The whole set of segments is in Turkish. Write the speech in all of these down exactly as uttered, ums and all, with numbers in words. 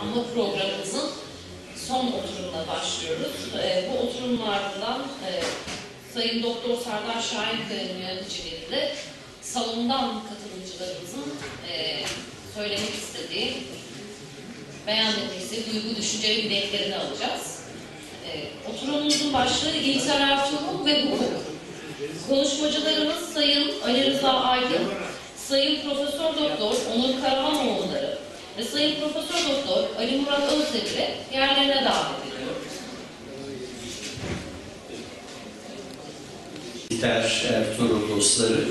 anma programımızın son oturumuna başlıyoruz. E, bu oturumun ardından e, Sayın Doktor Serdar Şahinkaya'nın yöneticiliğinde salondan katılımcılarımızın e, söylemek istediği, beyan ettiği duygu, düşünce ve dileklerini alacağız. E, oturumumuzun başlığı İlter Ertuğrul ve hukuk. Konuşmacılarımız Sayın Ali Rıza Aydın, Sayın Profesör Doktor Onur Karavanoğulları ve Sayın Profesör Doktor Ali Murat Özdemir'i yerlerine davet ediyoruz. İlter Ertuğrul dostları,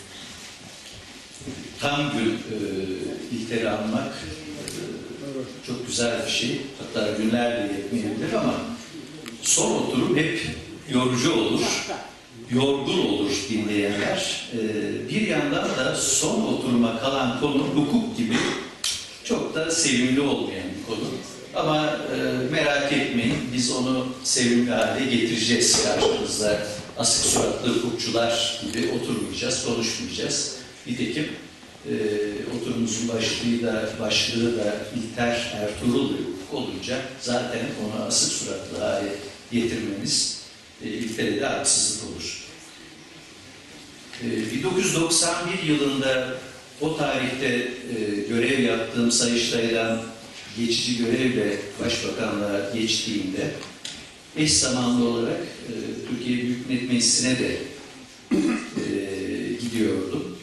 tam gün e, İlter'i anmak e, çok güzel bir şey. Hatta günlerle yetmeyebilir ama son oturum hep yorucu olur. Yorgun olur dinleyenler. Ee, bir yandan da son oturuma kalan konu hukuk gibi çok da sevimli olmayan bir konu. Ama e, merak etmeyin, biz onu sevimli hale getireceğiz karşımızda. Asık suratlı hukukçular gibi oturmayacağız, konuşmayacağız. Nitekim e, oturumumuzun başlığı da, başlığı da İlter Ertuğrul hukuk olunca zaten onu asık suratlı hale getirmemiz İlter'e de haksızlık olur. bin dokuz yüz doksan bir yılında o tarihte görev yaptığım Sayıştay'dan geçici görevle Başbakanlığa geçtiğimde eş zamanlı olarak Türkiye Büyük Millet Meclisi'ne de gidiyordum.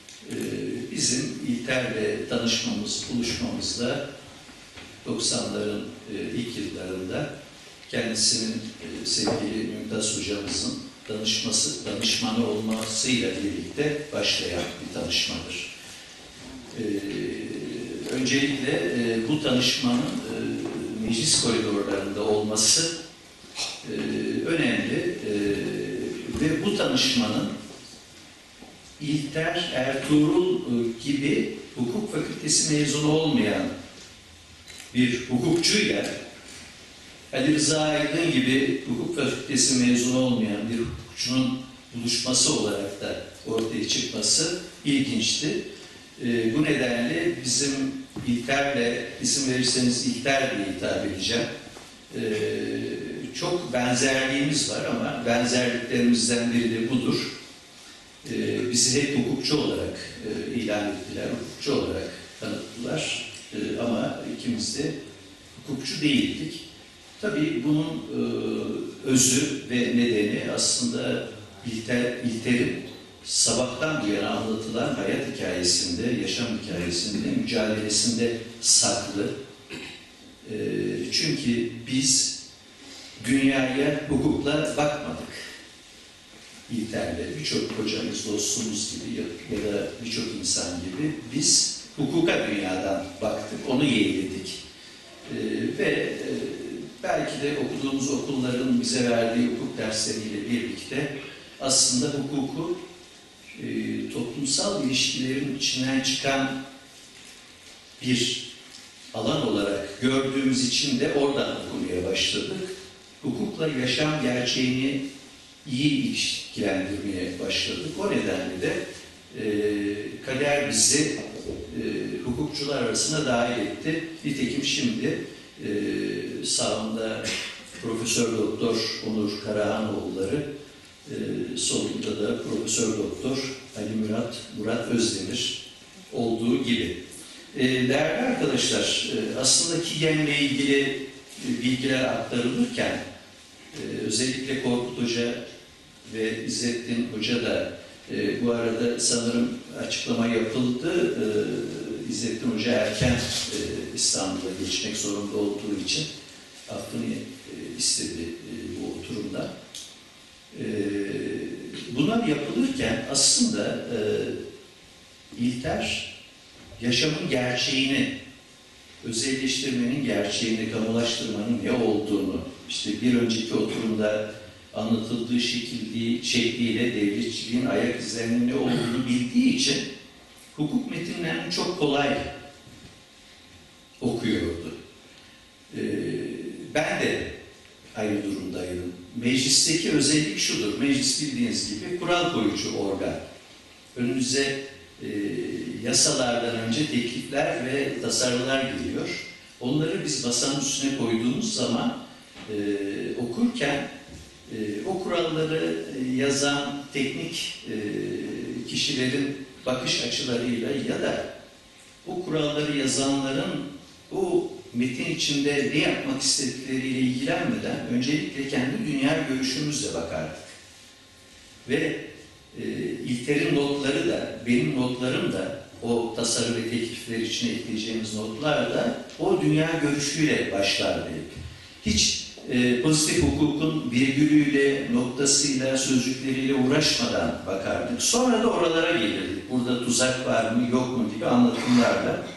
Bizim İlter'le tanışmamız, buluşmamız da doksanların ilk yıllarında kendisinin e, sevgili Mümtaz hocamızın danışması, danışmanı olmasıyla birlikte başlayan bir tanışmadır. E, öncelikle e, bu tanışmanın e, meclis koridorlarında olması e, önemli e, ve bu tanışmanın İlter Ertuğrul e, gibi hukuk fakültesi mezunu olmayan bir hukukçuyla Ali Rıza Aydın gibi hukuk fakültesi mezunu olmayan bir hukukçunun buluşması olarak da ortaya çıkması ilginçti. E, bu nedenle bizim İlter'le, isim verirseniz İlter diye hitap edeceğim. E, çok benzerliğimiz var ama benzerliklerimizden biri de budur. E, bizi hep hukukçu olarak e, ilan ettiler, hukukçu olarak tanıttılar. E, ama ikimiz de hukukçu değildik. Tabii bunun e, özü ve nedeni aslında İlter, İlter'in sabahtan bu yana anlatılan hayat hikayesinde, yaşam hikayesinde, mücadelesinde saklı. E, çünkü biz dünyaya hukukla bakmadık. İlter'le birçok hocamız, dostumuz gibi ya, ya da birçok insan gibi biz hukuka dünyadan baktık, onu yeğledik. E, ve e, belki de okuduğumuz okulların bize verdiği hukuk dersleriyle birlikte aslında hukuku e, toplumsal ilişkilerin içinden çıkan bir alan olarak gördüğümüz için de oradan okumaya başladık. Hukukla yaşam gerçeğini iyi ilişkilendirmeye başladık. O nedenle de e, kader bizi e, hukukçular arasına dahil etti. Nitekim şimdi Ee, sağında Profesör Doktor Onur Karavanoğulları, e, solunda da Profesör Doktor Ali Murat Murat Özdemir olduğu gibi. E, değerli arkadaşlar, e, aslında KİGEM'le ilgili e, bilgiler aktarılırken e, özellikle Korkut Hoca ve İzzettin Hoca da e, bu arada sanırım açıklama yapıldı. E, İzzettin Hoca erken e, İstanbul'a geçmek zorunda olduğu için affını e, istedi e, bu oturumda. E, bunlar yapılırken aslında e, İlter yaşamın gerçeğini, özelleştirmenin gerçeğini, kamulaştırmanın ne olduğunu, işte bir önceki oturumda anlatıldığı şekilde, şekliyle devletçiliğin ayak izlerinin ne olduğunu bildiği için hukuk metinlerini çok kolay okuyordu. Ee, ben de aynı durumdaydım. Meclisteki özellik şudur. Meclis bildiğiniz gibi kural koyucu organ. Önümüze e, yasalardan önce teklifler ve tasarılar geliyor. onları biz masanın üstüne koyduğumuz zaman e, okurken e, o kuralları yazan teknik e, kişilerin bakış açılarıyla ya da o kuralları yazanların o metin içinde ne yapmak istedikleriyle ilgilenmeden öncelikle kendi dünya görüşümüzle bakardık. Ve e, İlter'in notları da, benim notlarım da, o tasarı ve teklifler için ekleyeceğimiz notlar da o dünya görüşüyle başlardı. Hiç e, pozitif hukukun virgülüyle, noktasıyla, sözcükleriyle uğraşmadan bakardık. Sonra da oralara gelirdik. Burada tuzak var mı, yok mu gibi anlatımlarla.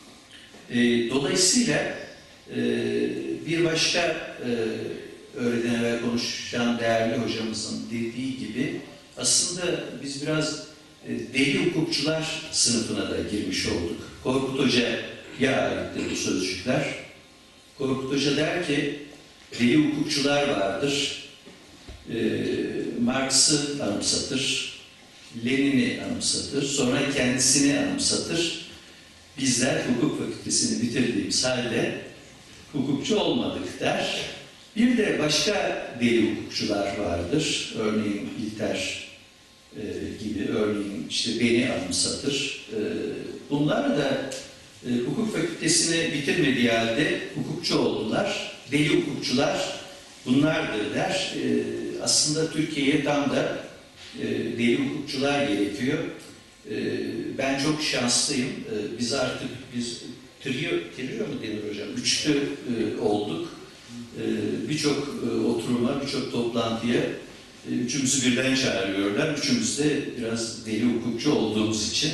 E, dolayısıyla e, bir başka e, öğleden evvel konuşan değerli hocamızın dediği gibi aslında biz biraz e, deli hukukçular sınıfına da girmiş olduk. Korkut Hoca'ya aittir bu sözcükler. Korkut Hoca der ki deli hukukçular vardır. E, Marx'ı anımsatır, Lenin'i anımsatır, sonra kendisini anımsatır. Bizler hukuk fakültesini bitirdiğimiz halde hukukçu olmadık der. Bir de başka deli hukukçular vardır. Örneğin İlter e, gibi, örneğin işte beni anımsatır. E, bunlar da e, hukuk fakültesini bitirmediği halde hukukçu oldular. Deli hukukçular bunlardır der. E, aslında Türkiye'ye tam da e, deli hukukçular gerekiyor. E, ben çok şanslıyım. E, biz artık biz trio, trio mu denir hocam? Üçlü e, olduk. Birçok oturuma, birçok toplantıya üçümüzü birden çağırıyorlar. Üçümüz de biraz deli hukukçu olduğumuz için.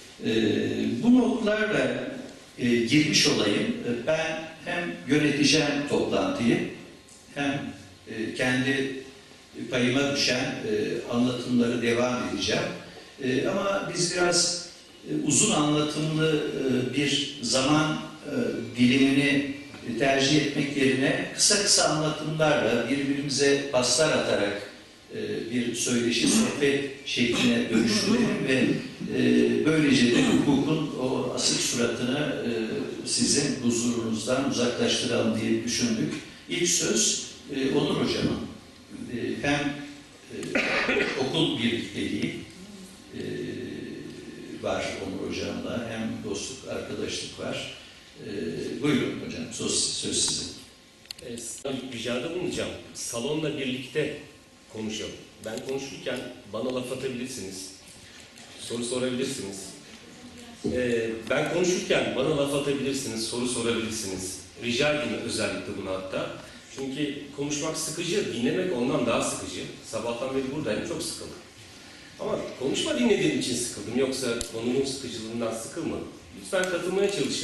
Bu notlarla girmiş olayım. Ben hem yöneteceğim toplantıyı hem kendi payıma düşen anlatımları devam edeceğim. Ama biz biraz uzun anlatımlı bir zaman dilimini tercih etmek yerine kısa kısa anlatımlarla birbirimize paslar atarak e, bir söyleşi, sohbet şekline dönüştürelim ve e, böylece de hukukun o asık suratını e, sizin huzurunuzdan uzaklaştıralım diye düşündük. İlk söz e, Onur Hocam'ın. E, hem e, okul birlikteliği e, var Onur Hocam'la, hem dostluk, arkadaşlık var. Ee, buyurun hocam, söz, söz sizin. Evet, ricada bulunacağım. Salonla birlikte konuşalım. Ben konuşurken bana laf atabilirsiniz, soru sorabilirsiniz. Ee, ben konuşurken bana laf atabilirsiniz, soru sorabilirsiniz. Rica edin özellikle bunu hatta. Çünkü konuşmak sıkıcı, dinlemek ondan daha sıkıcı. Sabahtan beri buradayım, çok sıkıldım. Ama konuşma dinlediğim için sıkıldım, yoksa konunun sıkıcılığından sıkılmadım. Lütfen katılmaya çalışın.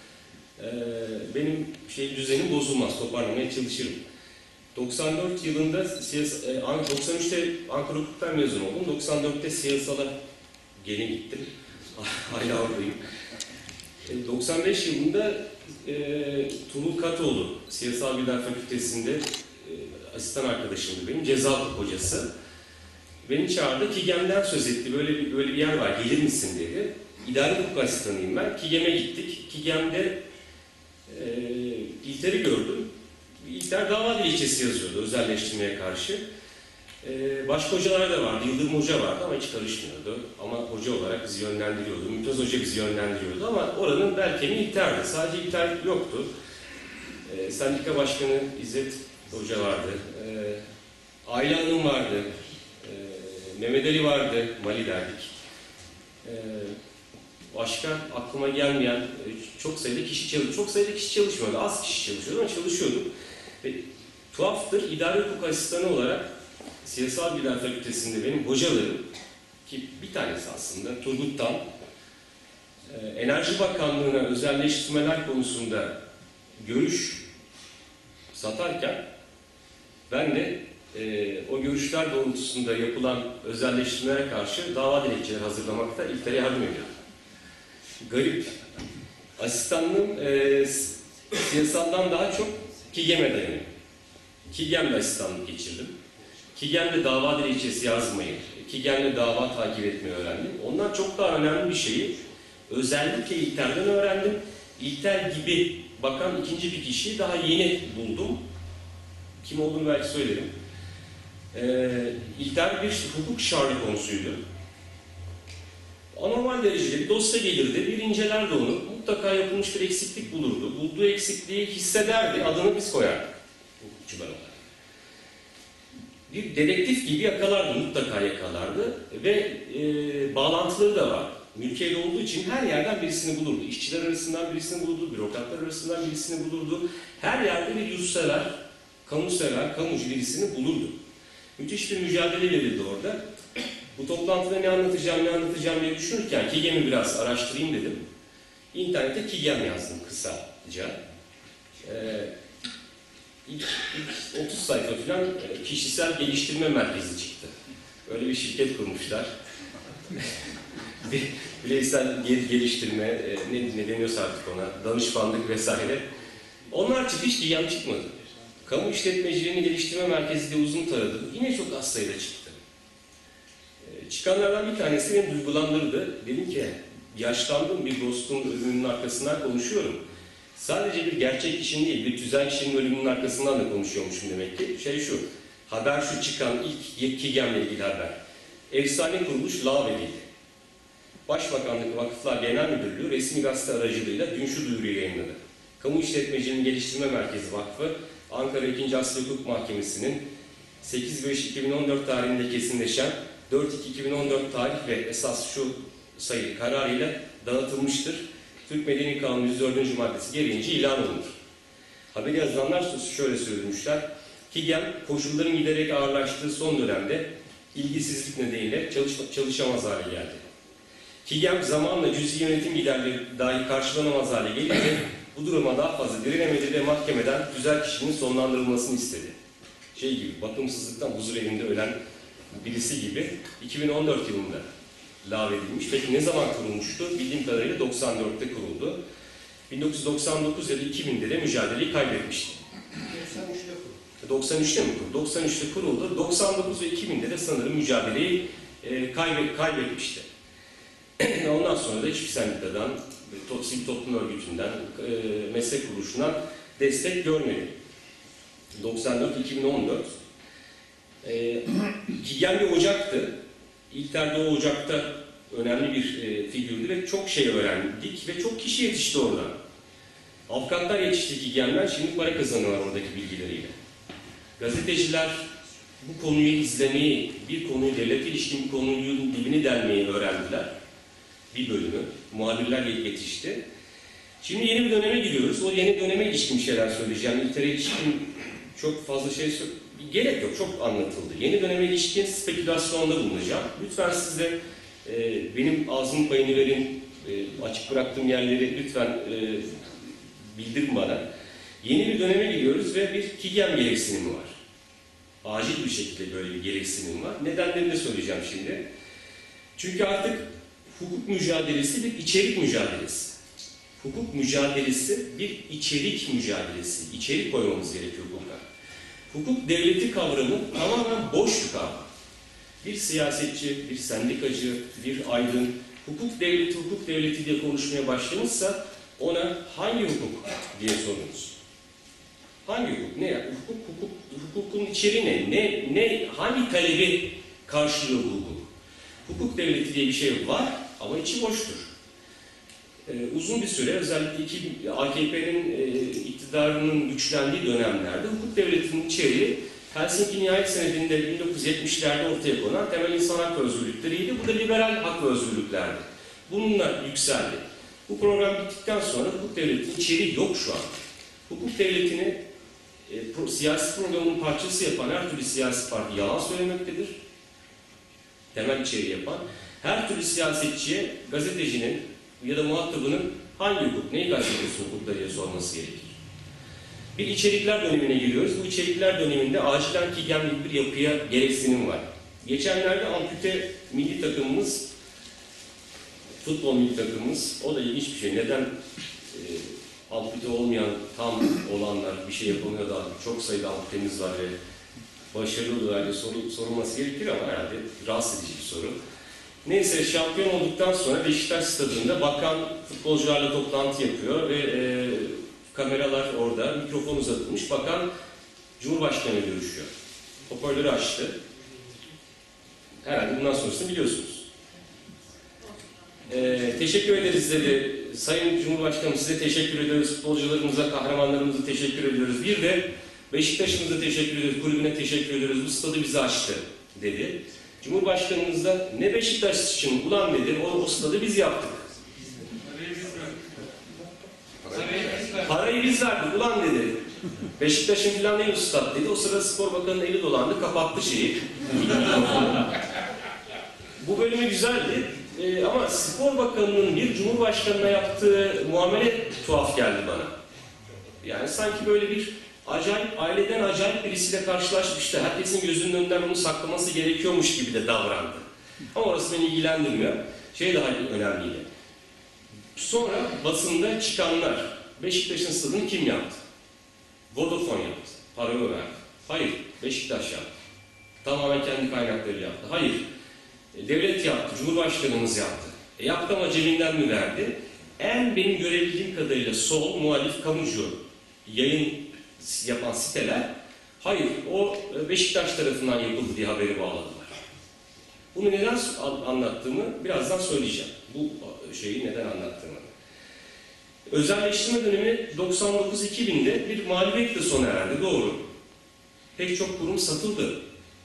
Benim şey düzenim bozulmaz, toparlamaya çalışırım. doksan dört yılında, doksan üçte Ankara Hukuk'tan mezun oldum. doksan dörtte siyasala geri gittim. Hala oradayım. doksan beş yılında e, Tuğrul Katoğlu, Siyasal Bilgiler Fakültesi'nde e, asistan arkadaşımdı benim, ceza hukuk hocası. Beni çağırdı, KİGEM'den söz etti. Böyle bir, böyle bir yer var, gelir misin dedi. İdari hukuk asistanıyım ben. KİGEM'e gittik. KİGEM'de e, İlter'i gördüm. İlter dava dilekçesi yazıyordu özelleştirmeye karşı. E, başka hocalar da vardı. Yıldırım Hoca vardı ama hiç karışmıyordu. Ama hoca olarak bizi yönlendiriyordu. Mümtaz Hoca bizi yönlendiriyordu ama oranın belkeni İlter'di. Sadece İlter yoktu. E, Sendika Başkanı İzzet Hoca vardı. E, Ayla Hanım vardı. E, Mehmet Ali vardı. Mali derdik. E, Başka aklıma gelmeyen çok sayıda kişi çalışıyordu. Çok sayıda kişi çalışmıyordu. Az kişi çalışıyordu ama çalışıyordu. Ve tuhaftır, idari hukuk asistanı olarak Siyasal Bilgiler Fakültesi'nde benim hocalarım, ki bir tanesi aslında Turgut'tan, Enerji Bakanlığı'na özelleştirmeler konusunda görüş satarken ben de e, o görüşler doğrultusunda yapılan özelleştirmelere karşı dava dilekçeleri hazırlamakta İlter'e yardım ediyorum. Garip. Asistanlığım e, siyasaldan daha çok KİGEM'e dayanıyor. KİGEM'le asistanlık geçirdim. KİGEM'le dava dilekçesi yazmayı, KİGEM'le dava takip etmeyi öğrendim. Ondan çok daha önemli bir şeyi özellikle İlter'den öğrendim. İlter gibi bakan ikinci bir kişiyi daha yeni buldum. Kim olduğunu belki söylerim. Ee, İlter bir hukuk şarlakonusuydu. Anormal derecede bir dosya gelirdi, bir incelerdi onu. Mutlaka yapılmış bir eksiklik bulurdu. Bulduğu eksikliği hissederdi, adını biz koyardık hukukçular olarak. Bir dedektif gibi yakalardı, mutlaka yakalardı ve e, bağlantıları da var. Mülkiyeli olduğu için her yerden birisini bulurdu. İşçiler arasından birisini bulurdu, bürokratlar arasından birisini bulurdu. Her yerde bir yurtsever, kamusever, kamucu birisini bulurdu. Müthiş bir mücadele verildi orada. Bu toplantıda ne anlatacağım, ne anlatacağım diye düşünürken KİGEM'i biraz araştırayım dedim. İnternete KİGEM yazdım kısaca. Ee, ilk, ilk otuz sayfa falan kişisel geliştirme merkezi çıktı. Öyle bir şirket kurmuşlar. Bireysel geliştirme, ne, ne deniyorsa artık ona, danışmanlık vesaire. Onlar çıktı, hiç KİGEM çıkmadı. Kamu işletmeciliğini geliştirme merkezi diye uzun taradım. Yine çok az sayıda çıktı. Çıkanlardan bir tanesi beni duygulandırdı. Dedim ki, yaşlandım, bir dostun ölümünün arkasından konuşuyorum. Sadece bir gerçek kişinin değil, bir tüzel kişinin ölümünün arkasından da konuşuyormuşum demek ki. Şey şu, haber şu çıkan ilk KİGEM'le ilgili haber. Efsane kuruluş lağvedildi. Başbakanlık Vakıflar Genel Müdürlüğü resmi gazete aracılığıyla dün şu duyuruyu yayınladı. Kamu İşletmeciliğini Geliştirme Merkezi Vakfı, Ankara ikinci Asya Hukuk Mahkemesi'nin sekiz beş iki bin on dört tarihinde kesinleşen dört iki iki bin on dört tarih ve esas şu sayı kararıyla dağıtılmıştır. Türk Medeni Kanunu yüz dördüncü maddesi gereğince ilan olunur. Haberi yazanlar şöyle söylemişler. KİGEM koşulların giderek ağırlaştığı son dönemde ilgisizlik nedeniyle çalışma, çalışamaz hale geldi. KİGEM zamanla cüzi yönetim giderleri dahi karşılanamaz hale gelince bu duruma daha fazla direnemedi ve mahkemeden tüzel kişinin sonlandırılmasını istedi. Şey gibi, bakımsızlıktan huzur evinde ölen birisi gibi iki bin on dört yılında lağvedilmiş. Peki ne zaman kurulmuştu? Bildiğim kadarıyla doksan dörtte kuruldu. bin dokuz yüz doksan dokuz ya da iki binde de mücadeleyi kaybetmişti. doksan üçte mi kuruldu? doksan üçte kuruldu. doksan dokuz ve iki binde de sanırım mücadeleyi e, kaybet, kaybetmişti. Ondan sonra da hiçbir sendikadan, sivil toplum örgütünden, e, meslek kuruluşundan destek görmedi. doksan dört iki bin on dört e, KİGEM bir ocaktı. İlter de o ocakta önemli bir e, figürdü ve çok şey öğrendik ve çok kişi yetişti oradan. Avukatlar yetişti KİGEM'den, şimdi para kazanıyorlar oradaki bilgileriyle. Gazeteciler bu konuyu izlemeyi, bir konuyu, devlete ilişkin bir konunun dibini delmeyi öğrendiler. Bir bölümü. Muhabirler yetişti. Şimdi yeni bir döneme giriyoruz. O yeni döneme ilişkin şeyler söyleyeceğim. İlter'e ilişkin çok fazla şey gerek yok. Çok anlatıldı. Yeni döneme ilişkin spekülasyonda bulunacağım. Lütfen siz de e, benim ağzımın payını verin. E, açık bıraktığım yerleri lütfen e, bildirin bana. Yeni bir döneme giriyoruz ve bir KİGEM gereksinimi var. Acil bir şekilde böyle bir gereksinim var. Nedenlerini de söyleyeceğim şimdi. Çünkü artık hukuk mücadelesi bir içerik mücadelesi. Hukuk mücadelesi bir içerik mücadelesi. İçerik koymamız gerekiyor hukuka. Hukuk devleti kavramı tamamen boş bir kavram. Bir siyasetçi, bir sendikacı, bir aydın hukuk devleti, hukuk devleti diye konuşmaya başlamışsa ona hangi hukuk diye sorunuz. Hangi hukuk? Ne? Hukuk, hukuk, hukukun içeriği ne? Ne, ne? Hangi talebi karşılıyor bu hukuk? Hukuk devleti diye bir şey var ama içi boştur. Ee, uzun bir süre, özellikle iki, A K P'nin e, iktidarının güçlendiği dönemlerde hukuk devletinin içeriği Helsinki Nihayet Senedi'nde bin dokuz yüz yetmişlerde ortaya konan temel insan hak ve özgürlükleriydi. Bu da liberal hak ve özgürlüklerdi. Bununla yükseldi. Bu program bittikten sonra hukuk devletinin içeriği yok şu an. Hukuk devletini e, pro, siyasi programın parçası yapan her türlü siyasi parti yalan söylemektedir. Temel içeriği yapan. Her türlü siyasetçiye, gazetecinin ya da muhatabının hangi hukuk, neyi kastediyorsun hukukta diye sorması gerekir. Bir içerikler dönemine giriyoruz. Bu içerikler döneminde acilen KİGEM'lik bir yapıya gereksinim var. Geçenlerde ampute milli takımımız, futbol milli takımımız, o da ilginç bir şey. Neden e, ampute olmayan, tam olanlar bir şey yapamıyor da çok sayıda amputemiz var ve başarılı olarak soru, sorulması gerekir ama herhalde rahatsız edici bir soru. Neyse şampiyon olduktan sonra Beşiktaş stadında bakan futbolcularla toplantı yapıyor ve e, kameralar orada, mikrofon uzatılmış. Bakan Cumhurbaşkanı görüşüyor. Hoparlörü açtı. Herhalde bundan sonrasını biliyorsunuz. E, teşekkür ederiz dedi. Sayın Cumhurbaşkanım size teşekkür ediyoruz. Futbolcularımıza, kahramanlarımıza teşekkür ediyoruz. Bir de Beşiktaş'ımıza teşekkür ediyoruz, kulübüne teşekkür ediyoruz. Bu stadı bize açtı dedi. Cumhurbaşkanımız da ne Beşiktaş için ulan dedi, o, o stadı biz yaptık. Parayı biz verdik ulan dedi. Beşiktaş'ın filan değil stat dedi. O sırada Spor Bakanı'nın eli dolandı, kapattı şeyi. Bu bölümü güzeldi. Ee, ama Spor Bakanı'nın bir Cumhurbaşkanı'na yaptığı muamele tuhaf geldi bana. Yani sanki böyle bir acayip, aileden acayip birisiyle karşılaşmış da herkesin gözünün önünden onu saklaması gerekiyormuş gibi de davrandı. Ama orası beni ilgilendirmiyor. Şey daha önemliydi. Sonra basında çıkanlar, Beşiktaş'ın stadını kim yaptı? Vodafone yaptı. Para mı verdi? Hayır. Beşiktaş yaptı. Tamamen kendi kaynakları yaptı. Hayır. Devlet yaptı. Cumhurbaşkanımız yaptı. E yaptı ama cebinden mi verdi? En benim görebildiğim kadarıyla sol, muhalif, kamucu yayın yapan siteler, hayır o Beşiktaş tarafından yapıldı diye haberi bağladılar. Bunu neden anlattığımı birazdan söyleyeceğim. Bu şeyi neden anlattığımı. Özelleştirme dönemi doksan dokuz iki binde bir mağlubiyetle sona erdi, doğru. Pek çok kurum satıldı.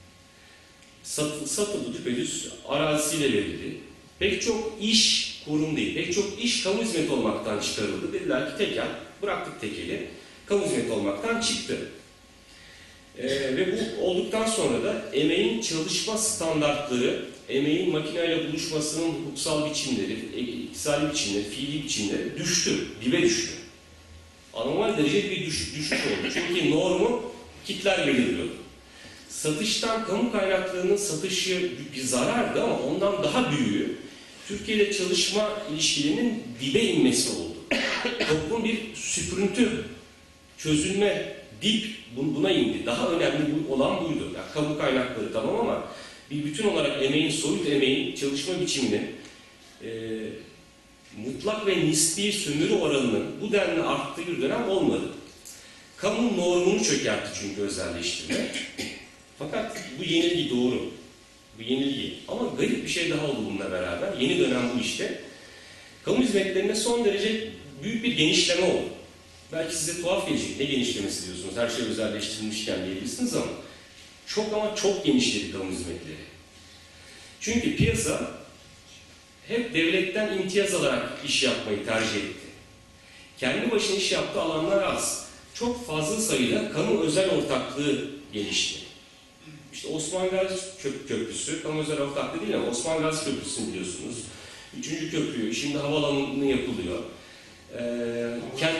Sat, satıldı, düpedüz arazisiyle verildi. Pek çok iş kurum değil, pek çok iş kamu hizmeti olmaktan çıkarıldı. Dediler ki tekel, bıraktık tekeli, kamu hizmeti olmaktan çıktı. Ee, ve bu olduktan sonra da emeğin çalışma standartları, emeğin makineyle buluşmasının hukuksal biçimleri, iktisadi biçimleri, fiili biçimleri düştü, dibe düştü. Anormal derecede bir düş, düşüş oldu. Çünkü normu kitler belirliyordu. Satıştan, kamu kaynaklarının satışı bir zarardı ama ondan daha büyüğü Türkiye'de çalışma ilişkilerinin dibe inmesi oldu. Toplum bir süprüntü, çözülme, dip buna indi. Daha önemli olan buydu. Yani kamu kaynakları tamam ama bir bütün olarak emeğin, soyut emeğin, çalışma biçiminin e, mutlak ve nispi sömürü oranının bu denli arttığı bir dönem olmadı. Kamu normunu çökertti çünkü özelleştirme. Fakat bu yenilgi doğru. Bu yenilgi. Ama garip bir şey daha oldu bununla beraber. Yeni dönem bu işte. Kamu hizmetlerine son derece büyük bir genişleme oldu. Belki size tuhaf gelecek. Ne genişlemesi diyorsunuz? Her şey özelleştirilmişken diyebilirsiniz ama çok ama çok genişledi kamu hizmetleri. Çünkü piyasa hep devletten imtiyaz alarak iş yapmayı tercih etti. Kendi başına iş yaptığı alanlar az. Çok fazla sayıda kamu özel ortaklığı gelişti. İşte Osman Gazi Köprüsü, kamu özel ortaklığı değil ama Osman Gazi Köprüsü'nü biliyorsunuz. Üçüncü köprü, şimdi havaalanı yapılıyor. Ee, kent,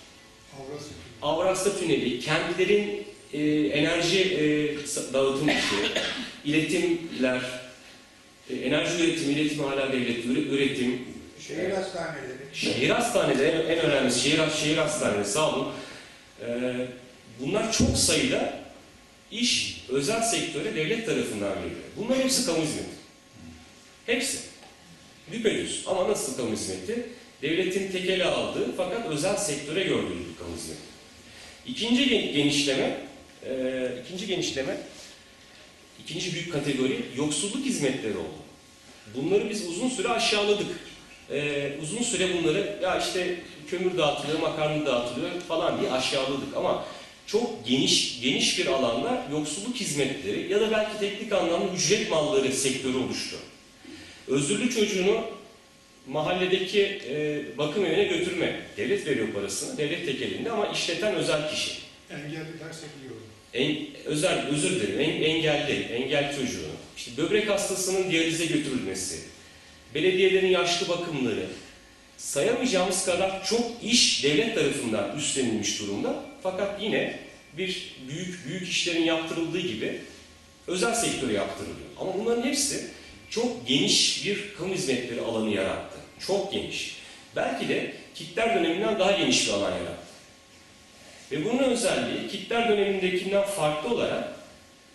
Avrasya Tüneli, kentlerin e, enerji e, dağıtım işi, iletimler, e, enerji üretimi, iletim hala devlet üretim. Şehir hastaneleri. Şehir hastaneleri en, en önemlisi şehir, şehir hastaneleri, sağ olun. Ee, bunlar çok sayıda iş özel sektöre devlet tarafından veriliyor. Bunların hepsi kamu hizmeti. Hepsi. Düpedüz. Ama nasıl kamu hizmeti? Devletin tekeli aldığı fakat özel sektöre gördüğü kamu hizmeti. İkinci genişleme, e, ikinci genişleme, ikinci büyük kategori yoksulluk hizmetleri oldu. Bunları biz uzun süre aşağıladık. E, uzun süre bunları ya işte kömür dağıtılıyor, makarna dağıtılıyor falan diye aşağıladık. Ama çok geniş geniş bir alanda yoksulluk hizmetleri ya da belki teknik anlamda ücret malları sektörü oluştu. Özürlü çocuğunu mahalledeki e, bakım evine götürme. Devlet veriyor parasını, devlet tekelinde ama işleten özel kişi. Engelli derse biliyorum. En, özel, özür dilerim, en, engelli, engel çocuğu. İşte böbrek hastasının diyalize götürülmesi, belediyelerin yaşlı bakımları, sayamayacağımız kadar çok iş devlet tarafından üstlenilmiş durumda. Fakat yine bir büyük büyük işlerin yaptırıldığı gibi özel sektöre yaptırılıyor. Ama bunların hepsi çok geniş bir kamu hizmetleri alanı yarattı. Çok geniş. Belki de Kitler döneminden daha geniş bir alan yarattı. Ve bunun özelliği Kitler dönemindekinden farklı olarak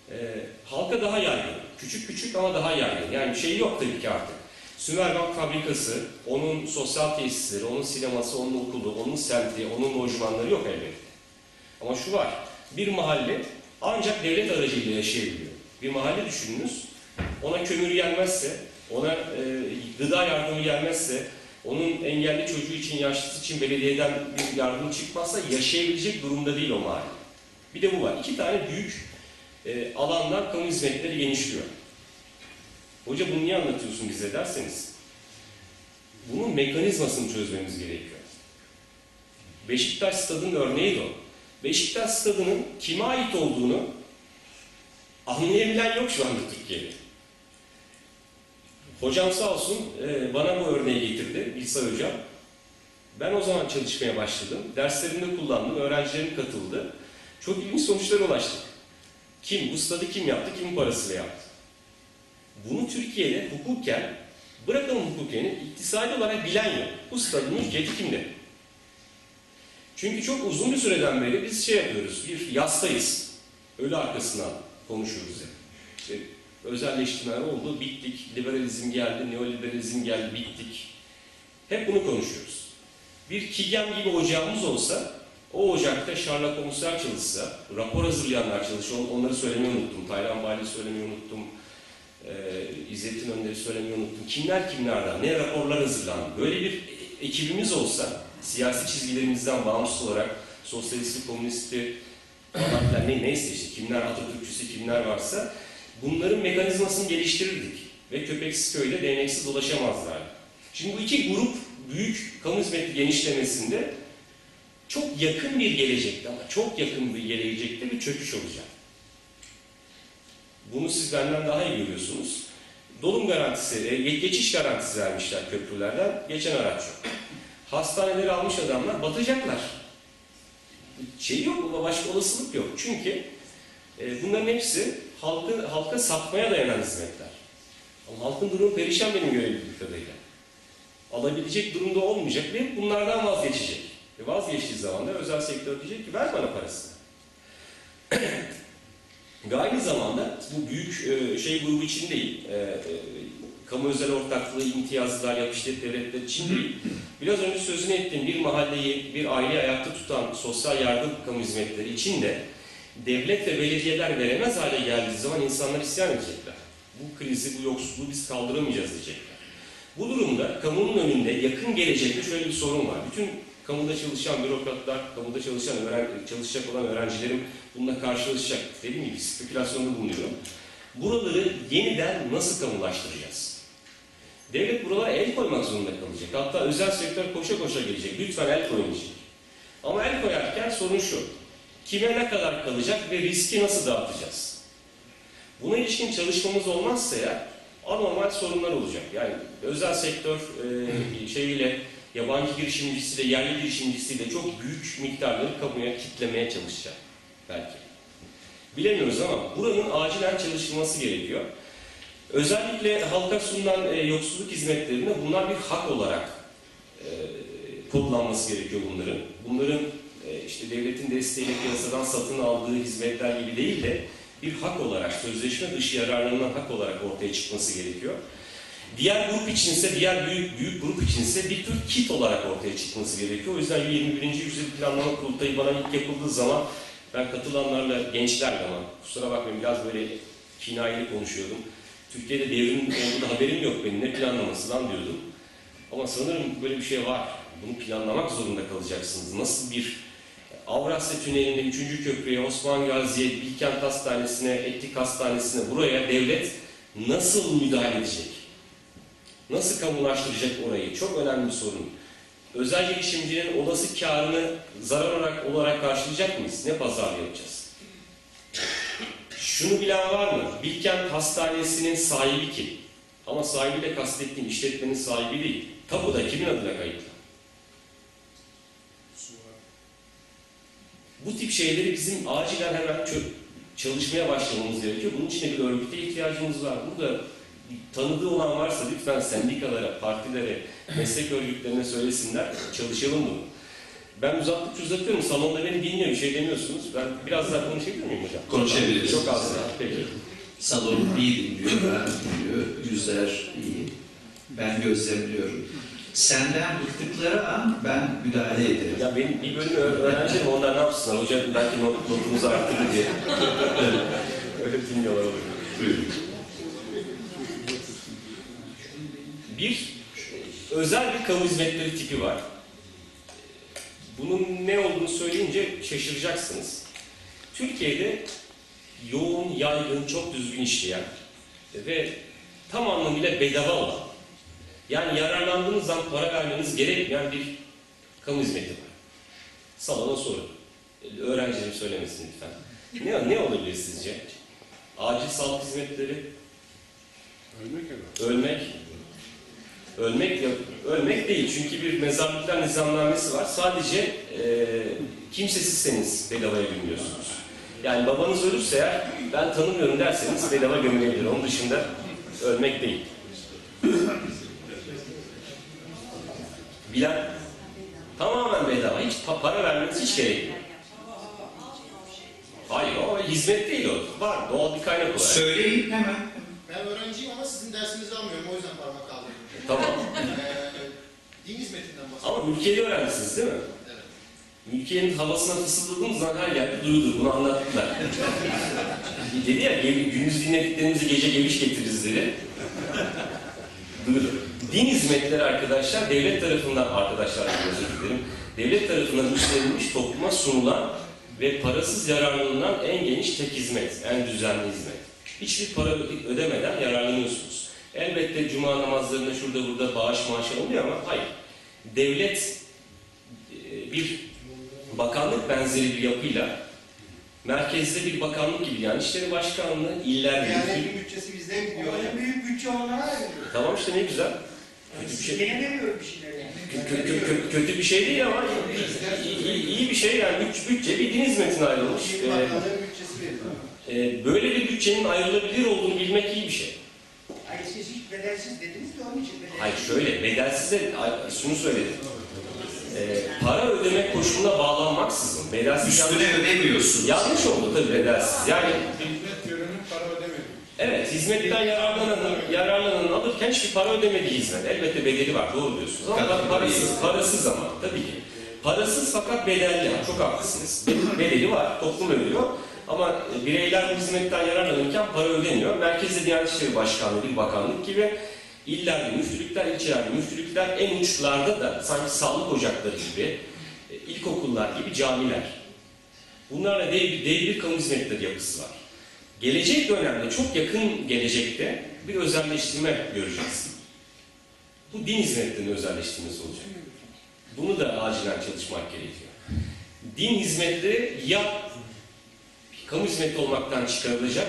e, halka daha yaygın. Küçük küçük ama daha yaygın. Yani bir şey yok tabii ki artık. Sümerbank fabrikası, onun sosyal tesisleri, onun sineması, onun okulu, onun semti, onun lojmanları yok elbette. Ama şu var, bir mahalle ancak devlet aracıyla yaşayabiliyor. Bir mahalle düşününüz, ona kömür gelmezse, ona e, gıda yardımı gelmezse, onun engelli çocuğu için, yaşlısı için belediyeden bir yardım çıkmazsa yaşayabilecek durumda değil o mahalle. Bir de bu var. İki tane büyük e, alandan kamu hizmetleri genişliyor. Hoca bunu niye anlatıyorsun bize derseniz, bunun mekanizmasını çözmemiz gerekiyor. Beşiktaş Stadı'nın örneği de o. Beşiktaş Stadı'nın kime ait olduğunu anlayabilen yok şu anda Türkiye'de. Hocam sağ olsun bana bu örneği getirdi, Bilsay Hocam. Ben o zaman çalışmaya başladım. Derslerimde kullandım, öğrencilerim katıldı. Çok ilginç sonuçlara ulaştık. Kim, bu stadı kim yaptı, kim parasıyla yaptı? Bunu Türkiye'de hukuken, bırakalım hukukeni, iktisadi olarak bilen yok. Bu stadın mülkiyeti kimde? Çünkü çok uzun bir süreden beri biz şey yapıyoruz, bir yastayız. Ölü arkasından konuşuyoruz yani. İşte özelleştirmeler oldu, bittik, liberalizm geldi, neoliberalizm geldi, bittik. Hep bunu konuşuyoruz. Bir KİGEM gibi ocağımız olsa, o ocakta Sherlock Holmes'lar çalışsa, rapor hazırlayanlar çalışsa, onları söylemeyi unuttum, Taylan Bali'yi söylemeyi unuttum, ee, İzzettin Önder'i söylemeyi unuttum. Kimler kimlerden, ne raporlar hazırlandı? Böyle bir ekibimiz olsa, siyasi çizgilerimizden bağımsız olarak sosyalisti, komünisti, falanlar ne, neyse işte kimler Atatürkçüsü, kimler varsa bunların mekanizmasını geliştirirdik. Ve köpeksiz köyde değneksiz dolaşamazlar. Şimdi bu iki grup büyük kamu hizmeti genişlemesinde çok yakın bir gelecekte ama çok yakın bir gelecekte bir çöküş olacak. Bunu siz benden daha iyi görüyorsunuz. Dolum garantisi, geçiş garantisi vermişler köprülerden, geçen araç yok. Hastaneleri almış adamlar batacaklar. Şey yok, başka olasılık yok. Çünkü e, bunların hepsi halkı, halka satmaya dayanan hizmetler. Ama halkın durumu perişan benim görebildiğim kadarıyla. Alabilecek durumda olmayacak ve bunlardan vazgeçecek. Ve vazgeçtiği zaman da özel sektör diyecek ki ver bana parasını. Ve aynı zamanda bu büyük e, şey grubu için değil, e, e, kamu özel ortaklığı, imtiyazlar, yapışlet devletler için değil, biraz önce sözünü ettiğim bir mahalleyi, bir aileyi ayakta tutan sosyal yardım kamu hizmetleri için de devlet ve belediyeler veremez hale geldiği zaman insanlar isyan edecekler. Bu krizi, bu yoksulluğu biz kaldıramayacağız diyecekler. Bu durumda kamunun önünde yakın gelecekte şöyle bir sorun var. Bütün kamuda çalışan bürokratlar, kamuda çalışan öğren çalışacak olan öğrencilerim bununla karşılaşacak. Dediğim gibi spekülasyonda bulunuyorum. Buraları yeniden nasıl kamulaştıracağız? Devlet buralara el koymak zorunda kalacak. Hatta özel sektör koşa koşa gelecek. Lütfen el koyun diyecek. Ama el koyarken sorun şu. Kime ne kadar kalacak ve riski nasıl dağıtacağız? Buna ilişkin çalışmamız olmazsa ya anormal sorunlar olacak. Yani özel sektör e, şeyiyle, yabancı girişimcisiyle, yerli girişimcisiyle çok büyük miktarları kamuya kitlemeye çalışacak belki. Bilemiyoruz ama buranın acilen çalışılması gerekiyor. Özellikle halka sunulan e, yoksulluk hizmetlerinde bunlar bir hak olarak e, kodlanması gerekiyor bunların. Bunların e, işte devletin desteğiyle piyasadan satın aldığı hizmetler gibi değil de bir hak olarak, sözleşme dışı yararlanılan hak olarak ortaya çıkması gerekiyor. Diğer grup içinse, diğer büyük büyük grup içinse bir tür kit olarak ortaya çıkması gerekiyor. O yüzden yirmi birinci yüzyıl planlama kurultayı bana ilk yapıldığı zaman ben katılanlarla, gençlerle ama kusura bakmayın biraz böyle kinayeli konuşuyordum. Türkiye'de devrimin olduğu da haberim yok benim, ne planlaması lan diyordum. Ama sanırım böyle bir şey var. Bunu planlamak zorunda kalacaksınız. Nasıl bir Avrasya Tüneli'nde üçüncü köprüye, Osman Gazi'ye, Bilkent Hastanesi'ne, Etlik Hastanesi'ne, buraya devlet nasıl müdahale edecek? Nasıl kamulaştıracak orayı? Çok önemli bir sorun. Özel girişimcinin olası karını zarar olarak, olarak karşılayacak mıyız? Ne pazar yapacağız? Şunu bilen var mı? Bilkent Hastanesi'nin sahibi kim? Ama sahibiyle kastettiğim işletmenin sahibi değil. Tapuda kimin adına kayıtlı? Bu tip şeyleri bizim acilen hemen çalışmaya başlamamız gerekiyor. Bunun için de bir örgüte ihtiyacımız var. Burada tanıdığı olan varsa lütfen sendikalara, partilere, meslek örgütlerine söylesinler, çalışalım bunu. Ben uzattıkça uzatıyorum. Salonda beni dinliyor. Bir şey demiyorsunuz. Ben biraz daha konuşabilir miyim hocam? Konuşabiliriz. Çok az daha. Peki. Salon iyi dinliyor, ben dinliyor, yüzler iyi. Ben gözlemliyorum. Senden bıktıkları an ben müdahale ederim. Ya benim bir bölüm öğrencilerim onlar ne yapsınlar? Hocam belki not, notumuzu arttırır diye. Öyle dinliyorlar olur. Buyurun. Bir, özel bir kamu hizmetleri tipi var. Bunun ne olduğunu söyleyince şaşıracaksınız. Türkiye'de yoğun, yaygın, çok düzgün işleyen ve tam anlamıyla bedava olan, yani yararlandığınız zaman para vermeniz gerekmeyen bir kamu hizmeti var. Salona sorun. Öğrencilerim söylemesin lütfen. Ne, ne olabilir sizce? Acil sağlık hizmetleri, Ölmek evet. ölmek, ölmek ya, ölmek değil çünkü bir mezarlıklar nizamnamesi var. Sadece e, kimsesizseniz bedavaya gömülüyorsunuz. Yani babanız ölürse eğer ben tanımıyorum derseniz bedava gömülebilir. Onun dışında ölmek değil. Bilen tamamen bedava. Hiç pa para vermeniz hiç gerek yok. Hayır o hizmet değil o. Var doğal bir kaynak olarak. Söyleyin hemen. Ben öğrenciyim ama sizin dersinizi almıyorum. O yüzden parmak kaldırdım. Tamam. Ee, din hizmetinden bahsediyorum. Ama mülkiyeli öğrencisiniz değil mi? Evet. Mülkiyenin havasına fısıldadığımız zaman her yerde duyulur. Bunu anlattılar. Dedi ya gündüz dinlediklerinizi gece geviş getiririz dedi. Duyulur. Din hizmetleri arkadaşlar devlet tarafından, arkadaşlar özür dilerim, devlet tarafından üstlenilmiş, topluma sunulan ve parasız yararlanılan en geniş tek hizmet, en düzenli hizmet. Hiçbir para ödemeden yararlanıyorsunuz. Elbette cuma namazlarında şurada burada bağış maaş alınıyor ama hayır. Devlet bir bakanlık benzeri bir yapıyla merkezde bir bakanlık gibi yani İşleri Başkanlığı, iller Yani büyük. bir bütçesi bizden gidiyor. En büyük bütçe onlara veriyor. Tamam işte ne güzel. Kötü bir şey. Yine veriyor bir şeyler yani. Kö- kö- kö- kötü bir şey değil ama iyi, iyi, iyi bir şey yani Büt- bütçe bir din hizmetine ayrılmış. Bir bakanlığın bütçesi veriyor. Ee, e, böyle bir bütçenin ayrılabilir olduğunu bilmek iyi bir şey. Hayır siz hiç bedelsiz dediniz de onun için bedelsiz. Hayır şöyle bedelsiz de ay, şunu söyledim. Ee, para ödeme koşuluna bağlanmaksızın bedelsiz Üstüne ödemiyorsunuz. yanlış oldu tabii bedelsiz. Yani Hizmet yönünün para ödemedi. evet hizmetten yararlananın yararlananın alırken hiçbir para ödemediği hizmet. Elbette bedeli var doğru diyorsunuz ama Tabii, parasız, tabii. parasız ama tabii ki. Parasız fakat bedelli. Çok haklısınız. Bedeli var, toplum ödüyor. Ama bireyler bu hizmetten yararlanırken para ödemiyor. Merkezde Diyanet İşleri Başkanlığı, bir bakanlık gibi illerde müftülükler, ilçelerde müftülükler, en uçlarda da sanki sağlık ocakları gibi, ilkokullar gibi camiler. Bunlarla dev bir, dev bir kamu hizmetleri yapısı var. Gelecek dönemde, çok yakın gelecekte bir özelleştirme göreceğiz. Bu din hizmetlerinin özelleştirmesi olacak. Bunu da acilen çalışmak gerekiyor. Din hizmetleri ya kamu hizmeti olmaktan çıkarılacak,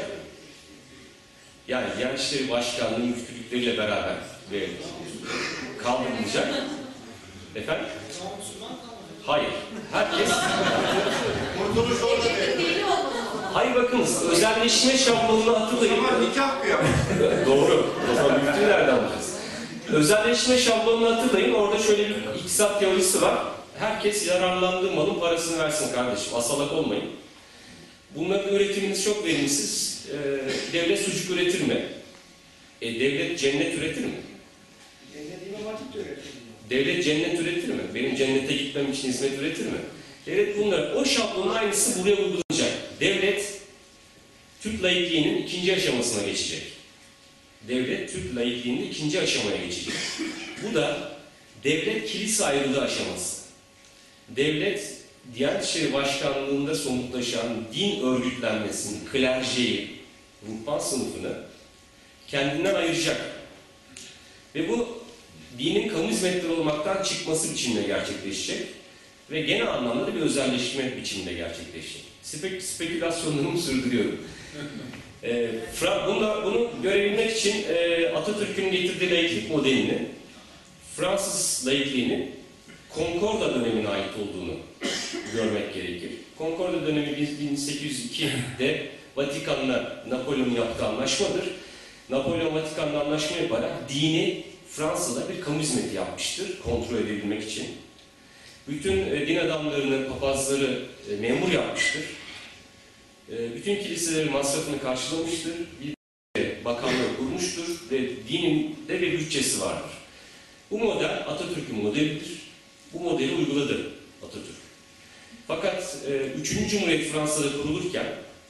yani Diyanet İşleri Başkanlığı müftülükleriyle beraber ve kaldırılacak. Efendim? Hayır. Herkes... Kurtuluş orada değil. Hayır bakınız, özelleşme şablonunu hatırlayın. Ama nikah kıyam. Doğru. O zaman müftülüğü nereden bulacağız? Özelleşme şablonunu hatırlayın. Orada şöyle bir iktisat teorisi var. Herkes yararlandığı malın parasını versin kardeşim. Asalak olmayın. Bunların üretiminiz çok verimsiz. Ee, devlet sucuk üretir mi? E, devlet cennet üretir mi? Devlet İmam Hatip de öğretiyor. Devlet cennet üretir mi? Benim cennete gitmem için hizmet üretir mi? Devlet bunlar. O şablonun aynısı buraya uygulanacak. Devlet Türk laikliğinin ikinci aşamasına geçecek. Devlet Türk laikliğinin ikinci aşamaya geçecek. Bu da devlet kilise ayrılığı aşaması. Devlet Diyanet İşleri Başkanlığı'nda somutlaşan din örgütlenmesini, klerjeyi, ruhban sınıfını kendinden ayıracak. Ve bu dinin kamu hizmetleri olmaktan çıkması biçiminde gerçekleşecek ve genel anlamda da bir özelleşme biçiminde gerçekleşecek. Spek spekülasyonlarımı sürdürüyorum. e, bunu, bunu görebilmek için e, Atatürk'ün getirdiği laiklik modelini, Fransız laikliğinin Concordat dönemine ait olduğunu görmek gerekir. Concordat dönemi bin sekiz yüz iki'de Vatikan'la Napolyon yaptığı anlaşmadır. Napolyon Vatikan'la anlaşma yaparak dini Fransa'da bir kamu hizmeti yapmıştır kontrol edebilmek için. Bütün e, din adamlarını, papazları e, memur yapmıştır. E, bütün kiliseleri masrafını karşılamıştır. Bir bakanlığı kurmuştur ve dinin de bir bütçesi vardır. Bu model Atatürk'ün modelidir. Bu modeli uyguladı Atatürk. Fakat e, üçüncü Cumhuriyet Fransa'da kurulurken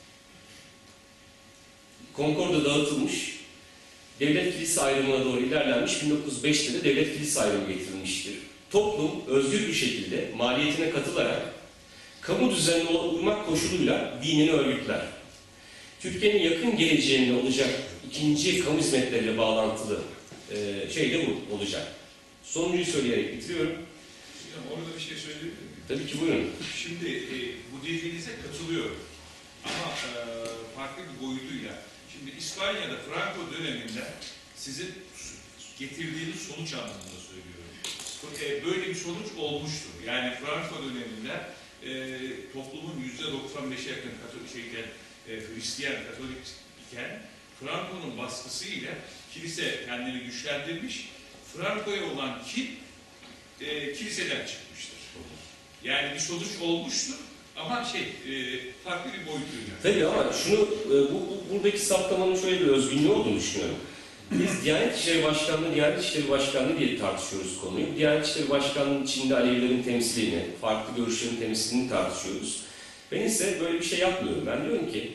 Concord'a dağıtılmış, devlet kilise ayrımına doğru ilerlenmiş, bin dokuz yüz beşte de devlet kilise ayrımı getirilmiştir. Toplum özgür bir şekilde maliyetine katılarak kamu düzenine uymak koşuluyla dinini örgütler. Türkiye'nin yakın geleceğinde olacak ikinci kamu hizmetleriyle bağlantılı e, şey de bu olacak. Sonuncuyu söyleyerek bitiriyorum. Hocam orada bir şey söyleyebilir miyim? Tabii ki buyurun. Şimdi e, bu dediğinize katılıyorum. Ama e, farklı bir boyutuyla. Şimdi İspanya'da Franco döneminde sizin getirdiğiniz sonuç anlamında söylüyorum. E, böyle bir sonuç olmuştur. Yani Franco döneminde e, toplumun yüzde doksan beşe yakın Katolik şeyken, e, Hristiyan, Katolik iken Franco'nun baskısıyla kilise kendini güçlendirmiş. Franco'ya olan kin e, kiliseden çıkmıştır. Yani bir sonuç olmuştur ama şey e, farklı bir boyutuyla. Tabii ama şunu, e, bu, bu buradaki saptamanın şöyle bir özgünlüğü olduğunu düşünüyorum. Biz Diyanet İşleri Başkanlığı, Diyanet İşleri Başkanlığı diye tartışıyoruz konuyu. Diyanet İşleri Başkanlığı'nın içinde Alevilerin temsilini, farklı görüşlerin temsilini tartışıyoruz. Ben ise böyle bir şey yapmıyorum. Ben diyorum ki,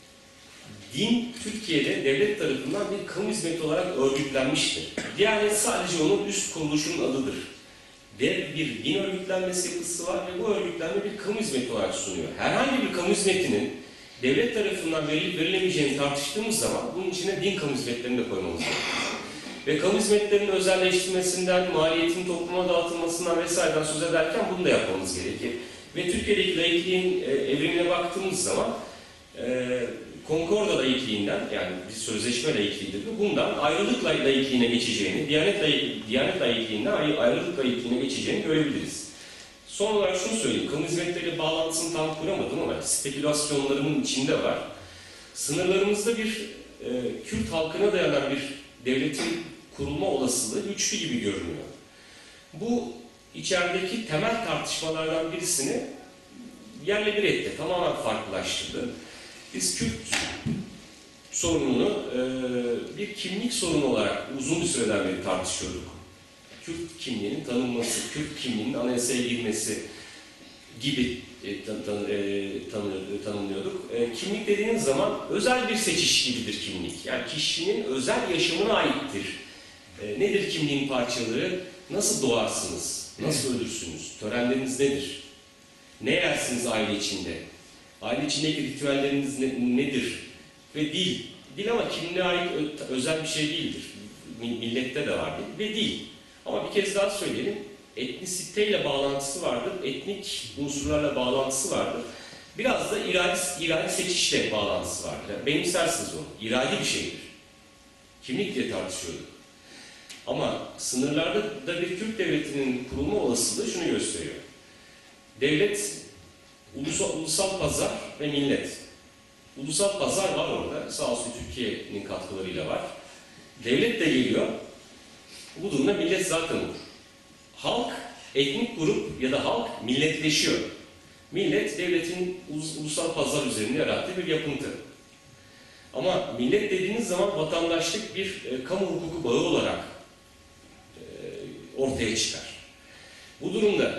din Türkiye'de devlet tarafından bir kamu hizmeti olarak örgütlenmiştir. Diyanet sadece onun üst kuruluşunun adıdır. Dev bir din örgütlenmesi yapısı var ve bu örgütlenme bir kamu hizmeti olarak sunuyor. Herhangi bir kamu hizmetinin devlet tarafından verilip verilemeyeceğini tartıştığımız zaman bunun içine din kamu hizmetlerini de koymamız gerekiyor. Ve kamu hizmetlerinin özelleştirilmesinden, maliyetin topluma dağıtılmasından vesaireden söz ederken bunu da yapmamız gerekir. Ve Türkiye'deki laikliğin e, evrimine baktığımız zaman e, Concorda laikliğinden, yani bir sözleşme laikliğidir bu, bundan ayrılık laikliğine geçeceğini, Diyanet, laik, Diyanet laikliğinden ayrılık laikliğine geçeceğini görebiliriz. Son olarak şunu söyleyeyim, kamu hizmetleriyle bağlantısını tam kuramadım ama spekülasyonlarımın içinde var. Sınırlarımızda bir e, Kürt halkına dayanan bir devletin kurulma olasılığı güçlü gibi görünüyor. Bu içerideki temel tartışmalardan birisini yerle bir etti, tamamen farklılaştırdı. Biz Kürt sorununu e, bir kimlik sorunu olarak uzun bir süreden beri tartışıyorduk. Kürt kimliğinin tanınması, Kürt kimliğinin anayasaya girmesi gibi e, tan, tan, e, tanı, tanımlıyorduk. E, kimlik dediğiniz zaman özel bir seçiş gibidir kimlik. Yani kişinin özel yaşamına aittir. E, nedir kimliğin parçaları? Nasıl doğarsınız? Nasıl ölürsünüz? Törenleriniz nedir? Ne yersiniz aile içinde? Aile içindeki ritüelleriniz ne, nedir? Ve dil. Dil ama kimliğe ait özel bir şey değildir. Millette de var ve dil. Ama bir kez daha söyleyelim, etnisiteyle bağlantısı vardır, etnik unsurlarla bağlantısı vardır. Biraz da iradi, iradi seçişle bağlantısı vardır. Yani benimsersiniz onu, iradi bir şeydir. Kimlik diye tartışıyorduk. Ama sınırlarda da bir Türk devletinin kurulma olasılığı şunu gösteriyor. Devlet, ulusal, ulusal pazar ve millet. Ulusal pazar var orada, sağ olsun Türkiye'nin katkılarıyla var. Devlet de geliyor. Bu durumda millet zaten olur. Halk, etnik grup ya da halk milletleşiyor. Millet, devletin ulus, ulusal pazar üzerinde yarattığı bir yapıntı. Ama millet dediğiniz zaman vatandaşlık bir e, kamu hukuku bağı olarak e, ortaya çıkar. Bu durumda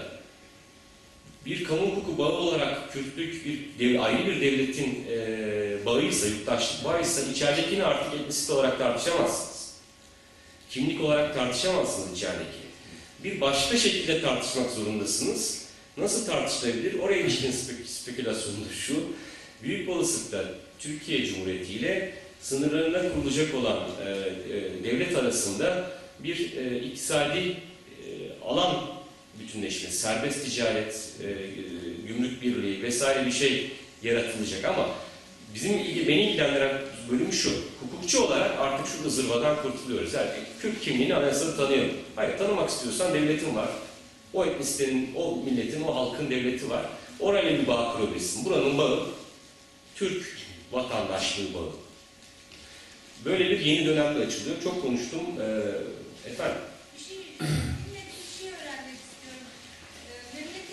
bir kamu hukuku bağı olarak Kürtlük bir dev, ayrı bir devletin e, bağıysa, yurttaşlık bağıysa içeridekini artık etnisite olarak tartışamazsınız. Kimlik olarak tartışamazsınız içerideki. Bir başka şekilde tartışmak zorundasınız. Nasıl tartışılabilir? Oraya ilişkin spek spekülasyonu da şu. Büyük olasılıkla Türkiye Cumhuriyeti ile sınırlarında kurulacak olan e, e, devlet arasında bir e, iktisadi e, alan bütünleşmesi, serbest ticaret, e, gümrük birliği vesaire bir şey yaratılacak ama bizim beni ilgilendiren bölüm şu, hukukçu olarak artık şu zırvadan kurtuluyoruz. Yani Kürt kimliğini anayasada tanıyalım. Hayır, tanımak istiyorsan devletin var. O etnisitenin, o milletin, o halkın devleti var. Orayla bir bağ kurabilirsin. Buranın bağı Türk vatandaşlığı bağı. Böyle bir yeni dönemde açılıyor. Çok konuştum. Ee, efendim? Bir şey, bir şey öğrenmek istiyorum. Ee, memleket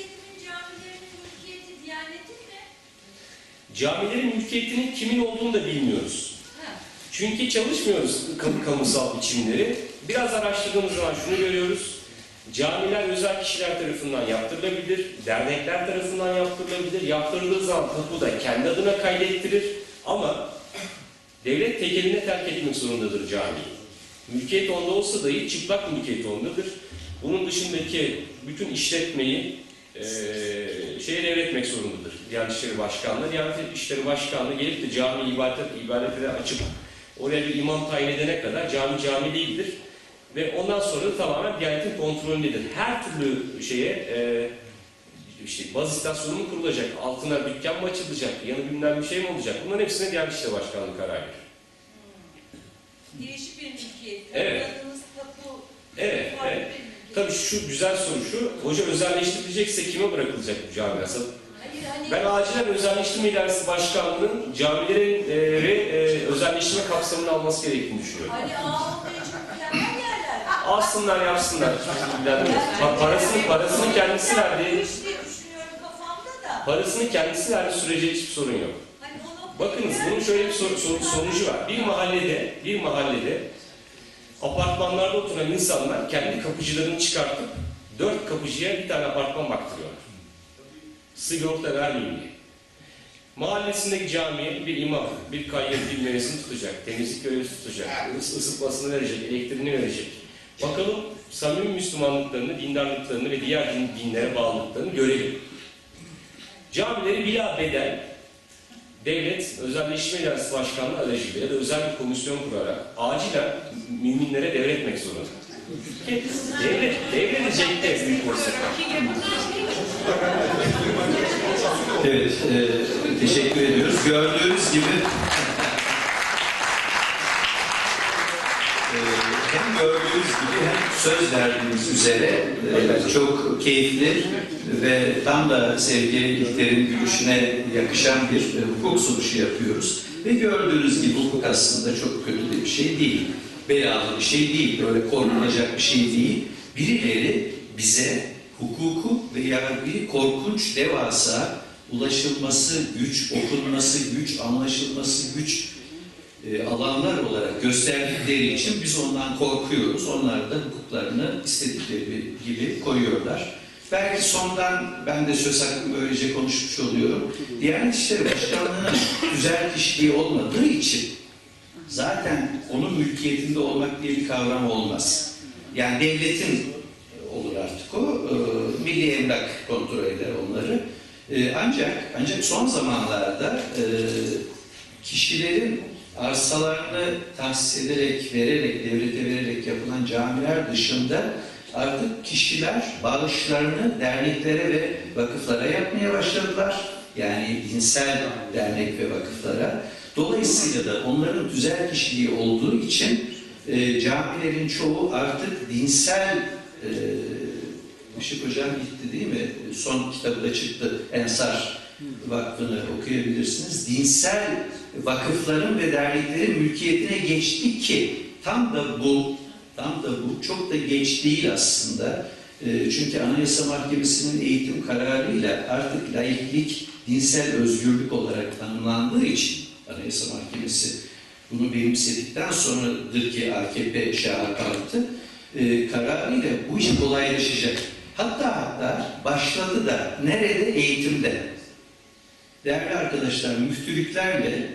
Camilerin mülkiyetinin kimin olduğunu da bilmiyoruz. Çünkü çalışmıyoruz kamu, kamusal biçimleri. Biraz araştırdığımız zaman şunu görüyoruz. Camiler özel kişiler tarafından yaptırılabilir, dernekler tarafından yaptırılabilir. Yaptırıldığı zaman tapuda kendi adına kaydettirir ama devlet tekeline terk etmek zorundadır camiyi. Mülkiyet onda olsa dahi çıplak mülkiyet ondadır. Bunun dışındaki bütün işletmeyi e, şeye devretmek zorundadır. Diyanet İşleri Başkanlığı, Diyanet İşleri Başkanlığı gelip de cami ibadet, ibadetleri açıp oraya bir imam tayin edene kadar cami cami değildir. Ve ondan sonra da tamamen Diyanet'in kontrolündedir. Her türlü şeye e, işte baz istasyonu mu kurulacak, altına dükkan mı açılacak, yanı bilmem bir şey mi olacak? Bunların hepsine Diyanet İşleri Başkanlığı karar verir. Değişik bir mülkiyet. Evet. Adınız tapu. Evet, farklı evet. bir mülkiyet. Tabii şu güzel soru şu, hoca özelleştirilecekse kime bırakılacak bu cami asıl? Hayır, hani Ben acilen özelleştirme idaresi başkanlığının camilerin e, e, özelleştirme kapsamını alması gerektiğini düşünüyorum. hani ağabey çok mükemmel yerler. Alsınlar yapsınlar. Pa- parasını, parasını kendisi verdi. Ben bu iş diye düşünüyorum kafamda da. Parasını kendisi verdi sürece hiçbir sorun yok. Hani o noktaya Bakınız bunun gelmiş şöyle bir sor- olsaydı sor- sonucu var. Bir mahallede, bir mahallede apartmanlarda oturan insanlar kendi kapıcılarını çıkartıp dört kapıcıya bir tane apartman baktırıyorlar. Sigorta vermeyeyim diye. Mahallesindeki camiye bir imam, bir kayyum bilmemesini tutacak, temizlik görevlisi tutacak, ıs- ısıtmasını verecek, elektriğini verecek. Bakalım samimi Müslümanlıklarını, dindarlıklarını ve diğer din, dinlere bağlılıklarını görelim. Camileri bila bedel devlet özelleştirme idaresi başkanlığı aracılığıyla ya da özel bir komisyon kurarak acilen müminlere devretmek zorunda. Ki devlet, devredecek de büyük olasılıkla. Evet, e, teşekkür ediyoruz. Gördüğünüz gibi e, hem gördüğünüz gibi hem söz verdiğimiz üzere e, çok keyifli ve tam da sevgili İlter'in gülüşüne yakışan bir e, hukuk sunuşu yapıyoruz. Ve gördüğünüz gibi hukuk aslında çok kötü de bir şey değil. Belalı bir şey değil, böyle korkulacak bir şey değil. Birileri bize hukuku ve yargıyı korkunç, devasa, ulaşılması güç, okunması güç, anlaşılması güç e, alanlar olarak gösterdikleri için biz ondan korkuyoruz. Onlar da hukuklarını istedikleri gibi koyuyorlar. Belki sondan ben de söz hakkımı böylece konuşmuş oluyorum. Diyanet İşleri Başkanlığı'nın güzel kişiliği olmadığı için zaten onun mülkiyetinde olmak diye bir kavram olmaz. Yani devletin olur artık o. E, Milli Emlak kontrol eder onları. E, ancak ancak son zamanlarda e, kişilerin arsalarını tahsis ederek, vererek, devlete vererek yapılan camiler dışında artık kişiler bağışlarını derneklere ve vakıflara yapmaya başladılar. Yani dinsel dernek ve vakıflara. Dolayısıyla da onların tüzel kişiliği olduğu için e, camilerin çoğu artık dinsel e, Işık Hocam gitti değil mi? Son kitabı da çıktı. Ensar Vakfı'nı okuyabilirsiniz. Dinsel vakıfların ve derneklerin mülkiyetine geçti ki tam da bu tam da bu çok da geç değil aslında. E, çünkü Anayasa Mahkemesi'nin eğitim kararıyla artık laiklik dinsel özgürlük olarak tanımlandığı için Anayasa Mahkemesi bunu benimsedikten sonradır ki A K P şaha kalktı. E, kararıyla bu iş kolaylaşacak. Hatta hatta başladı da nerede? Eğitimde. Değerli arkadaşlar, müftülüklerle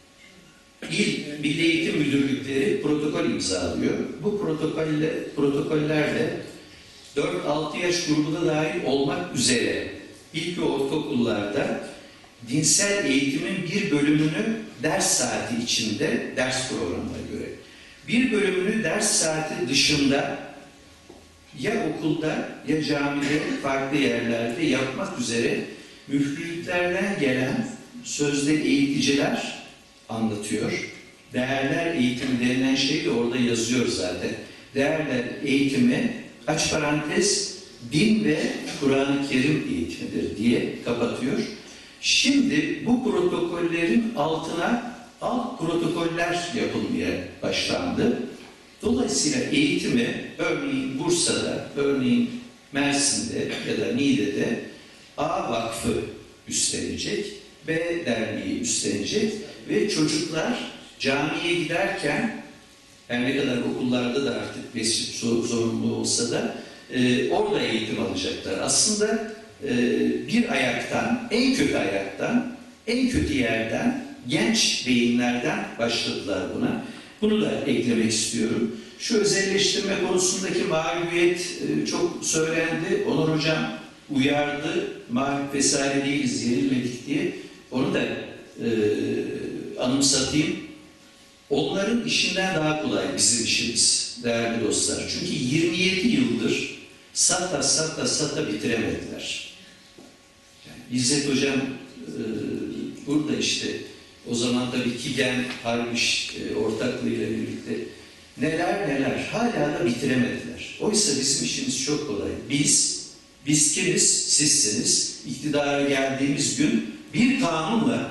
İl Milli Eğitim Müdürlükleri protokol imzalıyor. Bu protokolle, protokollerle dört altı yaş grubuna dahil olmak üzere ilk ve ortaokullarda dinsel eğitimin bir bölümünü ders saati içinde, ders programına göre, bir bölümünü ders saati dışında ya okulda ya camide farklı yerlerde yapmak üzere müftülüklerden gelen sözde eğiticiler anlatıyor. Değerler eğitimi denilen şey de orada yazıyor zaten. Değerler eğitimi aç parantez din ve Kur'an-ı Kerim eğitimidir diye kapatıyor. Şimdi bu protokollerin altına alt protokoller yapılmaya başlandı. Dolayısıyla eğitimi örneğin Bursa'da, örneğin Mersin'de ya da Niğde'de A Vakfı üstlenecek. B derneği üstlenecek ve çocuklar camiye giderken, her ne kadar okullarda da artık mescit zorunlu olsa da e, orada eğitim alacaklar. Aslında e, bir ayaktan, en kötü ayaktan, en kötü yerden, genç beyinlerden başladılar buna. Bunu da eklemek istiyorum. Şu özelleştirme konusundaki mağlubiyet e, çok söylendi. Onur Hocam uyardı. Mağlup vesaire değiliz, yenilmedik diye. Onu da e, anımsatayım. Onların işinden daha kolay bizim işimiz değerli dostlar. Çünkü yirmi yedi yıldır sata sata sata bitiremediler. Yani İzzet Hocam e, burada işte o zaman tabii Kigen Harbiş e, ortaklığıyla birlikte neler neler hala da bitiremediler. Oysa bizim işimiz çok kolay. Biz, biz kimiz? Sizsiniz. İktidara geldiğimiz gün bir kanunla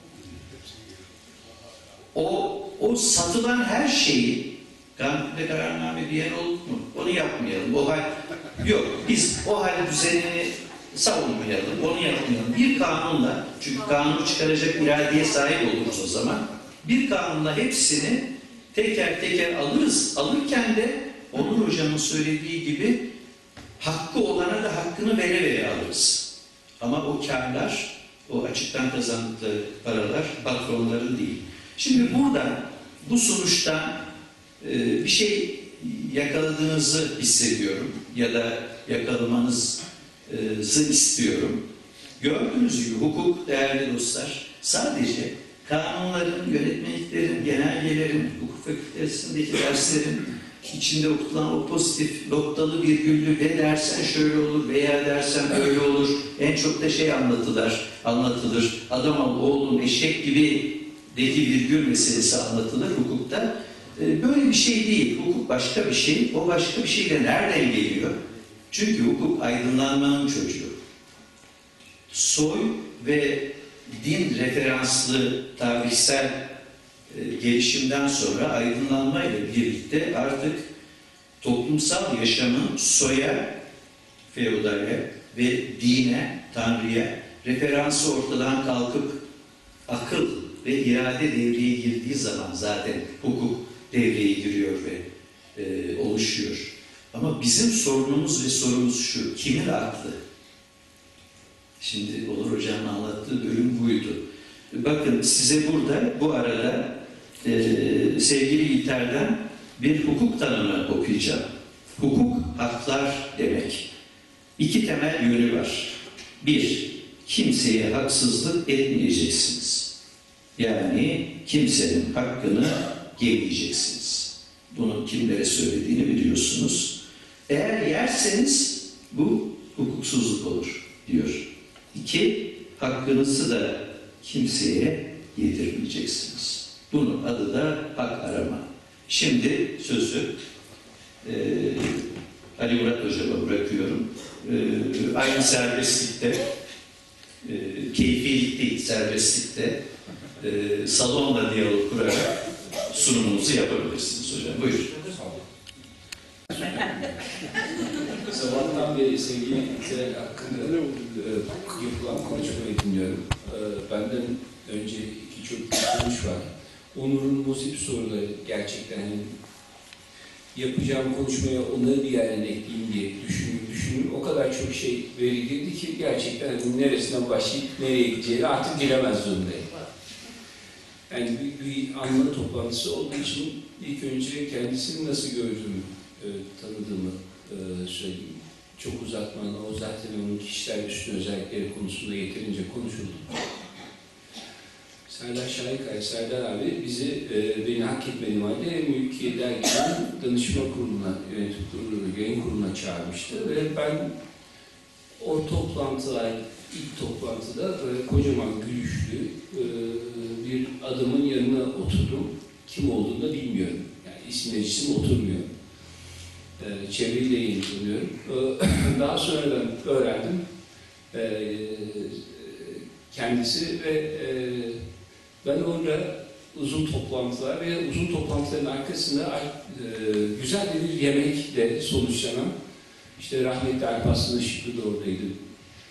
o, o satılan her şeyi, kanunla kararname diyen oldu mu? Onu yapmayalım. O hal yok. Biz o hal düzenini savunmayalım, onu yapmayalım. Bir kanunla, çünkü kanunu çıkaracak iradeye sahip oluruz o zaman. Bir kanunla hepsini teker teker alırız. Alırken de Onur Hocam'ın söylediği gibi hakkı olana da hakkını vere vere alırız. Ama o kârlar, o açıktan kazandıkları paralar patronların değil. Şimdi burada bu sonuçtan e, bir şey yakaladığınızı hissediyorum ya da yakalamanızı istiyorum. Gördüğünüz gibi hukuk değerli dostlar sadece kanunların, yönetmeliklerin, genelgelerin, hukuk fakültesindeki derslerin içinde okutulan o pozitif noktalı virgüllü ve dersen şöyle olur veya dersen böyle olur. En çok da şey anlatılır, anlatılır. Adam ol, oğlum, eşek gibi deki virgül meselesi anlatılır hukukta. Böyle bir şey değil. Hukuk başka bir şey. O başka bir şey de nereden geliyor? Çünkü hukuk aydınlanmanın çocuğu. Soy ve din referanslı tarihsel e, gelişimden sonra aydınlanmayla birlikte artık toplumsal yaşamın soya, feodale ve dine, tanrıya referansı ortadan kalkıp akıl ve irade devreye girdiği zaman zaten hukuk devreye giriyor ve e, oluşuyor. Ama bizim sorunumuz ve sorumuz şu, kimin aklı? Şimdi Onur Hocam'ın anlattığı bölüm buydu. Bakın size burada, bu arada e, sevgili İlter'den bir hukuk tanımı okuyacağım. Hukuk, haklar demek. İki temel yönü var. Bir, kimseye haksızlık etmeyeceksiniz. Yani kimsenin hakkını yemeyeceksiniz. Bunu kimlere söylediğini biliyorsunuz. Eğer yerseniz bu hukuksuzluk olur diyor. İki, hakkınızı da kimseye yedirmeyeceksiniz. Bunun adı da hak arama. Şimdi sözü e, Ali Murat Hocam'a bırakıyorum. E, aynı serbestlikte, e, keyfilik değil serbestlikte e, salonla diyalog kurarak sunumunuzu yapabilirsiniz hocam. Buyurun. Sabahtan beri sevgili İlter hakkında e, yapılan konuşmayı dinliyorum. E, benden önce iki çok konuş var. Onur'un muzip soruları gerçekten hani yapacağım konuşmaya onları bir yerden ekleyeyim diye düşündüm, düşündüm. O kadar çok şey verildi ki gerçekten hani neresinden başlayıp nereye gideceğini artık bilemez durumdayım. Yani bir, bir anma toplantısı olduğu için ilk önce kendisini nasıl gördüğümü, e, tanıdığımı e, söyleyeyim. Çok uzatmadan, o zaten onun kişisel üstün özellikleri konusunda yeterince konuşuldu. Serdar Şahikaya, Serdar abi bizi, e, beni hak etmediğim halde Mülkiye Dergi'nin danışma kuruluna, yönetim kurulu, yayın kuruluna çağırmıştı ve ben o toplantılar, ilk toplantıda böyle kocaman gülüşlü e, bir adamın yanına oturdum. Kim olduğunu da bilmiyorum. Yani isim isim oturmuyor. E, çeviriyle yayınlanıyorum. E, daha sonradan öğrendim. E, kendisi ve e, ben orada uzun toplantılar ve uzun toplantıların arkasında e, güzel bir yemekle sonuçlanan, işte rahmetli Alparslan Işıklı da oradaydı.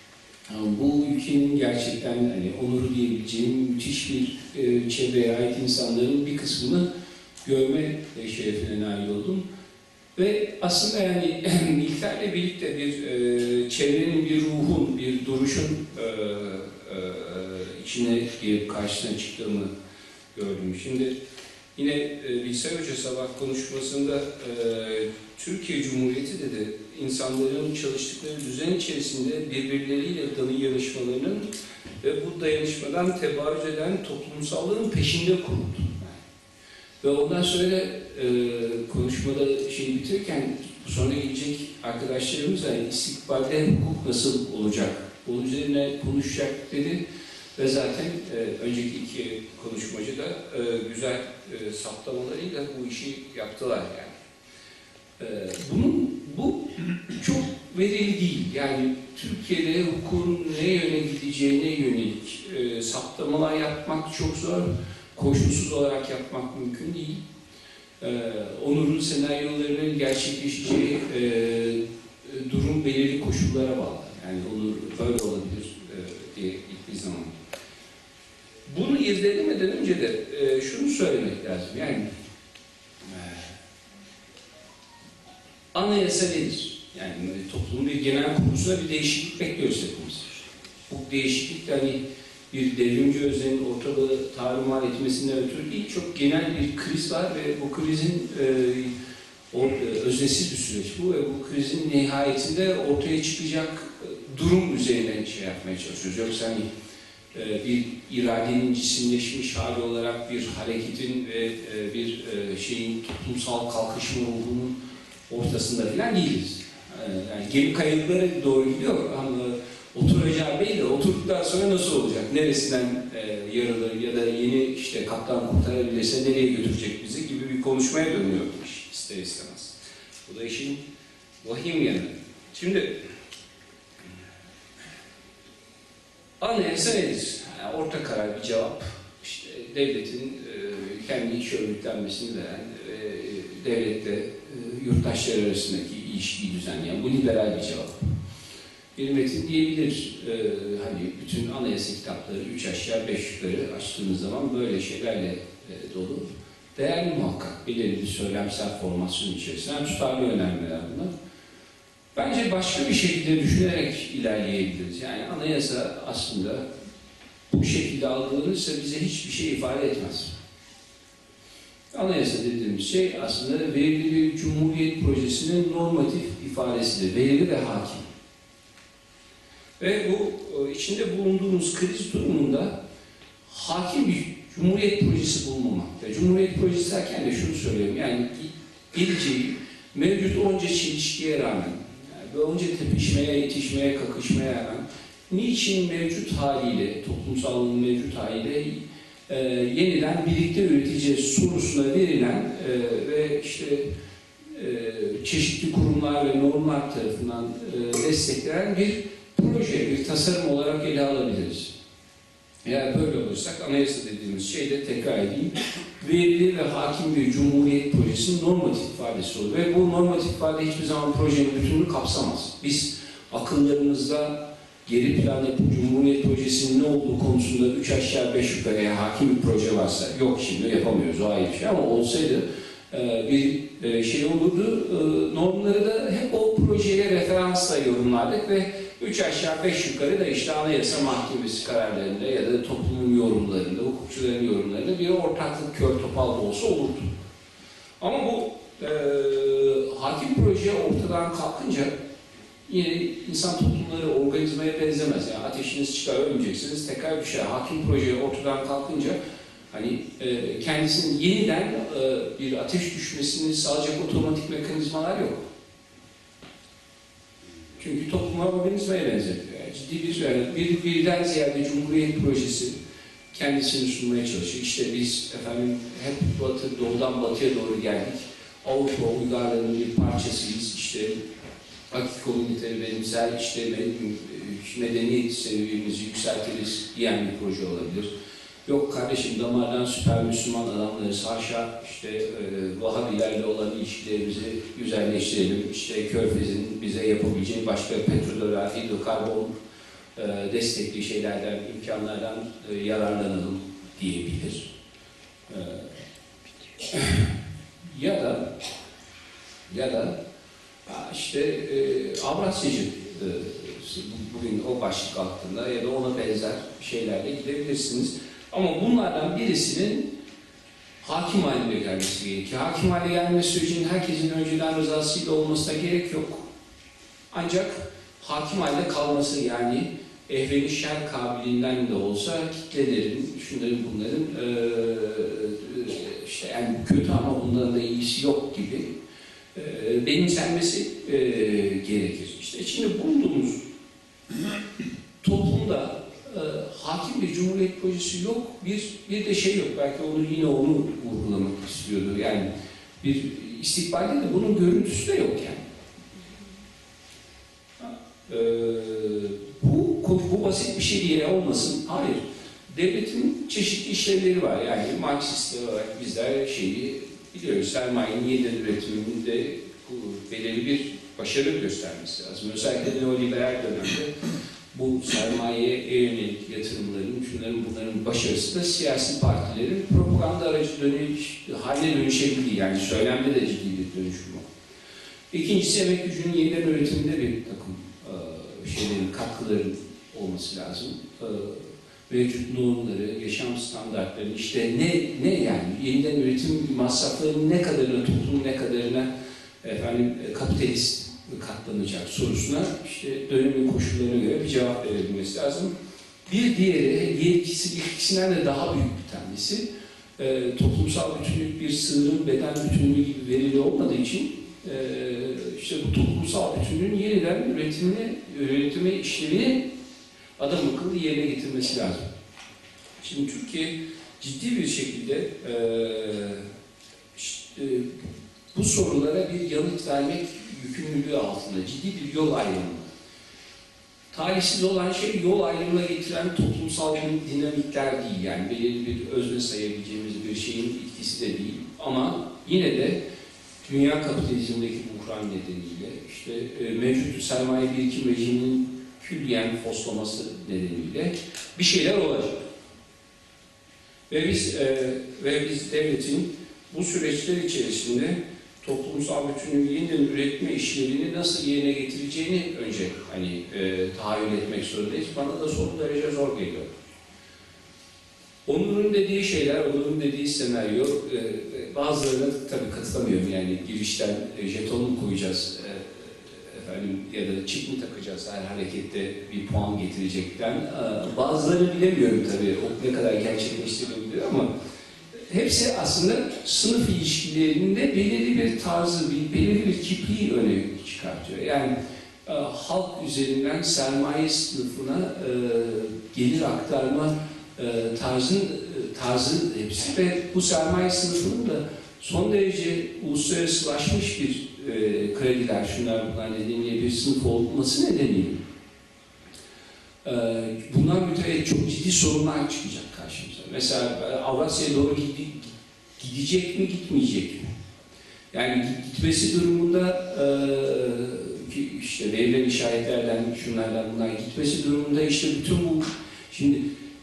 bu ülkenin gerçekten hani onuru diyebileceğim müthiş bir e, çevreye ait insanların bir kısmını görme şerefine nail oldum. Ve aslında yani İlker'le birlikte bir e, çevrenin, bir ruhun, bir duruşun e, e, içine girip karşısına çıktığımı gördüm. Şimdi yine e, Bilsay Hoca sabah konuşmasında e, Türkiye Cumhuriyeti dedi, insanların çalıştıkları düzen içerisinde birbirleriyle dayanışmalarının ve bu dayanışmadan tebarüz eden toplumsallığın peşinde kuruldu. Ve ondan sonra da e, konuşmada şey bitirirken sonra gelecek arkadaşlarımız yani istikbalde hukuk nasıl olacak? Bunun üzerine konuşacak dedi. Ve zaten e, önceki iki konuşmacı da e, güzel e, saptamalarıyla bu işi yaptılar yani. E, bunun bu çok verili değil. Yani Türkiye'de hukukun ne yöne gideceğine yönelik e, saptamalar yapmak çok zor. Koşulsuz olarak yapmak mümkün değil. Ee, Onur'un senaryolarının gerçekleşeceği e, durum belirli koşullara bağlı. Yani Onur böyle olabilir e, diye gittiği zaman. Bunu irdelemeden önce de e, şunu söylemek lazım. Yani e, anayasa nedir? Yani toplumun bir genel kurulusuna bir değişiklik bekliyoruz hepimiz. Bu değişiklik de hani bir devrimci öznenin ortalığı tarumar etmesinden ötürü değil, çok genel bir kriz var ve bu krizin e, or, öznesiz bir süreç bu ve bu krizin nihayetinde ortaya çıkacak durum üzerine şey yapmaya çalışıyoruz. Yoksa hani e, bir iradenin cisimleşmiş hali olarak bir hareketin ve e, bir e, şeyin toplumsal kalkışma ruhunun ortasında falan değiliz. E, yani gemi kayıklara doğru gidiyor ama oturacağı belli. Oturduktan sonra nasıl olacak? Neresinden e, yarılır ya da yeni işte kaptan kurtarabilirse nereye götürecek bizi gibi bir konuşmaya dönüyor bu iş ister istemez. Bu da işin vahim yanı. Şimdi anayasa nedir? Yani orta karar bir cevap. İşte devletin e, kendi iş örgütlenmesini veren ve e, devletle e, yurttaşlar arasındaki ilişkiyi düzenleyen bu liberal bir cevap. Bir metin diyebilir, ee, hani bütün anayasa kitapları üç aşağı beş yukarı açtığımız zaman böyle şeylerle e, dolu. Değerli muhakkak, belirli bir söylemsel formasyon içerisinde tutarlı önermeler bunlar. Bence başka bir şekilde düşünerek ilerleyebiliriz. Yani anayasa aslında bu şekilde algılanırsa bize hiçbir şey ifade etmez. Anayasa dediğimiz şey aslında belirli bir cumhuriyet projesinin normatif ifadesidir. Belirli ve hakim. Ve bu içinde bulunduğumuz kriz durumunda hakim bir cumhuriyet projesi bulunmamak. Ve cumhuriyet projesi derken de şunu söylüyorum. Yani geleceği mevcut onca çelişkiye rağmen, yani onca tepişmeye, yetişmeye, kakışmaya rağmen niçin mevcut haliyle, toplumsallığın mevcut haliyle e, yeniden birlikte üreteceğiz sorusuna verilen e, ve işte e, çeşitli kurumlar ve normlar tarafından e, desteklenen bir proje, bir tasarım olarak ele alabiliriz. Eğer böyle olursak anayasa dediğimiz şeyde tekrar edeyim, verili ve hakim bir cumhuriyet projesinin normatif ifadesi olur. Ve bu normatif ifade hiçbir zaman projenin bütününü kapsamaz. Biz akıllarımızda geri planda cumhuriyet projesinin ne olduğu konusunda üç aşağı beş yukarıya hakim bir proje varsa, yok şimdi yapamıyoruz o ayrı bir şey ama olsaydı bir şey olurdu. Normları da hep o projeye referansla yorumlardık ve üç aşağı beş yukarı da işte Anayasa Mahkemesi kararlarında ya da toplumun yorumlarında, hukukçuların yorumlarında bir ortaklık kör topal da olsa olurdu. Ama bu e, hakim proje ortadan kalkınca yine insan toplumları organizmaya benzemez. Yani ateşiniz çıkar, ölmeyeceksiniz, tekrar düşer. Hakim proje ortadan kalkınca hani e, kendisinin yeniden e, bir ateş düşmesini sağlayacak otomatik mekanizmalar yok. Çünkü topluma organizmaya benzetiyor. Yani ciddi bir, yani bir, birden ziyade Cumhuriyet projesi kendisini sunmaya çalışıyor. İşte biz efendim hep batı, doğudan batıya doğru geldik. Avrupa uygarlığının bir parçasıyız. İşte akik komüniteleri benimser, işte medeniyet seviyemizi yükseltiriz diyen bir proje olabilir. Yok kardeşim damardan süper Müslüman adamlarız, haşa işte e, Vahabilerle olan ilişkilerimizi güzelleştirelim. İşte Körfez'in bize yapabileceği başka petrol, hidrokarbon e, destekli şeylerden, imkanlardan e, yararlanalım diyebilir. E, ya da ya da işte e, Avrasyacı e, bugün o başlık altında ya da ona benzer şeylerle gidebilirsiniz. Ama bunlardan birisinin hakim haline gelmesi gerekiyor. Hakim haline gelme sürecinin herkesin önceden rızasıyla olmasına gerek yok. Ancak hakim halde kalması, yani ehveni şer kabiliğinden de olsa kitlelerin, şunların bunların e, işte yani kötü ama bunların da iyisi yok gibi e, benimsenmesi e, gerekir. İşte şimdi bulunduğumuz toplumda e, hakim bir cumhuriyet projesi yok, bir bir de şey yok. Belki onu yine onu vurgulamak istiyordu. Yani bir istikbalde de bunun görüntüsü de yok yani. E, bu bu basit bir şey diye olmasın. Hayır. Devletin çeşitli işlevleri var. Yani Marksist olarak bizler şeyi biliyoruz. Sermayenin yeniden üretiminde belirli bir başarı göstermesi lazım. Özellikle neoliberal dönemde bu sermayeye yönelik yatırımların, şunların bunların başarısı da siyasi partilerin propaganda aracı dönüş, haline dönüşebildiği, yani söylemde de ciddi bir dönüşüm var. İkincisi, emek gücünün yeniden üretiminde bir takım e, şeylerin, katkıların olması lazım. E, mevcut normları, yaşam standartları, işte ne ne yani yeniden üretim masraflarının ne kadarına, toplumun ne kadarına efendim kapitalist katlanacak sorusuna işte dönemin koşullarına göre bir cevap verebilmesi lazım. Bir diğeri, diğer ikisi, ikisinden de daha büyük bir tanesi, e, toplumsal bütünlük bir sığırın beden bütünlüğü gibi verili olmadığı için e, işte bu toplumsal bütünlüğün yeniden üretimine, üretime işlevini adam akıllı yerine getirmesi lazım. Şimdi Türkiye ciddi bir şekilde e, işte, bu sorulara bir yanıt vermek yükümlülüğü altında, ciddi bir yol ayrımı. Talihsiz olan şey yol ayrımına getiren toplumsal dinamikler değil. Yani belirli bir özne sayabileceğimiz bir şeyin etkisi de değil. Ama yine de dünya kapitalizmindeki buhran nedeniyle, işte e, mevcut sermaye birikim rejiminin külliyen foslaması nedeniyle bir şeyler olacak. Ve biz e, ve biz devletin bu süreçler içerisinde toplumsal bütünlüğü yeniden üretme işlevini nasıl yerine getireceğini önce hani e, tahayyül etmek zorundayız. Bana da son derece zor geliyor. Onur'un dediği şeyler, Onur'un dediği senaryo, e, bazılarına tabii katılamıyorum. Yani girişten e, jeton mu koyacağız, e, efendim ya da çip mi takacağız her harekette bir puan getirecekten. E, bazılarını bilemiyorum tabii. O ne kadar gerçekleştirilebilir ama hepsi aslında sınıf ilişkilerinde belirli bir tarzı, bir, belirli bir kipliği öne çıkartıyor. Yani e, halk üzerinden sermaye sınıfına e, gelir aktarma e, tarzın e, tarzı hepsi ve bu sermaye sınıfının da son derece uluslararasılaşmış bir e, krediler, şunlar bunlar nedeniyle bir sınıf olması nedeniyle e, bundan mütevellit çok ciddi sorunlar çıkacak karşımıza. Mesela Avrasya'ya doğru gidecek mi, gitmeyecek mi? Yani gitmesi durumunda e, işte verilen işaretlerden, şunlardan bunlar gitmesi durumunda işte bütün bu şimdi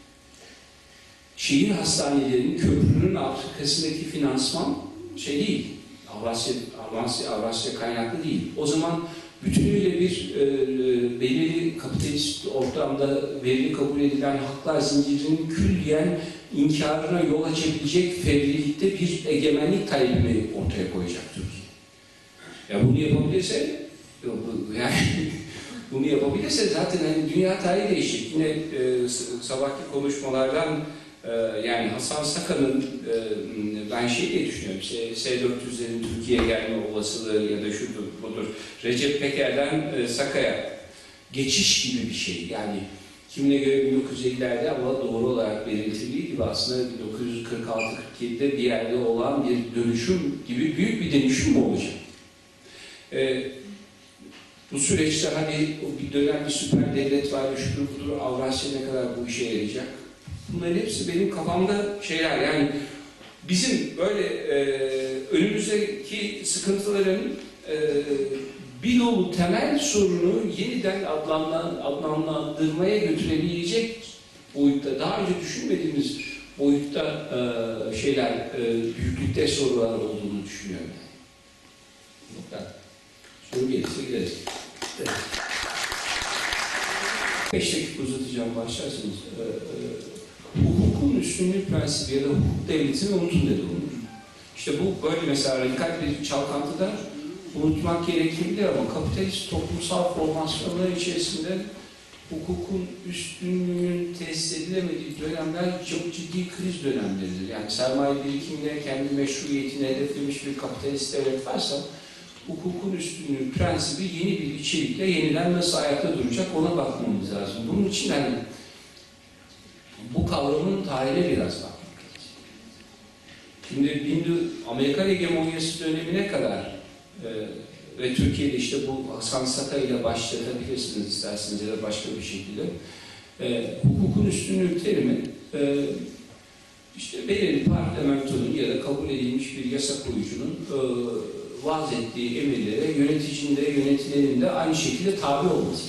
şehir hastanelerinin köprünün arkasındaki finansman şey değil, Avrasya, Avrasya, Avrasya kaynaklı değil. O zaman bütünüyle bir e, belirli kapitalist ortamda verili kabul edilen haklar zincirinin külliyen inkarına yol açabilecek fevrilikte bir egemenlik talebini ortaya koyacak Türkiye. Ya bunu yapabilirse, yani bunu yapabilirse zaten hani dünya tarihi değişecek. Yine e, sabahki konuşmalardan e, yani Hasan Sakan'ın e, ben şey diye düşünüyorum, S dört yüzlerin Türkiye'ye gelme olasılığı ya da şudur budur, Recep Peker'den e, Saka'ya geçiş gibi bir şey. Yani kimine göre bin dokuz yüz ellilerde ama doğru olarak belirtildiği gibi aslında bin dokuz yüz kırk altı kırk yedi'de bir yerde olan bir dönüşüm gibi büyük bir dönüşüm mü olacak? Ee, bu süreçte hani bir dönem bir süper devlet var, şudur budur, Avrasya ne kadar bu işe yarayacak? Bunların hepsi benim kafamda şeyler. Yani bizim böyle e, önümüzdeki sıkıntıların e, bilholu temel sorunu yeniden adlanlan- adlandırmaya götürebilecek boyutta, daha önce düşünmediğimiz boyutta e, şeyler, e, büyüklükte sorular olduğunu düşünüyorum. Bu kadar. Soru gelirse gideriz. Evet. Beş dakika uzatacağım, başlarsınız. Ee, e, hukukun üstünlüğü prensibi ya da hukuk devletini unutun dedi bunu. İşte bu böyle mesela radikal bir çalkantıda unutmak gerekebilir ama kapitalist toplumsal formasyonlar içerisinde hukukun üstünlüğünün tesis edilemediği dönemler çok ciddi kriz dönemleridir. Yani sermaye birikimine kendi meşruiyetini hedeflemiş bir kapitalist devlet varsa hukukun üstünlüğü prensibi yeni bir içerikle yeniden nasıl ayakta duracak ona bakmamız lazım. Bunun için hani bu kavramın tarihine biraz bakmak lazım. Şimdi Amerikan hegemonyası dönemine kadar e, ve Türkiye'de işte bu Hasan Saka ile başlatabilirsiniz isterseniz ya da başka bir şekilde. E, hukukun üstünlüğü terimi e, işte belirli parlamentonun ya da kabul edilmiş bir yasa koyucunun e, vaaz ettiği emirlere yöneticinin de yönetilenin de aynı şekilde tabi olması.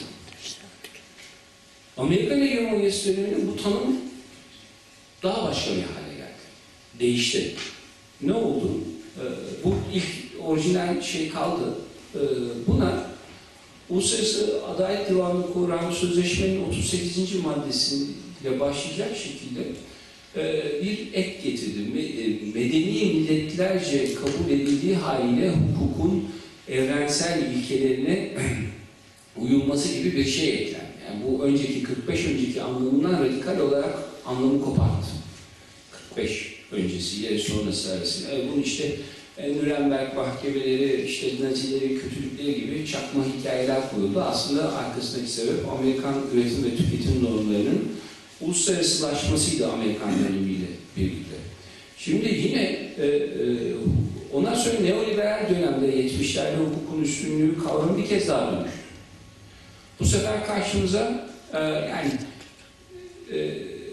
Amerikan hegemonyası döneminde bu tanım daha başka bir hale geldi. Değişti. Ne oldu? Ee, bu ilk orijinal şey kaldı. Ee, buna Uluslararası Adalet Divanı kuran sözleşmenin otuz sekizinci maddesiyle başlayacak şekilde bir ek getirdi. Medeni milletlerce kabul edildiği haliyle hukukun evrensel ilkelerine uyulması gibi bir şey eklendi. Yani bu önceki kırk beş önceki anlamından radikal olarak anlamı koparttı. kırk beş öncesiyle sonrası arasında. Yani bunun işte Nürnberg mahkemeleri, işte Nazilerin kötülükleri gibi çakma hikayeler koyuldu. Aslında arkasındaki sebep Amerikan üretim ve tüketim normlarının uluslararasılaşmasıydı Amerikan dönemiyle birlikte. Şimdi yine e, e, ondan sonra neoliberal dönemde yetmişlerde hukukun üstünlüğü kavramı bir kez daha dönüştü. Bu sefer karşımıza e, yani e,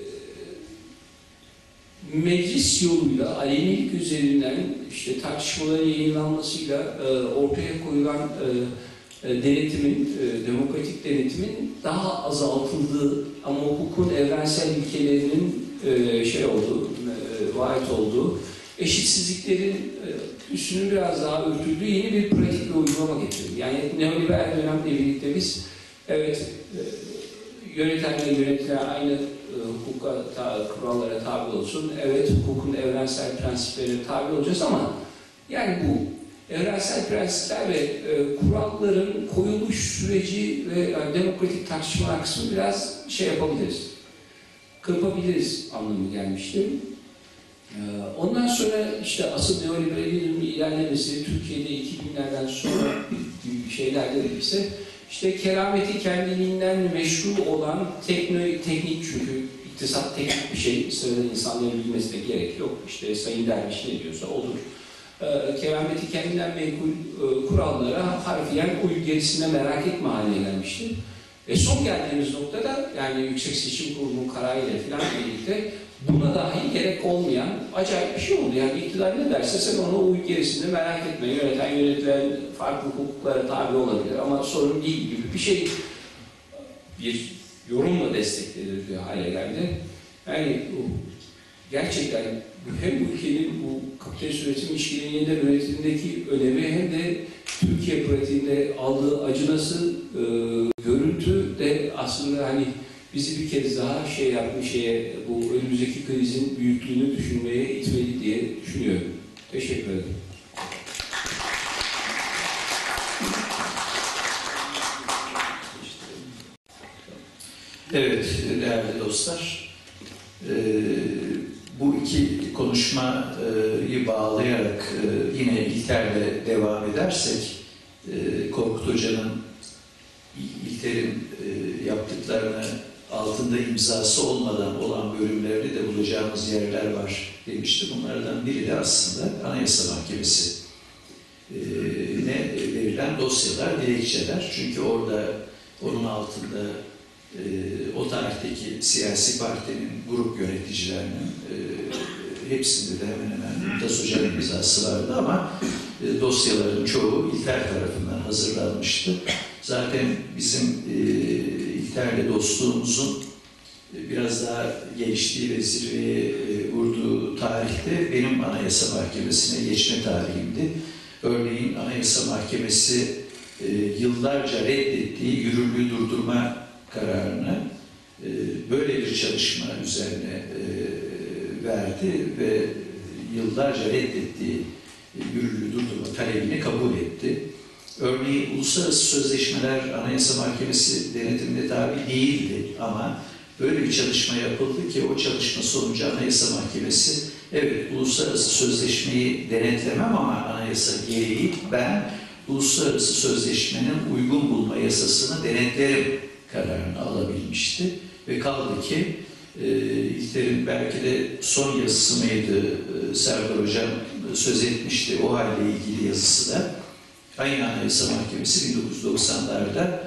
meclis yoluyla alenilik üzerinden işte tartışmaların yayınlanmasıyla e, ortaya koyulan e, e, denetimin, e, demokratik denetimin daha azaltıldığı ama hukukun evrensel ilkelerinin e, şey olduğu, e, vaat olduğu, eşitsizliklerin e, üstünün biraz daha örtüldüğü yeni bir pratik ve uygulama getirdi. Yani neoliberal dönemle birlikte biz evet e, yönetenle yönetilen aynı e, hukuka, ta, kurallara tabi olsun. Evet, hukukun evrensel prensiplerine tabi olacağız ama yani bu evrensel prensipler ve e, kuralların koyuluş süreci ve yani, demokratik tartışma kısmı biraz şey yapabiliriz. Kırpabiliriz anlamı gelmişti. E, ondan sonra işte asıl neoliberalizmin ilerlemesi Türkiye'de iki binlerden sonra gibi şeylerde ise İşte kerameti kendiliğinden meşru olan tekno, teknik çünkü iktisat teknik bir şey, sıradan insanların bilmesine gerek yok. İşte Sayın Derviş ne diyorsa odur. Ee, kerameti kendinden menkul e, kurallara harfiyen uy gerisine merak etme haline gelmişti. Ve son geldiğimiz noktada yani Yüksek Seçim Kurulu kararıyla falan birlikte buna dahi gerek olmayan acayip bir şey oldu. Yani iktidar ne derse sen ona uy gerisinde merak etme. Yöneten yönetilen farklı hukuklara tabi olabilir ama sorun değil gibi bir şey bir yorumla desteklenir bir hale geldi. Yani gerçekten hem ülkenin bu kapitalist üretim ilişkilerinin yeniden üretimindeki önemi hem de Türkiye pratiğinde aldığı acı nasıl e, görüntü de aslında hani bizi bir kez daha şey yapmış şeye, bu önümüzdeki krizin büyüklüğünü düşünmeye itmeli diye düşünüyorum. Teşekkür ederim. Evet, değerli dostlar, e, bu iki konuşmayı bağlayarak e, yine İlter'le devam edersek, e, Korkut Hoca'nın İlter'in e, yaptıklarını altında imzası olmadan olan bölümlerde de bulacağımız yerler var demişti. Bunlardan biri de aslında Anayasa Mahkemesi e, ne verilen dosyalar, dilekçeler. Çünkü orada onun altında e, o tarihteki siyasi partinin grup yöneticilerinin e, hepsinde de hemen hemen Mümtaz Hoca'nın imzası vardı ama e, dosyaların çoğu İlter tarafından hazırlanmıştı. Zaten bizim e, İlter'le dostluğumuzun e, biraz daha geliştiği ve zirveye e, vurduğu tarihte benim Anayasa Mahkemesi'ne geçme tarihimdi. Örneğin Anayasa Mahkemesi e, yıllarca reddettiği yürürlüğü durdurma kararını e, böyle bir çalışma üzerine e, verdi ve yıllarca reddettiği yürürlüğü durdurma talebini kabul etti. Örneğin uluslararası sözleşmeler Anayasa Mahkemesi denetimine tabi değildi ama böyle bir çalışma yapıldı ki o çalışma sonucu Anayasa Mahkemesi evet uluslararası sözleşmeyi denetlemem ama anayasa gereği ben uluslararası sözleşmenin uygun bulma yasasını denetlerim kararını alabilmişti ve kaldı ki e, İlter'in belki de son yazısı mıydı e, Serdar Hocam söz etmişti o halle ilgili yazısı da aynı Anayasa Mahkemesi bin dokuz yüz doksanlarda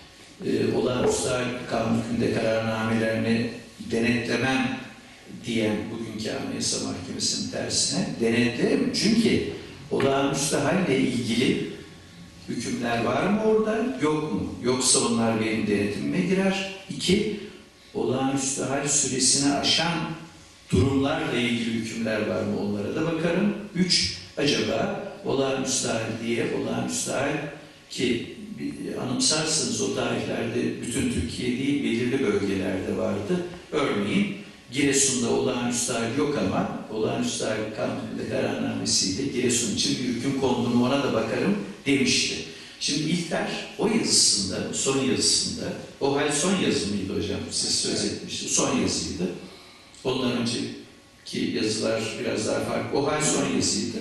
e, olağanüstü hal kanun hükmünde kararnamelerini denetlemem diyen bugünkü Anayasa Mahkemesi'nin tersine denetlerim. Çünkü olağanüstü halle ilgili hükümler var mı orada, yok mu? Yoksa onlar benim denetimime girer. İki, olağanüstü hal süresini aşan durumlarla ilgili hükümler var mı? Onlara da bakarım. Üç, acaba olağanüstü hal diye, olağanüstü hal ki anımsarsınız o tarihlerde bütün Türkiye değil, belirli bölgelerde vardı. Örneğin Giresun'da olağanüstü hal yok ama olağanüstü hal kanununda kararnamesiyle Giresun için bir hüküm kondu mu ona da bakarım demişti. Şimdi İlter o yazısında, son yazısında, o hal son yazı mıydı hocam? Siz söz etmiştiniz. Son yazıydı. Ondan önceki yazılar biraz daha farklı. O hal son yazıydı.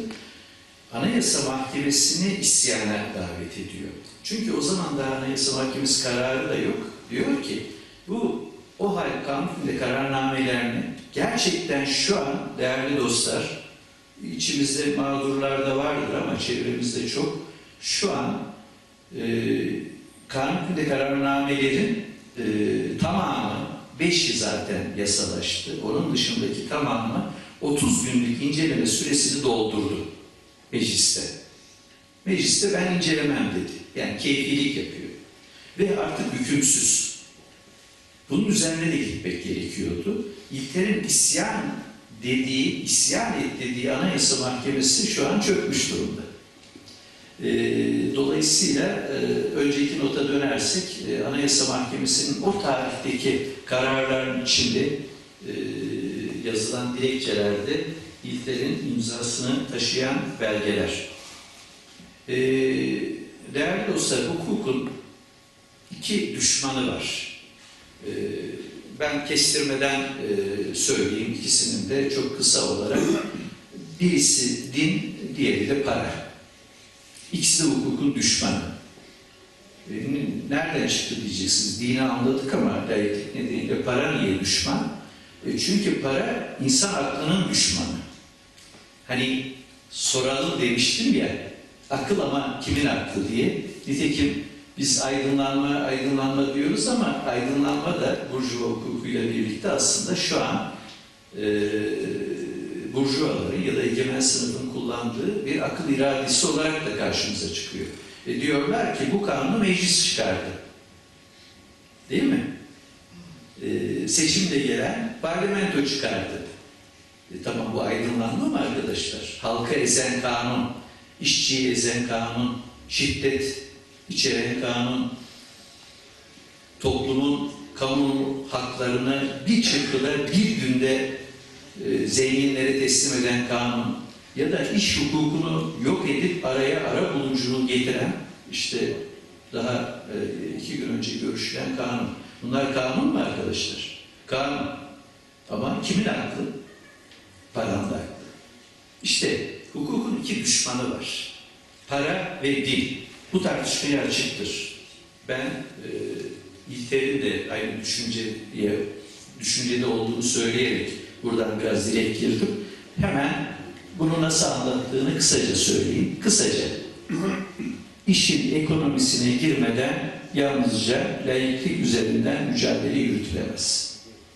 Anayasa Mahkemesi'ni isyana davet ediyor. Çünkü o zaman da Anayasa Mahkemesi kararı da yok. Diyor ki bu o hal kanununda kararnamelerini gerçekten şu an değerli dostlar, içimizde mağdurlar da vardır ama çevremizde çok, şu an e, kanununda kararnamelerin e, tamamı, beşi zaten yasalaştı. Onun dışındaki tamamı otuz günlük inceleme süresini doldurdu mecliste. Mecliste ben incelemem dedi. Yani keyfilik yapıyor. Ve artık hükümsüz. Bunun üzerine de gitmek gerekiyordu. İlter'in isyan dediği, isyan et dediği Anayasa Mahkemesi şu an çökmüş durumda. E, dolayısıyla e, önceki nota dönersek e, Anayasa Mahkemesi'nin o tarihteki kararların içinde e, yazılan dilekçelerde İlter'in imzasını taşıyan belgeler. E, değerli dostlar, hukukun iki düşmanı var. E, ben kestirmeden e, söyleyeyim ikisinin de çok kısa olarak. Birisi din, diğeri de para. İkisi de hukukun düşmanı. E, nereden çıktı diyeceksiniz. Dini anladık ama layıklık nedeniyle para niye düşman? E, çünkü para insan aklının düşmanı. Hani soralım demiştim ya, akıl ama kimin aklı diye. Nitekim biz aydınlanma, aydınlanma diyoruz ama aydınlanma da burjuva hukukuyla birlikte aslında şu an e, burjuvaların ya da egemen sınıfın kullandığı bir akıl iradesi olarak da karşımıza çıkıyor. E diyorlar ki bu kanunu meclis çıkardı. Değil mi? E, seçimle gelen parlamento çıkardı. E, tamam bu aydınlanma mı arkadaşlar? Halka ezen kanun, işçiyi ezen kanun, şiddet içeren kanun, toplumun kamu haklarını bir çırpıda, bir günde e, zenginlere teslim eden kanun ya da iş hukukunu yok edip araya ara buluculuğu getiren, işte daha e, iki gün önce görüşülen kanun. Bunlar kanun mu arkadaşlar? Kanun. Ama kimin aklı? Paranın aklı. İşte hukukun iki düşmanı var. Para ve dil. Bu tartışmaya açıktır. Ben e, İlter'in de aynı düşünceye, düşüncede olduğunu söyleyerek buradan biraz direkt girdim. Hemen bunu nasıl anlattığını kısaca söyleyeyim. Kısaca. İşin ekonomisine girmeden yalnızca laiklik üzerinden mücadele yürütülemez.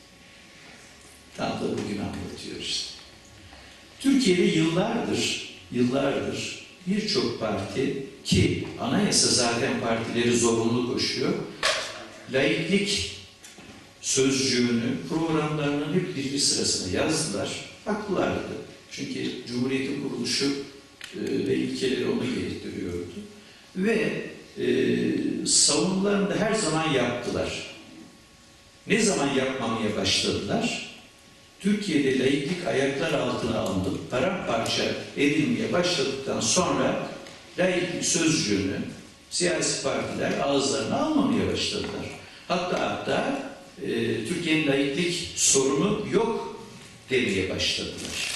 Tam da bugün anlatıyoruz. Türkiye'de yıllardır, yıllardır birçok parti ki anayasa zaten partileri zorunlu koşuyor, laiklik sözcüğünü programlarının hep birinci sırasına yazdılar. Haklılardı. Çünkü Cumhuriyet'in kuruluşu e, ve ilkeleri onu gerektiriyordu. Ve e, savunularını da her zaman yaptılar. Ne zaman yapmamaya başladılar? Türkiye'de laiklik ayaklar altına alınıp paramparça edilmeye başladıktan sonra laiklik sözcüğünü siyasi partiler ağızlarına almamaya başladılar. Hatta hatta e, Türkiye'nin laiklik sorunu yok demeye başladılar.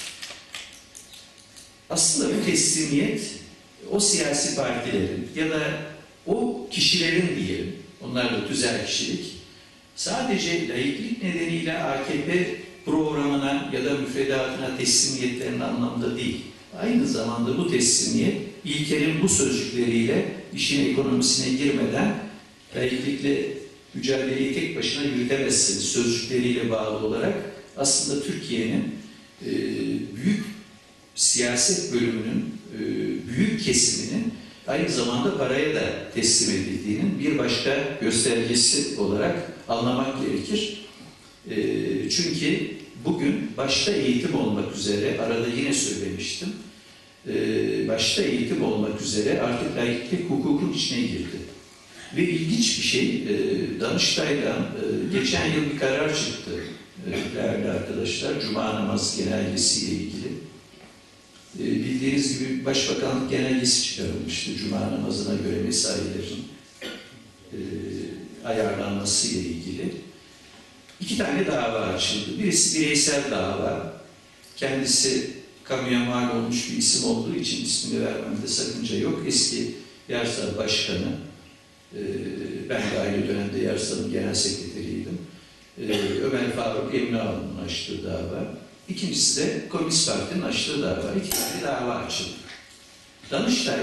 Aslında bu teslimiyet o siyasi partilerin ya da o kişilerin diyelim, onlar da tüzel kişilik, sadece laiklik nedeniyle A K P programına ya da müfredatına teslimiyetlerinin anlamda değil. Aynı zamanda bu teslimiyet İlker'in bu sözcükleriyle işin ekonomisine girmeden laiklikle mücadeleyi tek başına yürütemezsiniz sözcükleriyle bağlı olarak aslında Türkiye'nin e, büyük siyaset bölümünün e, büyük kesiminin aynı zamanda paraya da teslim edildiğinin bir başka göstergesi olarak anlamak gerekir. E, çünkü bugün başta eğitim olmak üzere, arada yine söylemiştim, e, başta eğitim olmak üzere artık laiklik hukukun içine girdi. Ve ilginç bir şey, e, Danıştay'dan e, geçen yıl bir karar çıktı e, değerli arkadaşlar, Cuma namazı genelgesiyle ilgili. E, bildiğiniz gibi Başbakanlık genelgesi çıkarılmıştı Cuma namazına göre mesailerin e, ayarlanması ile ilgili. İki tane dava açıldı. Birisi bireysel dava. Kendisi kamuya mal olmuş bir isim olduğu için ismini vermemde sakınca yok. Eski Yarsal Başkanı, e, ben de aynı dönemde Yarsal'ın genel sekreteriydim. E, Ömer Faruk Eminoğlu'nun açtığı dava. İkincisi de Komünist Parti'nin açtığı dava. İki tane dava açıldı. Danıştay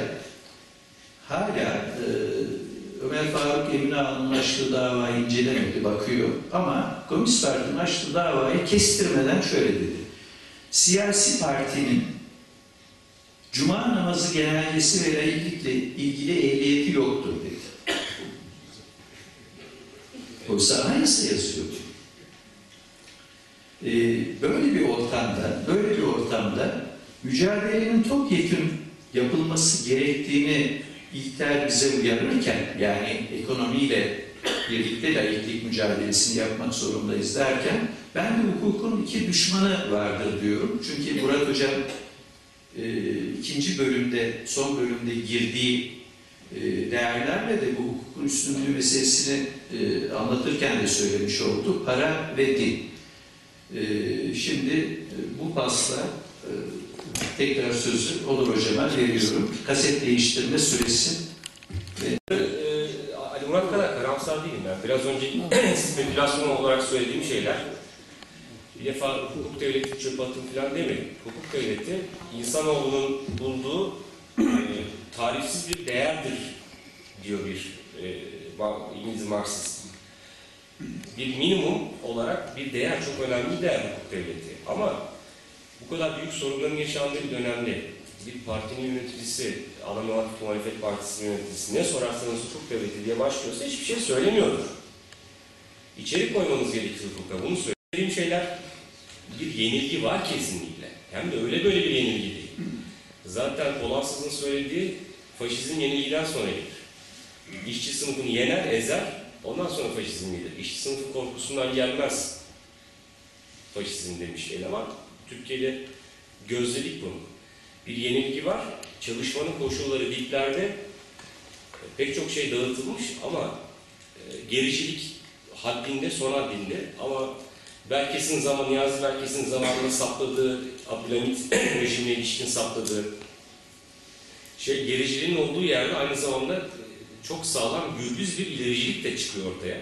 hala e, Ömer Faruk Eminoğlu'nun açtığı davayı incelemedi, bakıyor. Ama Komünist Parti'nin açtığı davayı kestirmeden şöyle dedi. Siyasi partinin Cuma namazı genelgesi ve laiklikle ilgili ehliyeti yoktur dedi. Oysa anayasa yazıyor. Ee, böyle bir ortamda, böyle bir ortamda mücadelenin topyekün yapılması gerektiğini İlker bize uyarırken, yani ekonomiyle birlikte laiklik mücadelesini yapmak zorundayız derken, ben de hukukun iki düşmanı vardır diyorum. Çünkü Murat Hocam e, ikinci bölümde, son bölümde girdiği e, değerlerle de bu hukukun üstünlüğü meselesini e, anlatırken de söylemiş oldu. Para ve din. E, şimdi e, bu pasla e, tekrar sözü Onur Hocam'a veriyorum. Kaset değiştirme süresi. Ee, Ali Murat kadar karamsar değilim ben. Biraz önce spekülasyon olarak söylediğim şeyler, bir defa hukuk devleti çöp atın falan demedim. Hukuk devleti insanoğlunun bulduğu e, tarifsiz bir değerdir diyor bir e, İngiliz Marksist. Bir minimum olarak bir değer, çok önemli bir değer hukuk devleti. Ama bu kadar büyük sorunların yaşandığı bir dönemde bir partinin yöneticisi, ana muhalefet partisinin yöneticisi ne sorarsanız hukuk devleti diye başlıyorsa hiçbir şey söylemiyordur. İçerik koymanız gerekir hukuka. Bunu söylediğim şeyler, bir yenilgi var kesinlikle. Hem de öyle böyle bir yenilgi değil. Zaten Polansız'ın söylediği faşizm yenilgiden sonra gelir. İşçi sınıfını yener, ezer, ondan sonra faşizm gelir. İşçi sınıfı korkusundan gelmez faşizm demiş eleman. Türkiye'de gözledik bunu. Bir yenilgi var. Çalışmanın koşulları diplerde, pek çok şey dağıtılmış ama gericilik haddinde, son haddinde. Ama Berkes'in zamanı, Niyazi Berkes'in zamanında sapladığı, Abdülhamit rejimine ilişkin sapladığı şey, gericiliğin olduğu yerde aynı zamanda çok sağlam, gürbüz bir ilericilik de çıkıyor ortaya.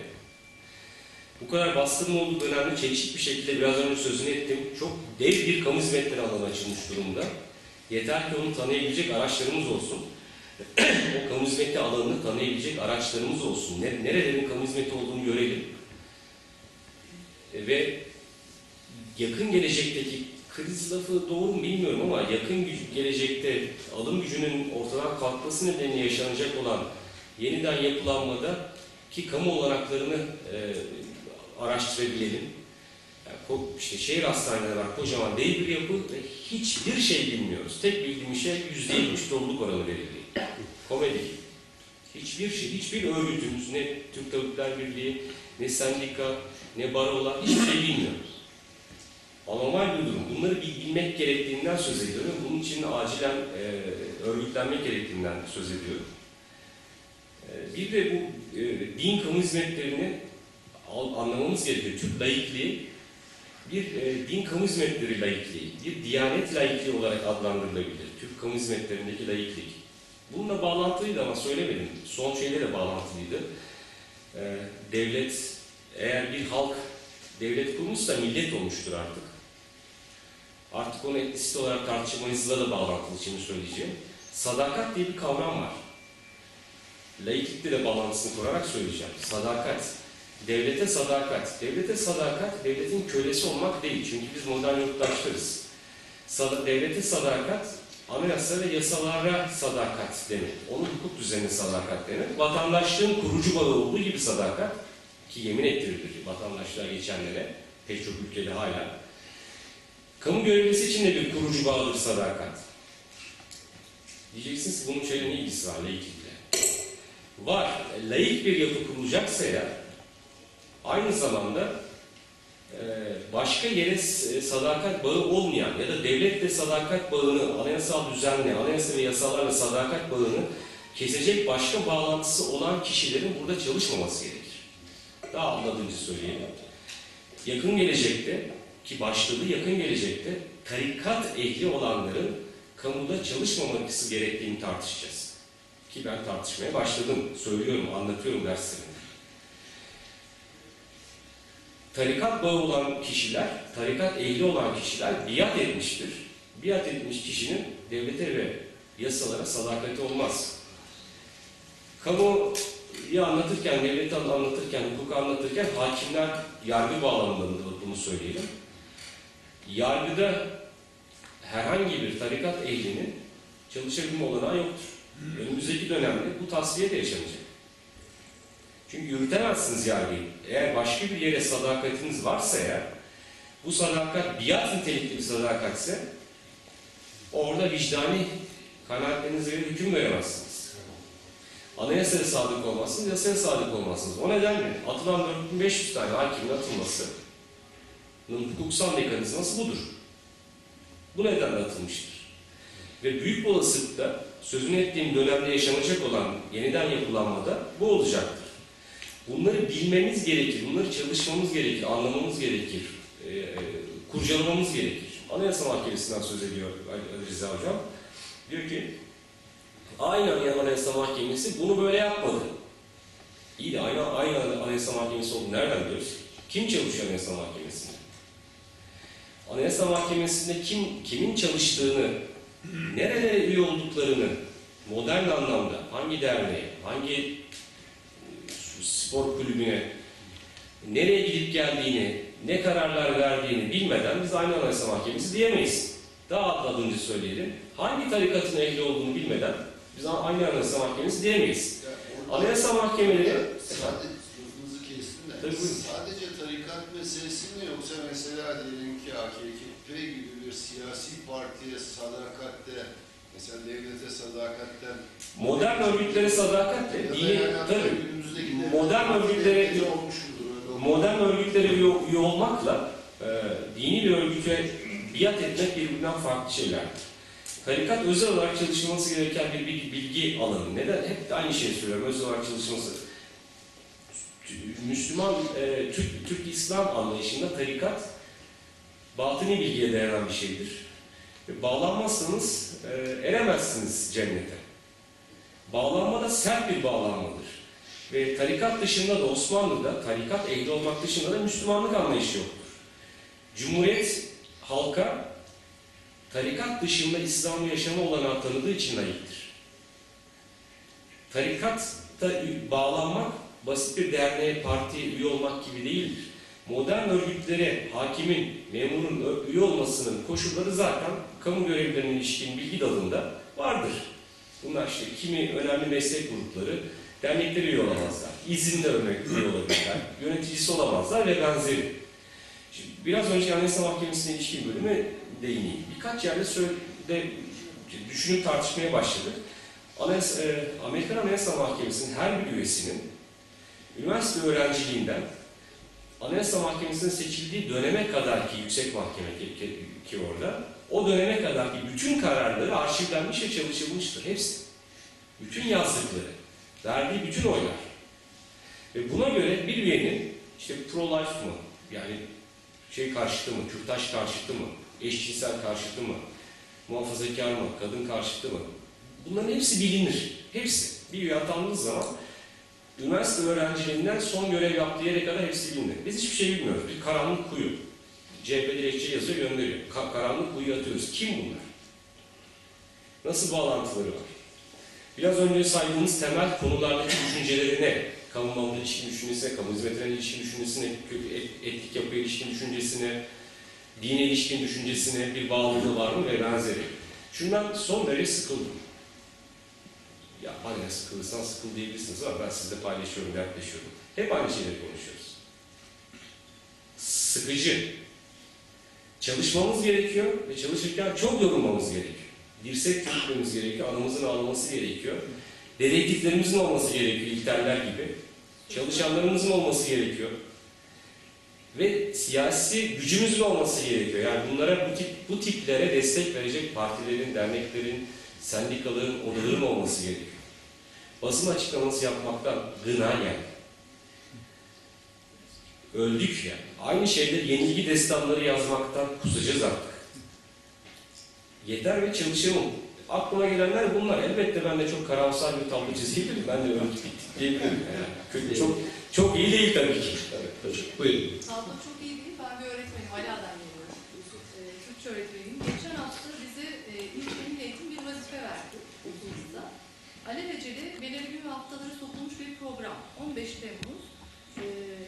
Bu kadar baskının olduğu dönemde çelişik bir şekilde biraz önce sözünü ettim. Çok dev bir kamu hizmetleri alanı açılmış durumda. Yeter ki onu tanıyabilecek araçlarımız olsun. O kamu hizmeti alanını tanıyabilecek araçlarımız olsun. Nerelerin kamu hizmeti olduğunu görelim. Ve yakın gelecekteki kriz lafı doğru mu bilmiyorum ama yakın güc- gelecekte alım gücünün ortadan kalkması nedeniyle yaşanacak olan yeniden yapılanmada ki kamu olanaklarını e, araştırabilelim. Yani, ko- işte şehir hastaneleri var, kocaman dev bir yapı ve hiçbir şey bilmiyoruz. Tek bildiğim şey yüzde yetmiş doluluk oranı verildiği. Komedi. Hiçbir şey, hiçbir örgütümüz, ne Türk Tabipler Birliği, ne sendika, ne barolar hiçbir şey bilmiyoruz. Anormal bir durum. Bunları bilmek gerektiğinden söz ediyorum. Bunun için acilen e, örgütlenmek gerektiğinden söz ediyorum. E, bir de bu e, din kamu hizmetlerini al, anlamamız gerekiyor. Türk laikliği bir e, din kamu hizmetleri laikliği, bir diyanet laikliği olarak adlandırılabilir. Türk kamu hizmetlerindeki laiklik. Bununla bağlantılıydı ama söylemedim. Son şeyle de bağlantılıydı. E, devlet, eğer bir halk devlet kurmuşsa millet olmuştur artık. Artık onu etnisite olarak tartışmayızla da bağlantılı şimdi söyleyeceğim. Sadakat diye bir kavram var. Laiklikle de bağlantısını kurarak söyleyeceğim. Sadakat. Devlete sadakat. Devlete sadakat, devletin kölesi olmak değil. Çünkü biz modern yurttaşlarız. Sad devlete sadakat, anayasa ve yasalara sadakat demek. Onun hukuk düzenine sadakat demek. Vatandaşlığın kurucu bağı olduğu gibi sadakat, ki yemin ettirilir vatandaşlığa geçenlere, pek çok ülkede hala. Kamu görevlisi için de bir kurucu bağıdır sadakat. Diyeceksiniz ki bunun şeyle ne ilgisi var laiklikle? Var. Laik bir yapı kurulacaksa ya, aynı zamanda başka yere sadakat bağı olmayan ya da devletle sadakat bağını, anayasal düzenle, anayasa ve yasalarla sadakat bağını kesecek başka bağlantısı olan kişilerin burada çalışmaması gerekir. Daha anladığınca söyleyeyim. Yakın gelecekte, ki başladığı yakın gelecekte tarikat ehli olanların kamuda çalışmaması gerektiğini tartışacağız. Ki ben tartışmaya başladım, söylüyorum, anlatıyorum derslerimde. Tarikat bağı olan kişiler, tarikat ehli olan kişiler biat etmiştir. Biat etmiş kişinin devlete ve yasalara sadakati olmaz. Kamuyu anlatırken, devleti anlatırken, hukuku anlatırken hakimler yargı bağlamında bunu söyleyelim. Yargıda herhangi bir tarikat ehlinin çalışabilme olanağı yoktur. Önümüzdeki dönemde bu tasfiye de yaşanacak. Çünkü yürütemezsiniz yargıyı. Eğer başka bir yere sadakatiniz varsa eğer, bu sadakat biat nitelikli bir sadakatse, orada vicdani kanaatlerinize göre hüküm veremezsiniz. Anayasaya sadık olmazsınız, yasaya sadık olmazsınız. O nedenle atılan dört bin beş yüz tane hakimin atılmasının hukuksal mekanizması budur. Bu nedenle atılmıştır. Ve büyük olasılıkla sözünü ettiğim dönemde yaşanacak olan yeniden yapılanmada bu olacaktır. Bunları bilmemiz gerekir, bunları çalışmamız gerekir, anlamamız gerekir, e, kurcalamamız gerekir. Anayasa Mahkemesi'nden söz ediyor Ali Rıza Hocam. Diyor ki, aynı Anayasa Mahkemesi bunu böyle yapmadı. İyi de aynı, aynı Anayasa Mahkemesi olduğunu nereden biliyoruz? Kim çalışıyor Anayasa Mahkemesi'nde? Anayasa Mahkemesi'nde kim, kimin çalıştığını, nerelere üye olduklarını, modern anlamda hangi derneğe, hangi spor kulübüne, nereye gidip geldiğini, ne kararlar verdiğini bilmeden biz aynı Anayasa Mahkemesi diyemeyiz. Daha atladığınca söyleyelim. Hangi tarikatın ehli olduğunu bilmeden biz aynı Anayasa Mahkemesi diyemeyiz. Anayasa Mahkemeleri... Sadece lafınızı kestim de, Tabii. sadece tarikat meselesi mi yoksa mesela diyelim ki A K P gibi bir siyasi partiye sadakatte, mesela devlete sadakatten... Modern örgütlere sadakatle, dini, tabii, modern örgütlere, modern örgütlere üye, üye olmakla e, dini bir örgüte biat etmek birbirinden farklı şeylerdir. Tarikat özel olarak çalışılması gereken bir bilgi, bilgi alanı. Neden? Hep de aynı şeyi söylüyorum, özel olarak çalışılması. Müslüman, e, Türk, Türk İslam anlayışında tarikat batıni bilgiye dayanan bir şeydir. Bağlanmazsanız e, eremezsiniz cennete. Bağlanma da sert bir bağlanmadır. Ve tarikat dışında da Osmanlı'da, tarikat ehli olmak dışında da Müslümanlık anlayışı yoktur. Cumhuriyet halka tarikat dışında İslam'ı yaşama olanağı tanıdığı için layıktır. Tarikatta bağlanmak basit bir derneğe, partiye üye olmak gibi değildir. modern örgütlere hakimin, memurun üye olmasının koşulları zaten kamu görevlilerine ilişkin bilgi dalında vardır. Bunlar işte kimi önemli meslek grupları, derneklere üye olamazlar, izinde örnek üye olabilirler, yöneticisi olamazlar ve benzeri. Şimdi biraz önce Anayasa Mahkemesi'ne ilişkin bölüme değineyim. Birkaç yerde söyle, düşünüp tartışmaya başladık. Anayasa, e, Amerikan Anayasa Mahkemesi'nin her bir üyesinin üniversite öğrenciliğinden Anayasa Mahkemesi'nin seçildiği döneme kadar ki yüksek mahkeme ki, ki, ki orada, o döneme kadar ki bütün kararları arşivlenmiş ve çalışılmıştır. Hepsi. Bütün yazdıkları, verdiği bütün oylar. Ve buna göre bir üyenin işte pro-life mı, yani şey karşıtı mı, kürtaj karşıtı mı, eşcinsel karşıtı mı, muhafazakar mı, kadın karşıtı mı? Bunların hepsi bilinir. Hepsi. Bir üye atandığı zaman üniversite öğrenciliğinden son görev yaptığı yere kadar hepsi bilinir. Biz hiçbir şey bilmiyoruz. Bir karanlık kuyu. C H P dilekçe yazıyor, gönderiyor. Ka karanlık kuyu atıyoruz. Kim bunlar? Nasıl bağlantıları var? Biraz önce saydığımız temel konulardaki düşüncelerine, kamu malına ilişkin düşüncesine, kamu hizmetine ilişkin düşüncesine, etnik yapıya ilişkin düşüncesine, dine ilişkin düşüncesine bir bağlılığı var mı ve benzeri. Şundan son derece sıkıldım. Ya bana sıkılırsan sıkıl diyebilirsiniz ama ben sizle paylaşıyorum, dertleşiyorum. Hep aynı şeyleri konuşuyoruz. Sıkıcı. Çalışmamız gerekiyor ve çalışırken çok yorulmamız gerekiyor. Dirsek tutmamız gerekiyor, anamızın ağlaması gerekiyor. Dedektiflerimizin olması gerekiyor, İlterler gibi. Çalışanlarımızın olması gerekiyor. Ve siyasi gücümüzün olması gerekiyor. Yani bunlara bu tip bu tiplere destek verecek partilerin, derneklerin, sendikaların, odaların olması gerekiyor. Basın açıklaması yapmaktan gına yani. Öldük yani. Aynı şeyleri yenilgi destanları yazmaktan kusacağız artık. Yeter ve çalışalım. Aklıma gelenler bunlar. Elbette ben de çok karamsar bir tablo çizebilirim. Ben de öldük bittik diyebilirim. Yani. Çok, çok iyi değil tabii ki. Evet, buyurun. Tablo çok iyi değil. Ben bir öğretmenim. Ala'dan geliyorum. E, Türkçe öğretmeniyim. Geçen hafta bize e, ilçenin eğitim bir vazife verdi okulumuzda. Alelacele belirli bir haftalara sokulmuş bir program. on beş Temmuz e,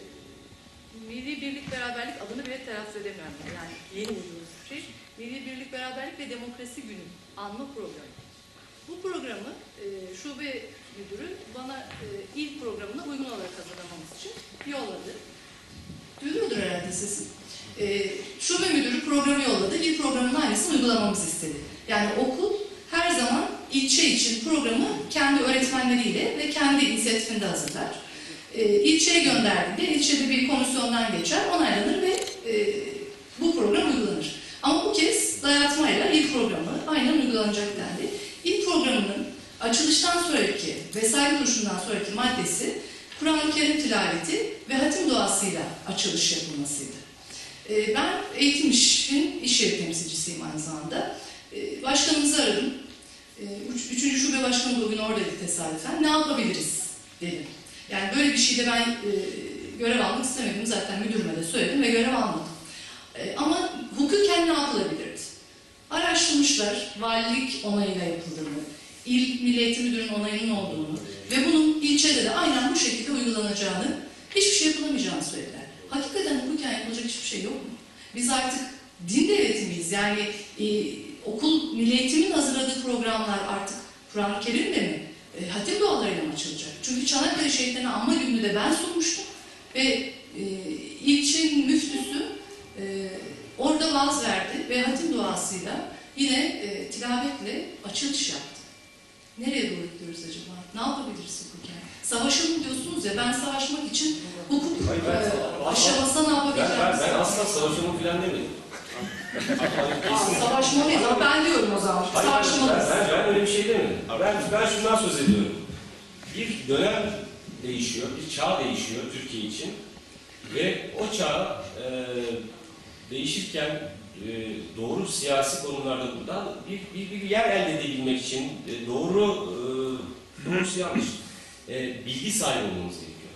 Milli Birlik Beraberlik adını bile telaffuz edemiyorum. Yani yeni uyduğumuz bir şey. Milli Birlik Beraberlik ve Demokrasi Günü anma programı. Bu programı e, şube müdürü bana e, ilk programına uygun olarak hazırlamamız için yolladı. Duyuluyordur herhalde sesim. E, şube müdürü programı yolladı. İlk programın aynısını uygulamamızı istedi. Yani okul her zaman ilçe için programı kendi öğretmenleriyle ve kendi inisiyatifinde hazırlar. E, ilçeye gönderdiğinde ilçede bir komisyondan geçer, onaylanır ve e, bu program uygulanır. Ama bu kez dayatmayla ilk programı aynen uygulanacak dendi. İlk programının açılıştan sonraki ve saygı duruşundan sonraki maddesi Kur'an-ı Kerim tilaveti ve hatim duasıyla açılış yapılmasıydı. E, ben Eğitim İş'in iş yeri temsilcisiyim aynı zamanda. E, başkanımızı aradım. E, üç, üçüncü şube başkanı bugün oradaydı tesadüfen. Ne yapabiliriz dedim. Yani böyle bir şeyde ben e, görev almak istemedim. Zaten müdürüme de söyledim ve görev almadım. E, ama hukuken ne yapılabilirdi? Araştırmışlar, valilik onayıyla yapıldığını, İl Milli Eğitim Müdürü'nün onayının olduğunu ve bunun ilçede de aynen bu şekilde uygulanacağını, hiçbir şey yapılamayacağını söylediler. Hakikaten hukuken yapılacak hiçbir şey yok mu? Biz artık din devleti miyiz? Yani e, okul, Milli Eğitim'in hazırladığı programlar artık Kur'an-ı Kerim'le mi? E, hatim dualarıyla mı açılacak? Çünkü Çanakkale Şehitlerini anma gününü de ben sunmuştum ve e, ilçenin müftüsü e, orada vaaz verdi ve hatim duasıyla yine e, tilavetle açılış yaptı. Nereye doğru gidiyoruz acaba? Ne yapabiliriz hukuken? Savaşalım diyorsunuz ya, ben savaşmak için hukuk Hayır, ben, e, aşamasında ne yapabileceğim? Ben, ben, ben asla savaşalım falan demedim. Aa, savaşmalıyız ama ben diyorum o zaman. Hayır, Savaşmalıyız. Ben, ben, ben öyle bir şey demedim. Ben, ben şundan söz ediyorum. Bir dönem değişiyor, bir çağ değişiyor Türkiye için. Ve o çağ e, değişirken e, doğru siyasi konularda buradan bir, bir, bir yer elde edebilmek için e, doğru, e, doğrusu yanlış, e, bilgi sahibi olmamız gerekiyor.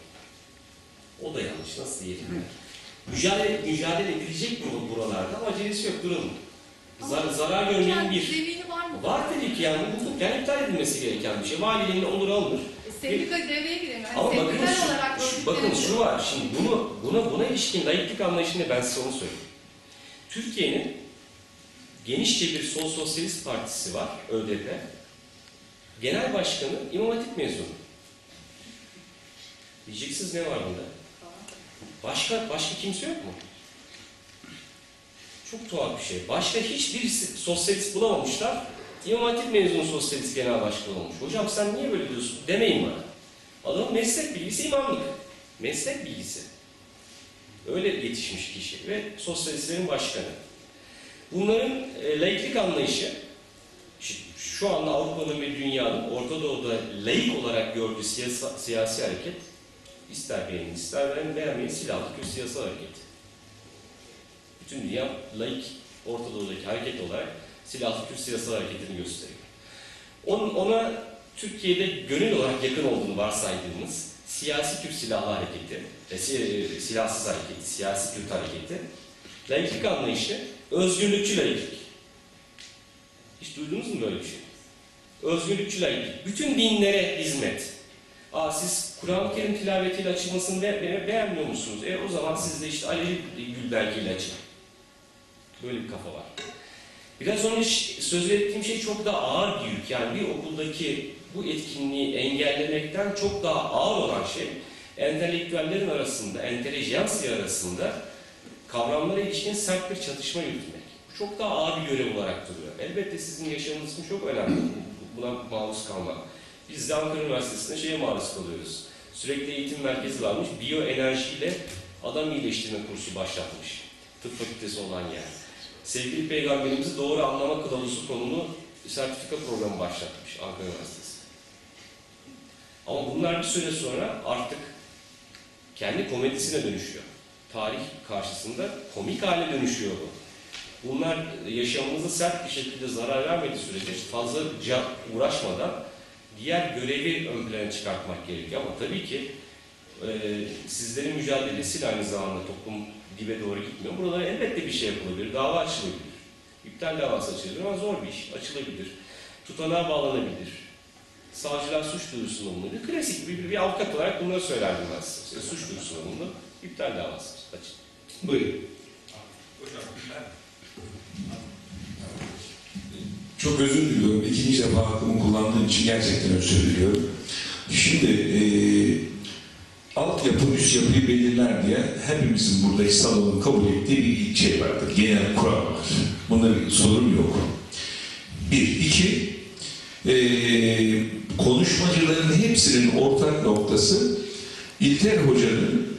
O da yanlış, nasıl diyelim? Mücadele, mücadele edilecek mi buralarda ama acelesi yok, durun. Zar, zarar görmeyen bir... Zemini var mı? Var tabii ki yani hukuken iptal edilmesi gereken bir şey. Valiliğin onuru alınır. E, sendika devreye giremiyor. Yani Ama bakın, sendikal şu, olarak şu, bakın örgütlenemiyor. şu var, şimdi bunu, buna, buna ilişkin laiklik anlayışını ben size onu söyleyeyim. Türkiye'nin genişçe bir sol sosyalist partisi var, ÖDP. Genel başkanı İmam Hatip mezunu. Diyeceksiniz ne var bunda? Başka, başka kimse yok mu? Çok tuhaf bir şey. Başka hiçbir sosyalist bulamamışlar. İmam Hatip mezunu sosyalist genel başkan olmuş. Hocam sen niye böyle diyorsun? Demeyin bana. Adamın meslek bilgisi imamlık. Meslek bilgisi. Öyle yetişmiş kişi ve sosyalistlerin başkanı. Bunların e, laiklik anlayışı, şu anda Avrupa'nın ve dünyanın Orta Doğu'da laik olarak gördüğü siyasa, siyasi hareket, ister beğenin, ister beğenmeyin, silahlı Kürt siyasal hareket. Bütün dünya laik Orta Doğu'daki hareket olarak silahlı Kürt siyasal hareketini gösteriyor. Onun, ona Türkiye'de gönül olarak yakın olduğunu varsaydığımız siyasi Kürt silahlı hareketi, e, silahsız hareketi, siyasi Kürt hareketi, laiklik anlayışı, özgürlükçü laiklik. Hiç duydunuz mu böyle bir şey? Özgürlükçü laiklik. Bütün dinlere hizmet. Aa, siz Kur'an-ı Kerim tilavetiyle açılmasını be be beğenmiyor musunuz? E o zaman siz de işte Alevi Gülberki'yle açın. Böyle bir kafa var. Biraz önce söz ettiğim şey çok daha ağır bir yük. Yani bir okuldaki bu etkinliği engellemekten çok daha ağır olan şey, entelektüellerin arasında, entelejansiya arasında kavramlara ilişkin sert bir çatışma yürütmek. Bu çok daha ağır bir görev olarak duruyor. Elbette sizin yaşamınız için çok önemli buna maruz kalmak. Biz de Ankara Üniversitesi'nde şeye maruz kalıyoruz. Sürekli eğitim merkezi varmış, biyoenerjiyle adam iyileştirme kursu başlatmış. Tıp fakültesi olan yer. Sevgili Peygamberimizi doğru anlama kılavuzu konulu sertifika programı başlatmış Ankara Üniversitesi. Ama bunlar bir süre sonra artık kendi komedisine dönüşüyor. Tarih karşısında komik hale dönüşüyor bu. Bunlar yaşamımıza sert bir şekilde zarar vermediği sürece fazla uğraşmadan diğer görevi ön plana çıkartmak gerekiyor. Ama tabii ki e, sizlerin mücadelesiyle aynı zamanda toplum dibe doğru gitmiyor. Buralara elbette bir şey yapılabilir, dava açılabilir. İptal davası açılabilir ama zor bir iş, açılabilir. Tutanağa bağlanabilir. Savcılar suç duyurusunda bulunabilir. Klasik bir, bir avukat olarak bunları söylerdim ben size. İşte suç duyurusunda bulunur, iptal davası açın. Buyurun. Hocam ben çok özür diliyorum. İkinci defa hakkımı kullandığım için gerçekten özür diliyorum. Şimdi e, altyapı üst yapıyı belirler diye hepimizin buradaki salonun kabul ettiği bir şey vardır. Genel kural var. Bunda bir sorun yok. Bir. iki e, konuşmacıların hepsinin ortak noktası İlker Hoca'nın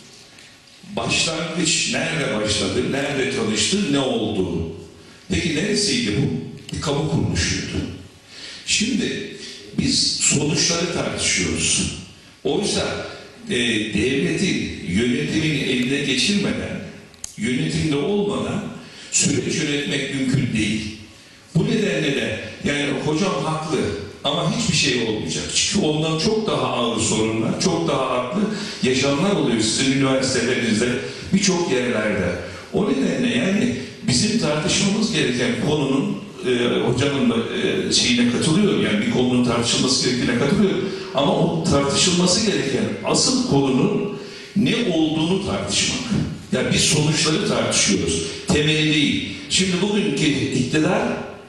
başlangıç nerede başladı, nerede tanıştı, ne oldu? Peki neresiydi bu? Bir kamu kuruluşuydu. Şimdi biz sonuçları tartışıyoruz. Oysa e, devleti yönetimin eline geçirmeden, yönetimde olmadan süreç yönetmek mümkün değil. Bu nedenle de yani hocam haklı ama hiçbir şey olmayacak. Çünkü ondan çok daha ağır sorunlar, çok daha haklı yaşamlar oluyor sizin üniversitelerinizde, birçok yerlerde. O nedenle yani bizim tartışmamız gereken konunun e, hocamın da e, şeyine katılıyorum, yani bir konunun tartışılması gerektiğine katılıyorum. Ama o tartışılması gereken asıl konunun ne olduğunu tartışmak. Yani biz sonuçları tartışıyoruz, temeli değil. Şimdi bugünkü iktidar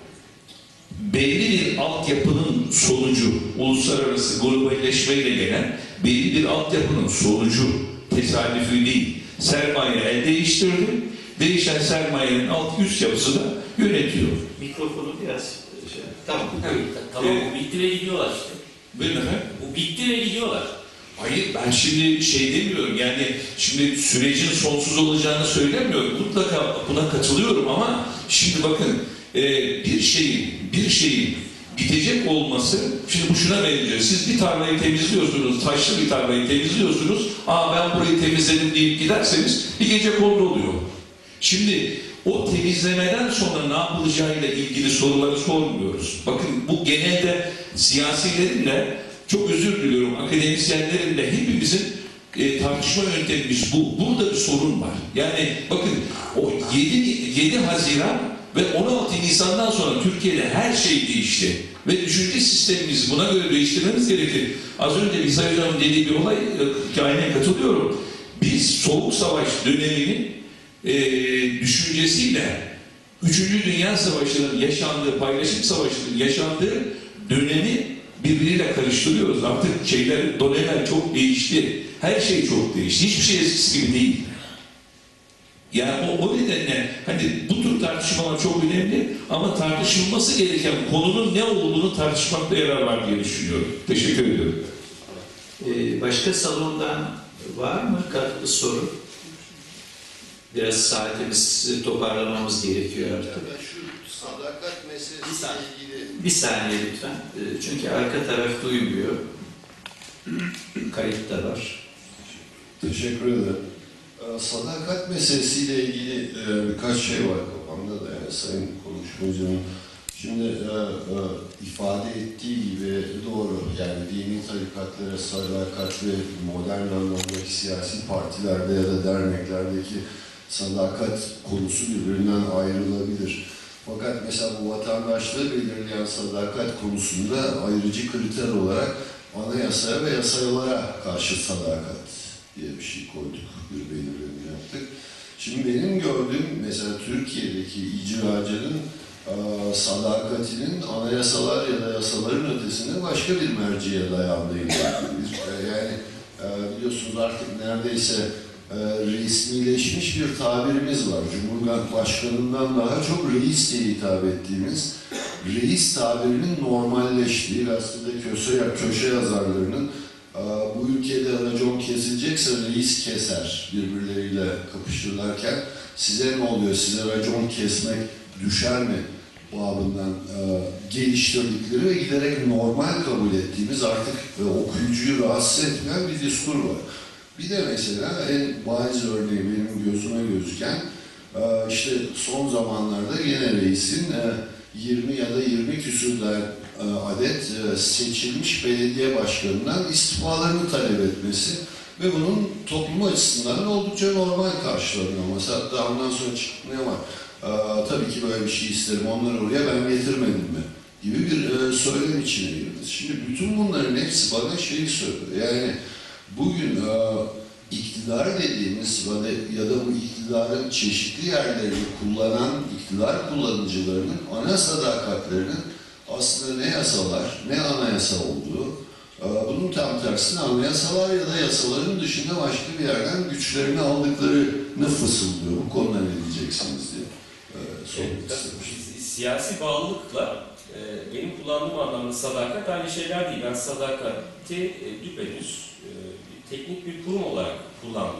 belli bir altyapının sonucu, uluslararası globalleşmeyle gelen belli bir altyapının sonucu, tesadüfi değil. Sermaye el değiştirdi, değişen sermayenin alt üst yapısı da yönetiyor. Mikrofonu biraz şey. Tamam. Tamam, bu bitti ve gidiyorlar işte. Buyurun efendim. Bu bitti ve gidiyorlar. Hayır, ben şimdi şey demiyorum, yani şimdi sürecin sonsuz olacağını söylemiyorum. Mutlaka buna katılıyorum ama şimdi bakın e, bir şeyin, bir şeyin bitecek olması, şimdi bu şuna benziyor. Siz bir tarlayı temizliyorsunuz, taşlı bir tarlayı temizliyorsunuz. Aa ben burayı temizledim deyip giderseniz bir gece kondu oluyor. Şimdi o temizlemeden sonra ne yapılacağıyla ilgili soruları sormuyoruz. Bakın bu genelde siyasilerin, çok özür diliyorum, akademisyenlerin de hepimizin e, tartışma yöntemimiz bu. Burada bir sorun var. Yani bakın o yedi Haziran Ve on altı Nisan'dan sonra Türkiye'de her şey değişti. Ve düşünce sistemimizi buna göre değiştirmemiz gerekir. Az önce İsa Hocam'ın dediği bir olay, aynen katılıyorum. Biz Soğuk Savaş döneminin e, düşüncesiyle Üçüncü Dünya Savaşı'nın yaşandığı, paylaşım savaşının yaşandığı dönemi birbiriyle karıştırıyoruz. Artık şeyler, dönemler çok değişti. Her şey çok değişti. Hiçbir şey eskisi gibi değil. Yani o, o nedenle hani bu tür tartışmalar çok önemli ama tartışılması gereken konunun ne olduğunu tartışmakta yarar var diye düşünüyorum. Teşekkür ediyorum. Ee, başka salondan var mı katkı soru? Biraz saatimizi toparlamamız gerekiyor artık. Yani şu sadakat meselesiyle ilgili... Bir saniye lütfen. Ee, çünkü arka taraf duymuyor. Kayıt da var. Teşekkür ederim. Ee, Sadakat meselesiyle ilgili e, birkaç şey var kafamda da yani Sayın Konuşmacı'nın şimdi e, e, ifade ettiği gibi doğru yani dini tarikatlara sadakat ve modern anlamdaki siyasi partilerde ya da derneklerdeki sadakat konusu birbirinden ayrılabilir. Fakat mesela bu vatandaşlığı belirleyen sadakat konusunda ayrıcı kriter olarak anayasaya ve yasalara karşı sadakat diye bir şey koyduk, bir belirleme yaptık. Şimdi benim gördüğüm mesela Türkiye'deki icracının e, sadakatinin anayasalar ya da yasaların ötesinde başka bir merciye dayandığıyla ilgilidir. E, yani e, biliyorsunuz artık neredeyse e, resmileşmiş bir tabirimiz var. Cumhurbaşkanından daha çok reis diye hitap ettiğimiz, reis tabirinin normalleştiği, gazetede köşe, köşe yazarlarının bu ülkede racon kesilecekse reis keser birbirleriyle kapışırlarken size ne oluyor, size racon kesmek düşer mi babından e, geliştirdikleri ve giderek normal kabul ettiğimiz artık e, okuyucuyu rahatsız etmeyen bir diskur var. Bir de mesela en bariz örneği benim gözüme gözüken e, işte son zamanlarda yine reisin e, yirmi ya da yirmi küsürden adet seçilmiş belediye başkanından istifalarını talep etmesi ve bunun toplum açısından oldukça normal karşılanıyor. Mesela hatta ondan sonra çıkmıyor ama tabii ki böyle bir şey isterim, onları oraya ben getirmedim mi gibi bir söylem içine girdi. Şimdi bütün bunların hepsi bana şeyi söylüyor. Yani bugün iktidar dediğimiz ya da bu iktidarın çeşitli yerlerini kullanan iktidar kullanıcılarının ana sadakatlerinin aslında ne yasalar, ne anayasa olduğu, bunun tam tersine anayasalar ya da yasaların dışında başka bir yerden güçlerini aldıklarını fısıldıyor. Bu konuda ne diyeceksiniz diye sormak istemiştim. Siyasi bağlılıkla benim kullandığım anlamda sadakat aynı şeyler değil. Ben sadakati düpedüz teknik bir kurum olarak kullandım.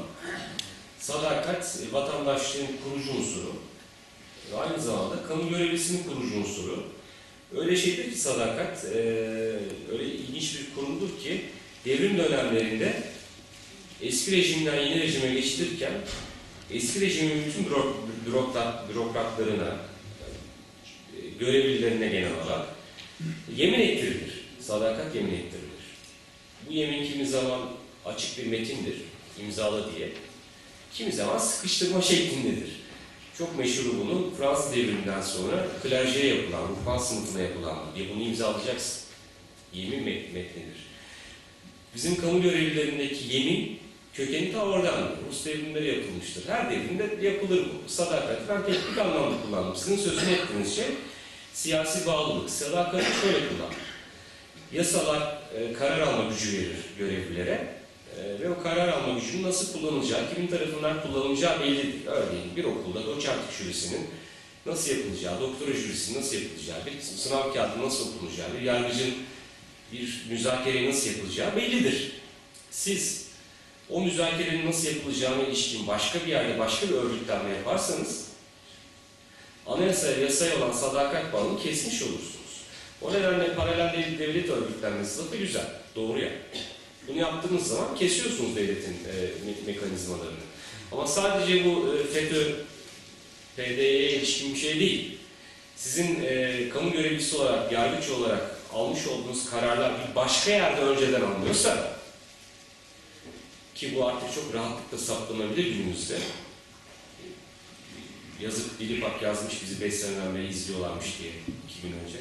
Sadakat vatandaşlığın kurucu unsuru, aynı zamanda kamu görevlisinin kurucu unsuru. Öyle şeydir ki sadakat, e, öyle ilginç bir kurumdur ki devrim dönemlerinde eski rejimden yeni rejime geçtirirken eski rejimin bütün bürok, bürokrat, bürokratlarına, e, görevlilerine genel olarak yemin ettirilir. Sadakat yemin ettirilir. Bu yemin kimi zaman açık bir metindir, imzala diye. Kimi zaman sıkıştırma şeklindedir. Çok meşhur bunun Fransız devriminden sonra klerjeye yapılan, ruhban sınıfına yapılan diye bunu imzalayacaksın. Yemin metnidir. Bizim kamu görevlilerindeki yemin kökeni ta oradan. Rus devrimleri yapılmıştır. Her devrimde yapılır bu. Sadakat. Ben teknik anlamda kullandım. Sizin sözünü ettiğiniz şey siyasi bağlılık. Sadakati şöyle kullan. Yasalar e, karar alma gücü verir görevlilere. Ve o karar alma gücünün nasıl kullanılacağı, kimin tarafından kullanılacağı bellidir. Örneğin bir okulda doçentlik jürisinin nasıl yapılacağı, doktora jürisinin nasıl yapılacağı, bir sınav kağıdı nasıl okunacağı, bir yargıcın bir müzakereyi nasıl yapılacağı bellidir. Siz o müzakerenin nasıl yapılacağına ilişkin başka bir yerde, başka bir örgütlenme yaparsanız anayasaya, yasaya olan sadakat bağını kesmiş olursunuz. O nedenle paralel devlet örgütlenmesi lafı güzel, doğru ya. Bunu yaptığınız zaman kesiyorsunuz devletin e, me mekanizmalarını. Ama sadece bu e, FETÖ, P D Y'ye ilişkin bir şey değil. Sizin e, kamu görevlisi olarak, yargıç olarak almış olduğunuz kararlar bir başka yerde önceden alınıyorsa, ki bu artık çok rahatlıkla saptanabilir günümüzde, yazık Dilipak yazmış bizi beş seneden beri izliyorlarmış diye iki gün önce.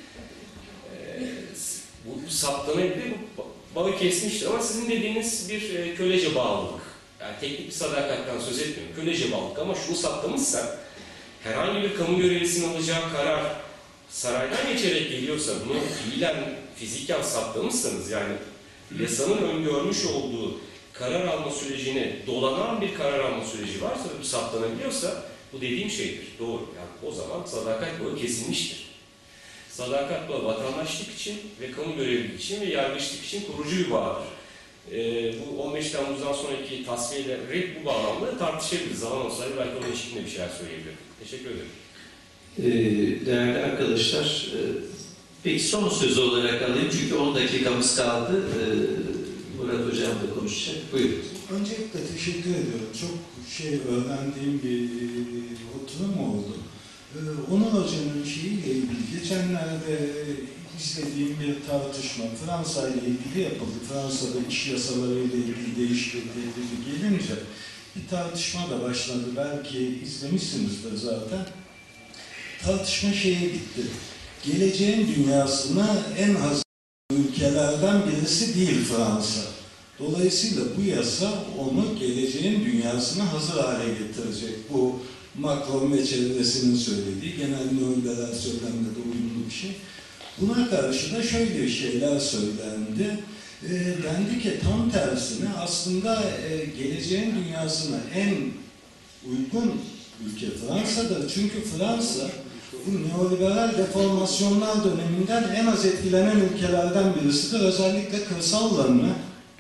Ee, bu, bu saptanabilir, bu bağı kesmiştir ama sizin dediğiniz bir e, kölece bağlılık. Yani teknik bir sadakatten söz etmiyorum. Kölece bağlılık ama şunu saptamışsa herhangi bir kamu görevlisinin alacağı karar saraydan geçerek geliyorsa bunu fiilen, fiziken saptamışsanız yani yasanın öngörmüş olduğu karar alma sürecini dolanan bir karar alma süreci varsa bu saptanabiliyorsa bu dediğim şeydir. Doğru. Yani o zaman sadakat bağı kesilmiştir. Sadakat bağı vatandaşlık için ve kamu görevlilik için ve yargıçlık için kurucu bir bağdır. Ee, bu on beş Temmuz'dan sonraki tasfiyeleri bu bağlamda tartışabiliriz. Zaman olsaydı belki onun için bir şeyler söyleyebilirim. Teşekkür ederim. Ee, değerli arkadaşlar, e, peki son sözü olarak alayım çünkü on dakikamız kaldı. Ee, Murat Hocam da konuşacak. Buyurun. Öncelikle teşekkür ediyorum. Çok şey öğrendiğim bir oturum oldu. Ee, Onur Hoca'nın şeyiyle ilgili geçenlerde izlediğim bir tartışma Fransa ile ilgili yapıldı. Fransa'da iş yasaları ile ilgili değişiklikleri gelince bir tartışma da başladı. Belki izlemişsinizdir zaten. Tartışma şeye gitti. Geleceğin dünyasına en hazır ülkelerden birisi değil Fransa. Dolayısıyla bu yasa onu geleceğin dünyasına hazır hale getirecek. Bu Macron ve çevresinin söylediği genel neoliberal söylemle de uyumlu bir şey. Buna karşı da şöyle şeyler söylendi. E, dendi ki tam tersine aslında e, geleceğin dünyasına en uygun ülke Fransa'dır. Çünkü Fransa bu neoliberal deformasyonlar döneminden en az etkilenen ülkelerden birisidir. Özellikle kırsal alanını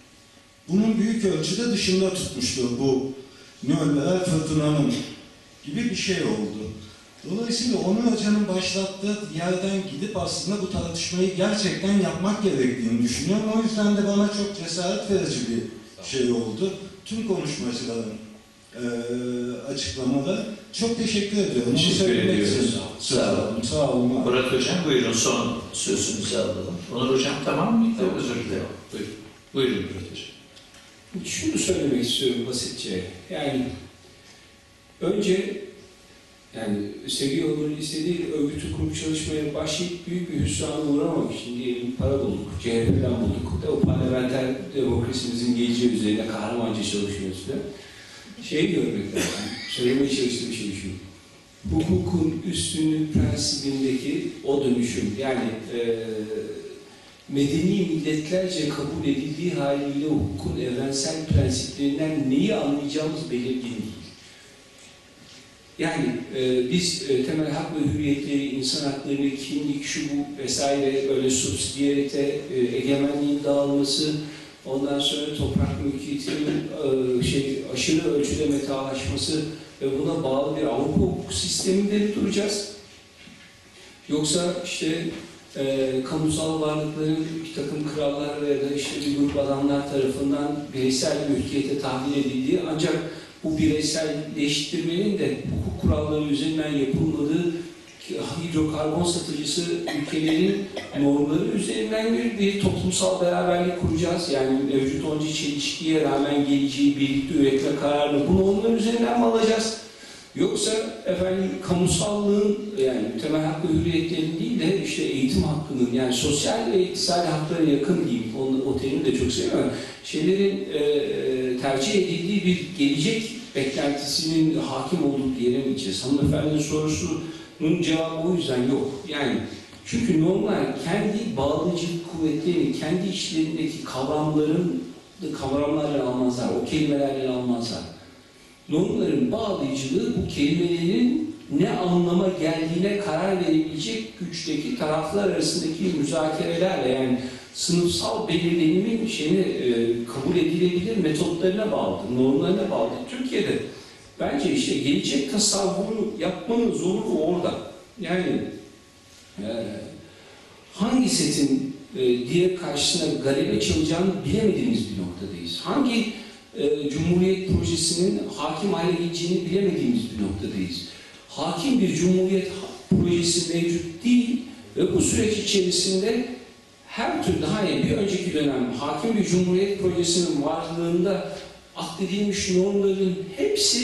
bunun büyük ölçüde dışında tutmuştur bu neoliberal fırtınanın gibi bir şey oldu. Dolayısıyla Onur Hoca'nın başlattığı yerden gidip aslında bu tartışmayı gerçekten yapmak gerektiğini düşünüyorum. O yüzden de bana çok cesaret verici bir şey oldu. Tüm konuşmacıların e, açıklamaları. Çok teşekkür ediyorum. Teşekkür ediyoruz. Sağ olun. Sağ olun. Murat Hocam buyurun son sözünüzü alalım. Onur Hocam tamam mıydı? Tamam. Özür dilerim. Buyurun. Buyurun Murat Hocam. Şunu söylemek istiyorum basitçe. Yani önce yani sevgili Onur'un istediği örgütü kurup çalışmaya başlayıp büyük bir hüsrana uğramamak için diyelim para bulduk, C H P'den bulduk. O parlamenter demokrasimizin geleceği üzerine kahramanca çalışıyoruz da. Şeyi görmek lazım, söylemeye çalıştığım şey şu. Hukukun üstünlük prensibindeki o dönüşüm, yani e, medeni milletlerce kabul edildiği haliyle hukukun evrensel prensiplerinden neyi anlayacağımız belirgin değil. Yani e, biz e, temel hak ve hürriyetleri, insan haklarını, kimlik, şu bu vesaire böyle subsidiyerite, e, egemenliğin dağılması, ondan sonra toprak mülkiyetinin e, şey, aşırı ölçüde metalaşması ve buna bağlı bir Avrupa hukuk sisteminde mi duracağız? Yoksa işte e, kamusal varlıkların bir takım krallar ya da işte bir grup adamlar tarafından bireysel mülkiyete tahvil edildiği ancak bu bireyselleştirmenin de hukuk kuralları üzerinden yapılmadığı hidrokarbon satıcısı ülkelerin normları üzerinden bir, bir toplumsal beraberlik kuracağız. Yani mevcut onca çelişkiye rağmen geleceği birlikte üretme kararını bunu onların üzerinden mi alacağız? Yoksa efendim kamusallığın yani temel hak ve hürriyetlerin değil de işte eğitim hakkının yani sosyal ve iktisadi haklara yakın diyeyim. Onu, o terimi de çok seviyorum. Şeylerin e, tercih edildiği bir gelecek beklentisinin hakim olduğu diyemeyeceğiz. Hanımefendinin sorusunun cevabı o yüzden yok. Yani çünkü normlar kendi bağlayıcı kuvvetlerini, kendi içlerindeki kavramların kavramlarla almazlar, o kelimelerle almazlar. Normların bağlayıcılığı bu kelimelerin ne anlama geldiğine karar verebilecek güçteki taraflar arasındaki müzakerelerle yani sınıfsal belirlenimin şeyini e, kabul edilebilir metotlarına bağlıdır, normlarına bağlıdır. Türkiye'de bence işte gelecek tasavvuru yapmanın zorluğu orada. Yani e, hangi setin e, diğer karşısına galebe çalacağını bilemediğimiz bir noktadayız. Hangi e, Cumhuriyet projesinin hakim hale geleceğini bilemediğimiz bir noktadayız. Hakim bir Cumhuriyet projesi mevcut değil ve bu süreç içerisinde her türlü hayır bir önceki dönem hakim bir Cumhuriyet projesinin varlığında akledilmiş normların hepsi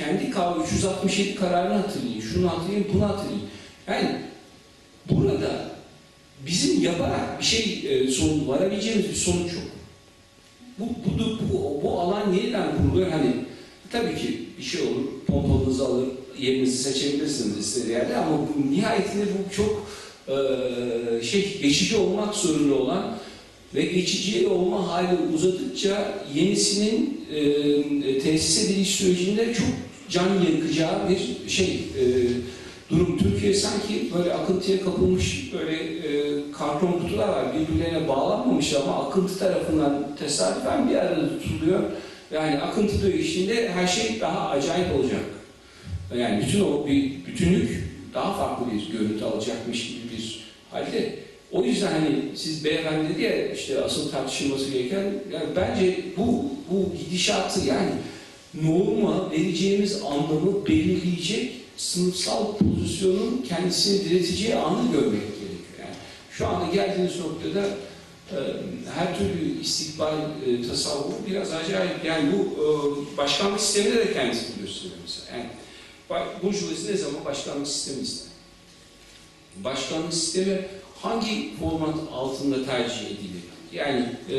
kendi K üç yüz altmış yedi kararını hatırlayın, şunu hatırlayın, bunu hatırlayın. Yani burada bizim yaparak bir şey e, son, varabileceğimiz bir sonuç yok. Bu, bu, bu, bu alan yeniden kuruluyor. Hani tabii ki bir şey olur, pompalınızı alır, yerinizi seçebilirsiniz istediği yerde ama bu, nihayetinde bu çok e, şey geçici olmak zorunda olan ve geçici olma hali uzadıkça yenisinin e, tesis ediliş sürecinde çok can yakacağı bir şey e, durum. Türkiye sanki böyle akıntıya kapılmış böyle e, karton kutular var. Birbirlerine bağlanmamış ama akıntı tarafından tesadüfen bir arada tutuluyor. Yani akıntı dönüşünde her şey daha acayip olacak. Yani bütün o bir bütünlük daha farklı bir görüntü alacakmış gibi bir halde. O yüzden hani siz beyefendi dedi ya işte asıl tartışılması gereken yani bence bu bu gidişatı yani norma vereceğimiz anlamı belirleyecek sınıfsal pozisyonun kendisini direteceği anı görmek gerekiyor. Yani şu anda geldiğiniz noktada e, her türlü istikbal e, tasavvuru biraz acayip. Yani bu e, başkanlık sisteminde de kendisini gösteriyor mesela. Yani burjuvazi ne zaman başkanlık sistemi ister? Başkanlık sistemi hangi format altında tercih edilir? Yani e,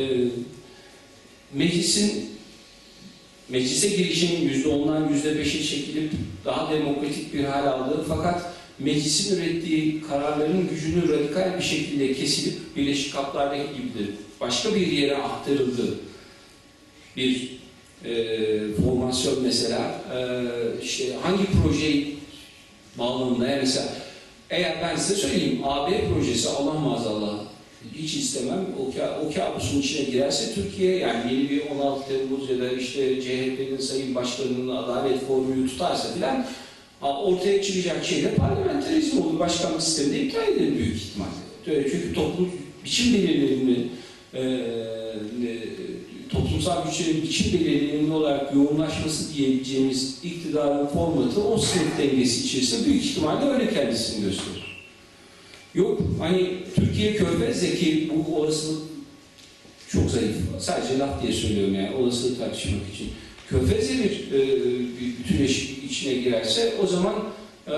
meclisin meclise girişinin yüzde ondan yüzde beşe çekilip daha demokratik bir hal aldığı fakat meclisin ürettiği kararların gücünü radikal bir şekilde kesilip Birleşik Kaplar'daki gibidir. Başka bir yere aktarıldı bir e, formasyon mesela e, işte hangi projeyi bağlamında yani mesela eğer ben size söyleyeyim A B projesi Allah maazallah hiç istemem o, ka o kabusun içine girerse Türkiye yani yeni bir on altı Temmuz ya da işte C H P'nin Sayın Başkanı'nın adalet formülü tutarsa filan ortaya çıkacak şey de parlamenterizm olur. Başkanlık sisteminde iptal edilir büyük ihtimalle. Çünkü toplum biçim belirlerini e, e, toplumsal güçlerin biçim belirlenimli olarak yoğunlaşması diyebileceğimiz iktidarın formatı o sınıf dengesi içerisinde büyük ihtimalle öyle kendisini gösterir. Yok, hani Türkiye Körfez'deki bu olasılık çok zayıf. Sadece laf diye söylüyorum yani olasılığı tartışmak için. Körfez'e bir, e, bir bütünleşik içine girerse o zaman e,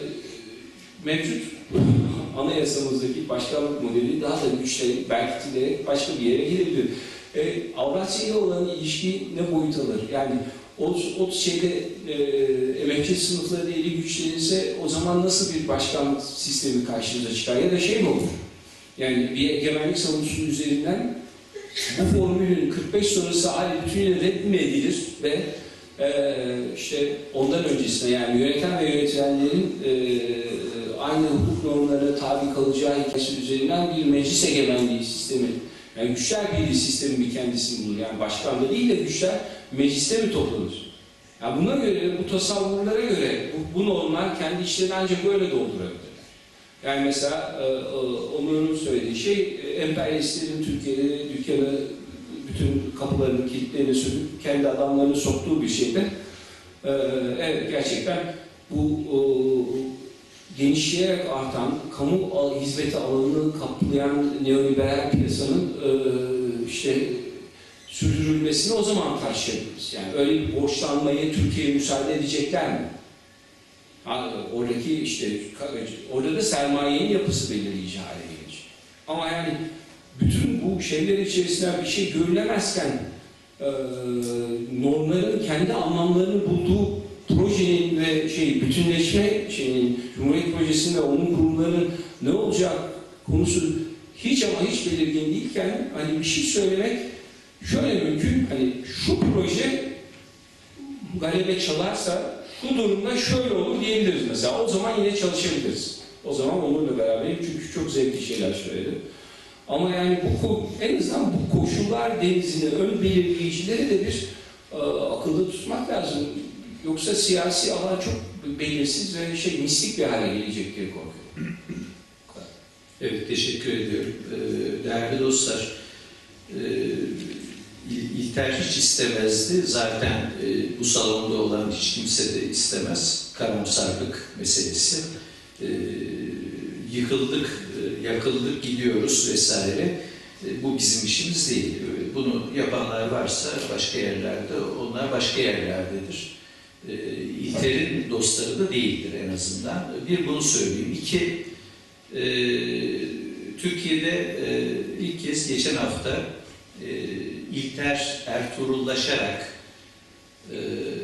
mevcut anayasamızdaki başkanlık modeli daha da güçlenip belki de başka bir yere girebilir. E, Avrasya ile olan ilişki ne boyut alır? Yani o, o şeyde e, emekçi sınıfları ile güçlenirse o zaman nasıl bir başkanlık sistemi karşımıza çıkar? Ya da şey mi olur? Yani bir egemenlik savunucusu üzerinden bu formülün kırk beş sonrası hali bütünüyle red mi edilir ve e, işte ondan öncesinde yani yöneten ve yönetilenlerin e, aynı hukuk normlarına tabi kalacağı hikayesi üzerinden bir meclis egemenliği sistemi yani güçler birliği sistemi bir kendisini bulur. Yani başkanda değil de güçler mecliste mi toplanır? Yani buna göre, bu tasavvurlara göre bu, bu normlar kendi içlerini ancak böyle doldurabilirler. Yani mesela e, Onur'un söylediği şey emperyalistlerin Türkiye'de dükkanı bütün kapılarını kilitlerini sürüp kendi adamlarını soktuğu bir şeyde e, evet gerçekten bu o, genişleyerek artan kamu hizmeti alanını kaplayan neoliberal piyasanın e, işte sürdürülmesini o zaman tartışabiliriz. Yani öyle bir borçlanmayı Türkiye'ye müsaade edecekler mi? Ha, oradaki işte orada da sermayenin yapısı belirleyici hale gelecek. Ama yani bütün bu şeyler içerisinden bir şey görülemezken e, normların kendi anlamlarını bulduğu projenin ve şey bütünleşme şeyinin Cumhuriyet Projesi'nde onun kurumlarının ne olacak konusu hiç ama hiç belirgin değilken hani bir şey söylemek şöyle mümkün hani şu proje galebe çalarsa bu durumda şöyle olur diyebiliriz mesela. O zaman yine çalışabiliriz. O zaman onunla beraber çünkü çok zevkli şeyler söyledi. Ama yani bu en azından bu koşullar denizini ön belirleyicileri de bir e, akılda tutmak lazım. Yoksa siyasi alan çok belirsiz ve şey mistik bir hale gelecek diye korkuyorum. Evet, teşekkür ediyorum. Değerli dostlar, İlter hiç istemezdi. Zaten bu salonda olan hiç kimse de istemez. Karamsarlık meselesi. Yıkıldık, yakıldık, gidiyoruz vesaire. Bu bizim işimiz değil. Bunu yapanlar varsa başka yerlerde, onlar başka yerlerdedir. e, İlter'in dostları da değildir en azından. Bir bunu söyleyeyim. İki, e, Türkiye'de e, ilk kez geçen hafta e, İlter Ertuğrullaşarak e,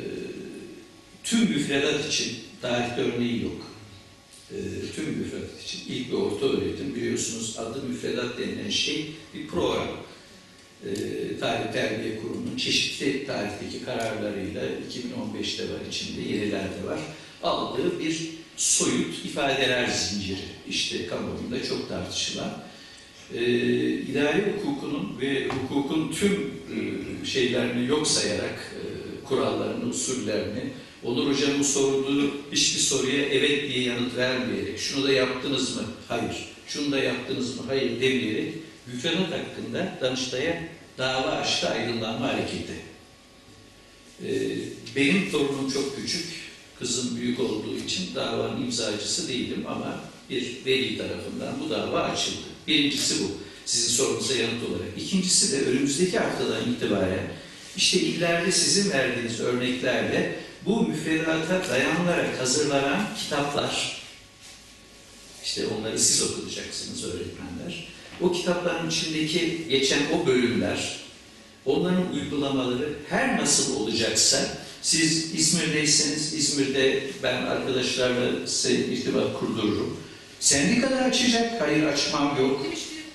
tüm müfredat için, tarihte örneği yok, e, tüm müfredat için ilk ve orta öğretim, biliyorsunuz adı müfredat denilen şey bir program. E, Tarih Terbiye Kurumu'nun çeşitli tarihteki kararlarıyla iki bin on beşte var, içinde yenilerde var, aldığı bir soyut ifadeler zinciri. İşte kamuoyunda çok tartışılan, e, idare hukukunun ve hukukun tüm e, şeylerini yok sayarak, e, kurallarını, usullerini, Onur Hocam'ın sorduğu hiçbir soruya evet diye yanıt vermeyerek, şunu da yaptınız mı? Hayır. Şunu da yaptınız mı? Hayır demeyerek, müfredat hakkında Danıştay'a dava açtı aydınlanma hareketi. Ee, benim torunum çok küçük, kızım büyük olduğu için davanın imzacısı değilim ama bir veli tarafından bu dava açıldı. Birincisi bu, sizin sorunuza yanıt olarak. İkincisi de önümüzdeki haftadan itibaren işte ileride sizin verdiğiniz örneklerle bu müfredata dayanılarak hazırlanan kitaplar, işte onları siz okutacaksınız öğretmenler. O kitapların içindeki geçen o bölümler, onların uygulamaları her nasıl olacaksa, siz İzmir'deyseniz, İzmir'de ben arkadaşlarla size irtibat kurdururum. Sendikada açacak, hayır açmam yok.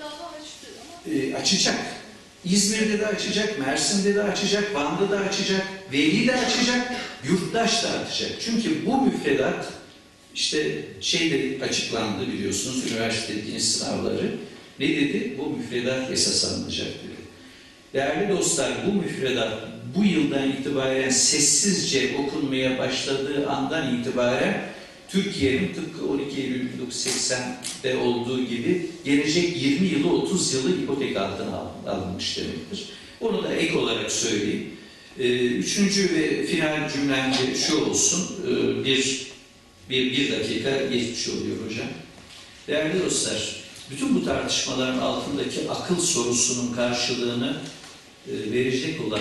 E, açacak. İzmir'de de açacak, Mersin'de de açacak, Van'da da açacak, veli de açacak, yurttaş da açacak. Çünkü bu müfredat, işte şeyde açıklandı biliyorsunuz, üniversitedeki sınavları. Ne dedi? Bu müfredat esas alınacak dedi. Değerli dostlar, bu müfredat bu yıldan itibaren sessizce okunmaya başladığı andan itibaren Türkiye'nin tıpkı on iki Eylül bin dokuz yüz seksen'de olduğu gibi gelecek yirmi yılı, otuz yılı ipotek altına alınmış demektir. Onu da ek olarak söyleyeyim. Üçüncü ve final cümlemce şu olsun, bir, bir, bir dakika geçmiş oluyor hocam. Değerli dostlar, bütün bu tartışmaların altındaki akıl sorusunun karşılığını verecek olan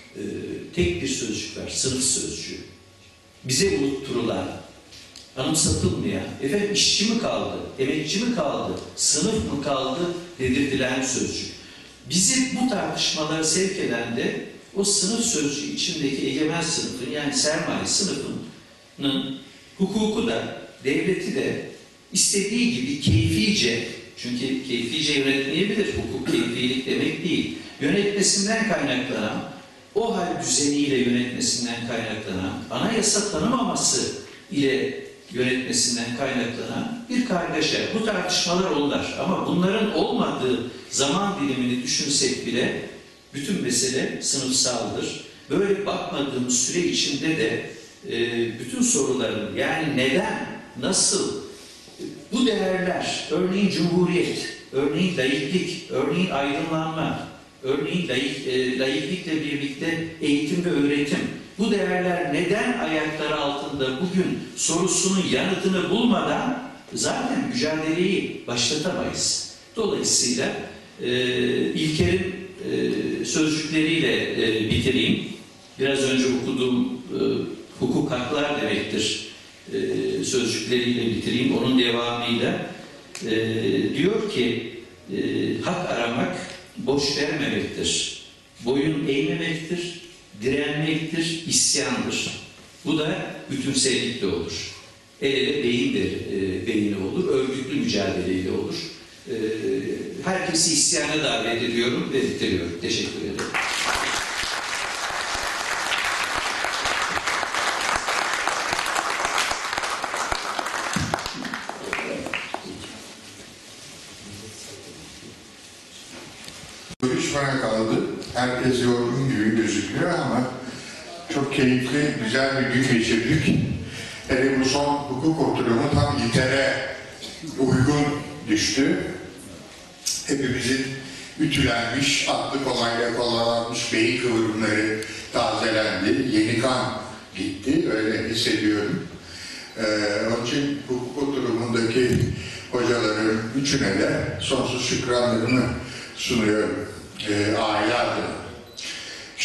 tek bir sözcük var, sınıf sözcüğü. Bize unutturulan, anımsatılmayan, efendim işçi mi kaldı, emekçi mi kaldı, sınıf mı kaldı dedirtilen sözcük. Bizi bu tartışmalara sevk eden de o sınıf sözcüğü içindeki egemen sınıfın, yani sermaye sınıfının hukuku da, devleti de istediği gibi keyfice, çünkü keyfice yönetmeyebilir, hukuk keyfilik demek değil, yönetmesinden kaynaklanan, o hal düzeniyle yönetmesinden kaynaklanan, anayasa tanımaması ile yönetmesinden kaynaklanan bir kargaşa. Bu tartışmalar onlar. Ama bunların olmadığı zaman dilimini düşünsek bile bütün mesele sınıfsaldır. Böyle bakmadığımız süre içinde de e, bütün soruların, yani neden, nasıl, bu değerler, örneğin cumhuriyet, örneğin laiklik, örneğin aydınlanma, örneğin laik, e, laiklikle birlikte eğitim ve öğretim, bu değerler neden ayakları altında bugün sorusunun yanıtını bulmadan zaten mücadeleyi başlatamayız. Dolayısıyla e, İlker'in e, sözcükleriyle e, bitireyim. Biraz önce okuduğum e, hukuk haklar demektir e, sözcükleriyle bitireyim. Onun devamıyla e, diyor ki e, hak aramak boş vermemektir. Boyun eğmemektir. Direnmektir, isyandır. Bu da bütünsellikle olur. El ele beyin de e, beyni olur, örgütlü mücadeleyle olur. E, herkesi isyana davet ediyorum ve bitiriyorum. Teşekkür ederim. Üç bana kaldı. Herkes yorgun gibi gözüküyor ama çok keyifli, güzel bir gün geçirdik. Hele bu son hukuk oturumu tam İlter'e uygun düştü. Hepimizin ütülenmiş, aklı kolayla kolaylanmış beyin kıvrımları tazelendi. Yeni kan gitti, öyle hissediyorum. Ee, onun için hukuk oturumundaki hocaların üçüne de sonsuz şükranlarımı sunuyorum. E, aile adına.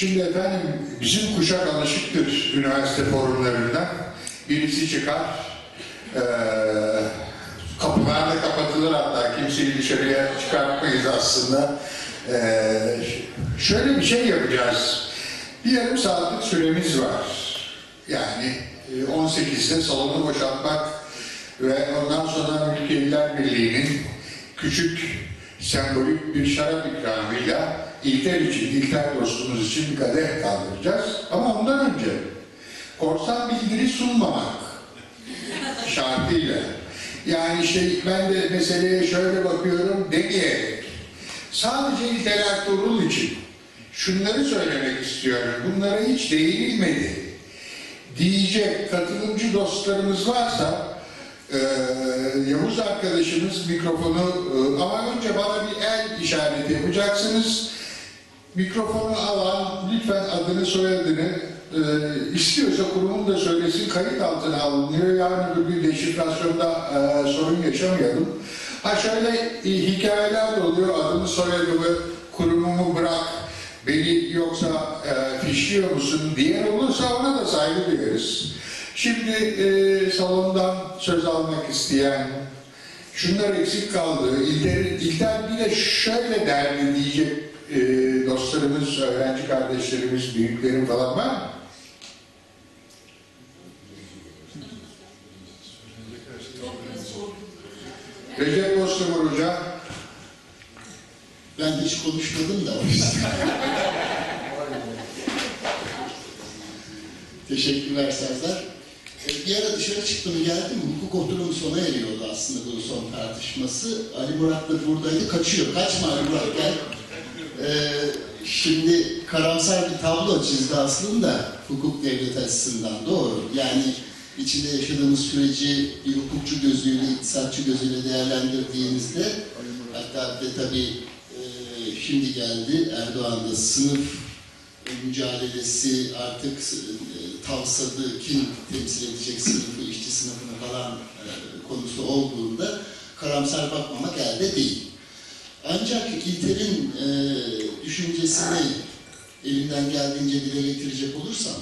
Şimdi efendim bizim kuşak alışıktır üniversite forumlarından. Birisi çıkar, ee, kapılar da kapatılır hatta kimseyi dışarıya çıkartmayız aslında. Ee, şöyle bir şey yapacağız. Bir yarım saatlik süremiz var. Yani on sekizde salonu boşaltmak ve ondan sonra Mülkiyeler Birliği'nin küçük sembolik bir şarap ikramıyla İlter için, İlter dostumuz için bir kadeh kaldıracağız. Ama ondan önce korsan bildiri sunmamak şartıyla. Yani şey, ben de meseleye şöyle bakıyorum demeyerek sadece İlter Ertuğrul için şunları söylemek istiyorum. Bunlara hiç değinilmedi diyecek katılımcı dostlarımız varsa e, Yavuz arkadaşımız mikrofonu e, ama önce bana bir el işareti yapacaksınız. Mikrofonu alan lütfen adını soyadını e, istiyorsa kurumun da söylesin, kayıt altına alınıyor. Yani bir deşifrasyonda e, sorun yaşamayalım. Ha şöyle e, hikayeler de oluyor. Adımı soyadımı, kurumumu bırak, beni yoksa e, fişliyor musun diyen olursa ona da saygı duyarız. Şimdi e, salondan söz almak isteyen, şunlar eksik kaldı, İlter, İlter bir de şöyle derdi diyecek e, dostlarımız, öğrenci kardeşlerimiz, büyüklerim falan var mı? Recep Bostamur Hoca. Ben hiç konuşmadım da o yüzden. Teşekkürler Serdar. Bir ara dışarı çıktım geldim, hukuk oturumu sona eriyordu aslında bu son tartışması. Ali Murat da buradaydı, kaçıyor. Kaçma Ali Murat, gel. Ee, şimdi karamsar bir tablo çizdi aslında hukuk devleti açısından, doğru. Yani içinde yaşadığımız süreci bir hukukçu gözüyle, iktisatçı gözüyle değerlendirdiğinizde, hatta de tabii e, şimdi geldi Erdoğan'da sınıf mücadelesi artık e, tavsadı, kim temsil edecek sınıfı, işçi sınıfını falan e, konusu olduğunda karamsar bakmamak elde değil. Ancak İlter'in e, düşüncesini elimden geldiğince dile getirecek olursam,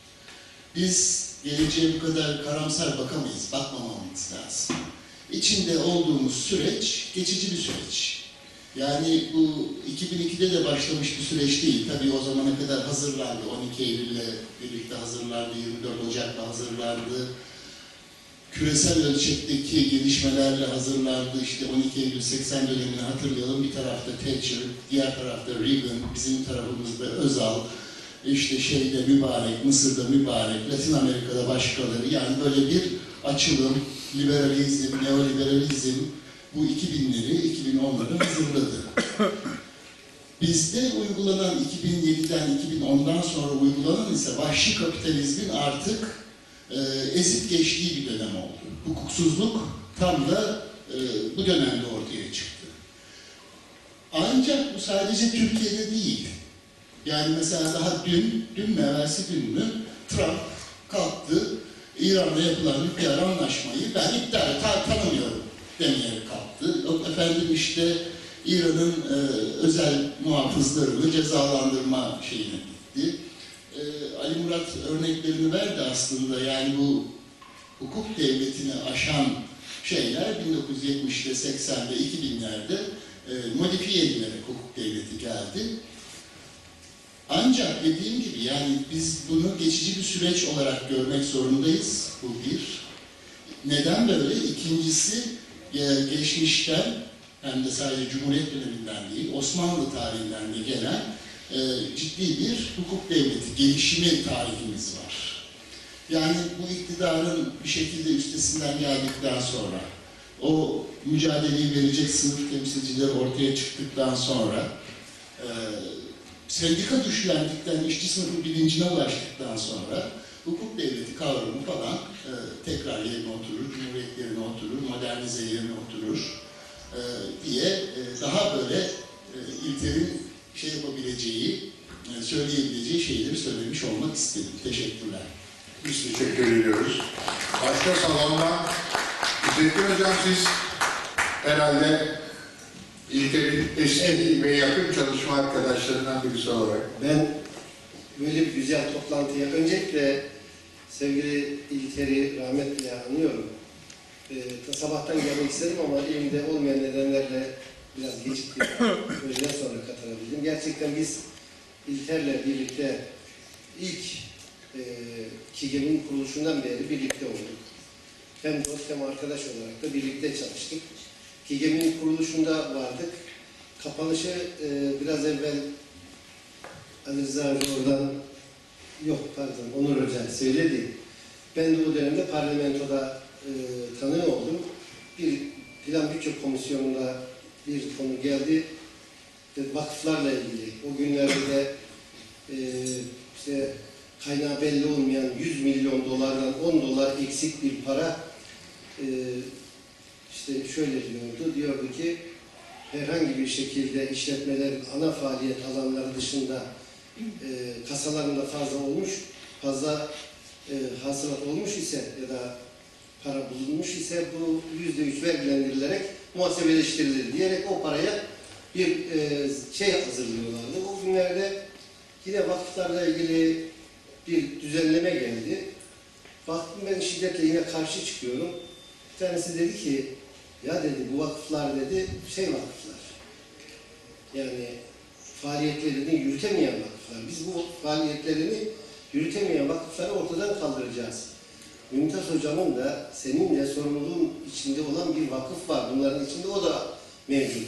biz geleceğe bu kadar karamsar bakamayız, bakmamamız lazım. İçinde olduğumuz süreç geçici bir süreç. Yani bu iki bin ikide de başlamış bir süreç değil. Tabii o zamana kadar hazırlandı. on iki Eylül'le birlikte hazırlandı, yirmi dört Ocak'la hazırlandı. Küresel ölçekteki gelişmelerle hazırlandı. İşte on iki Eylül seksen dönemini hatırlayalım. Bir tarafta Thatcher, diğer tarafta Reagan, bizim tarafımızda Özal, işte şeyde Mübarek, Mısır'da Mübarek, Latin Amerika'da başkaları. Yani böyle bir açılım, liberalizm, neoliberalizm, bu iki binleri, iki bin onları hazırladı. Bizde uygulanan iki bin yediden iki bin ondan sonra uygulanan ise vahşi kapitalizmin artık e, ezip geçtiği bir dönem oldu. Hukuksuzluk tam da e, bu dönemde ortaya çıktı. Ancak bu sadece Türkiye'de değil. Yani mesela daha dün, dün mü evvelsi gün mü Trump kalktı, İran'la yapılan nükleer anlaşmayı ben iptal ta tanımıyorum demeyerek kalktı. Efendim işte İran'ın e, özel muhafızlarını cezalandırma şeyine gitti. E, Ali Murat örneklerini verdi aslında. Yani bu hukuk devletini aşan şeyler bin dokuz yüz yetmişte, seksende, iki binlerde e, modifiye edilerek hukuk devleti geldi. Ancak dediğim gibi yani biz bunu geçici bir süreç olarak görmek zorundayız. Bu bir. Neden böyle? İkincisi geçmişten hem de sadece Cumhuriyet döneminden değil, Osmanlı tarihinden de gelen e, ciddi bir hukuk devleti gelişimi tarihimiz var. Yani bu iktidarın bir şekilde üstesinden geldikten sonra, o mücadeleyi verecek sınıf temsilcileri ortaya çıktıktan sonra, e, sendika güçlendikten, işçi sınıfı bilincine ulaştıktan sonra hukuk devleti kavramı falan e, tekrar yerine oturur, cumhuriyet yerine oturur, modernize yerine oturur e, diye e, daha böyle e, İlter'in şey yapabileceği, e, söyleyebileceği şeyleri söylemiş olmak istedim. Teşekkürler. Biz teşekkür ediyoruz. Başka salondan İzzettin Hocam, siz herhalde İlter'in eski ve yakın çalışma arkadaşlarından birisi olarak. Ben böyle bir güzel toplantıya öncelikle sevgili İlter'i rahmetle anıyorum. Ee, sabahtan gelmek istedim ama elimde olmayan nedenlerle biraz geciktim. Öğleden sonra katılabildim. Gerçekten biz İlter'le birlikte ilk e, KİGEM'in kuruluşundan beri birlikte olduk. Hem dost hem arkadaş olarak da birlikte çalıştık. KİGEM'in kuruluşunda vardık. Kapanışı e, biraz evvel Ali Rıza Hoca oradan, yok pardon Onur Hoca söyledi. Ben de o dönemde parlamentoda e, tanığı oldum. Bir plan bütçe komisyonunda bir konu geldi. Vakıflarla ilgili. O günlerde de e, işte kaynağı belli olmayan yüz milyon dolardan on dolar eksik bir para e, işte şöyle diyordu. Diyordu ki herhangi bir şekilde işletmelerin ana faaliyet alanları dışında e, kasalarında fazla olmuş, fazla e, hasılat olmuş ise ya da para bulunmuş ise bu yüzde üç vergilendirilerek muhasebeleştirilir diyerek o paraya bir e, şey hazırlıyorlardı. O günlerde yine vakıflarla ilgili bir düzenleme geldi. Baktım ben şiddetle yine karşı çıkıyorum. Bir tanesi dedi ki, ya dedi bu vakıflar dedi şey vakıflar. Yani faaliyetlerini yürütemeyen vakıflar. Biz bu faaliyetlerini yürütemeyen vakıfları ortadan kaldıracağız. Mümtaz Hocam'ın da senin de sorumluluğun içinde olan bir vakıf var. Bunların içinde o da mevcut.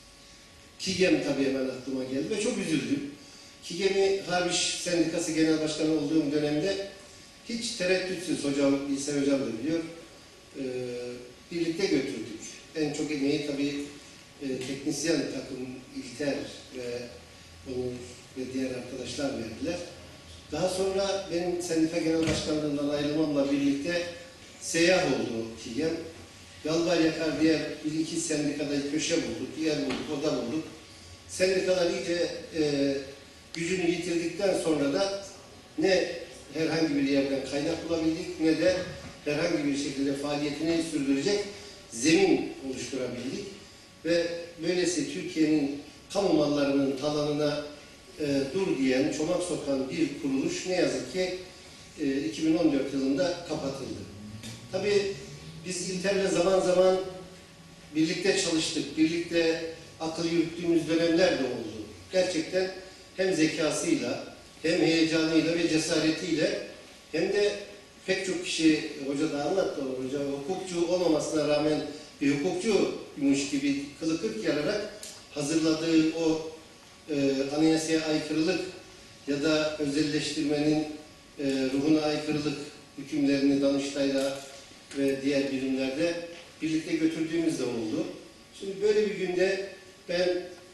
KİGEM tabii hemen aklıma geldi ve çok üzüldüm. KİGEM'i Harbiş Sendikası Genel Başkanı olduğum dönemde hiç tereddütsüz, hocam, İlser Hocam da biliyor, e, birlikte götürdük. En çok emeği tabii e, teknisyen takım İlter ve Onur ve diğer arkadaşlar verdiler. Daha sonra benim sendika genel başkanlığından ayrılmamla birlikte seyyah oldu KİGEM. Yalvar yakar diğer bir iki sendikada köşe bulduk, diğer bulduk, oda bulduk. Sendikalar iyice e, gücünü yitirdikten sonra da ne herhangi bir yerden kaynak bulabildik ne de herhangi bir şekilde faaliyetini sürdürecek zemin oluşturabildik. Ve böylesi Türkiye'nin kamu mallarının talanına e, dur diyen, çomak sokan bir kuruluş ne yazık ki e, iki bin on dört yılında kapatıldı. Tabii biz İlter'le zaman zaman birlikte çalıştık, birlikte akıl yürüttüğümüz dönemler de oldu. Gerçekten hem zekasıyla, hem heyecanıyla ve cesaretiyle hem de pek çok kişi, hoca da anlattı onu, hoca hukukçu olmamasına rağmen bir hukukçuymuş gibi kılı kırk yararak hazırladığı o e, anayasaya aykırılık ya da özelleştirmenin e, ruhuna aykırılık hükümlerini Danıştay'la ve diğer birimlerde birlikte götürdüğümüz de oldu. Şimdi böyle bir günde ben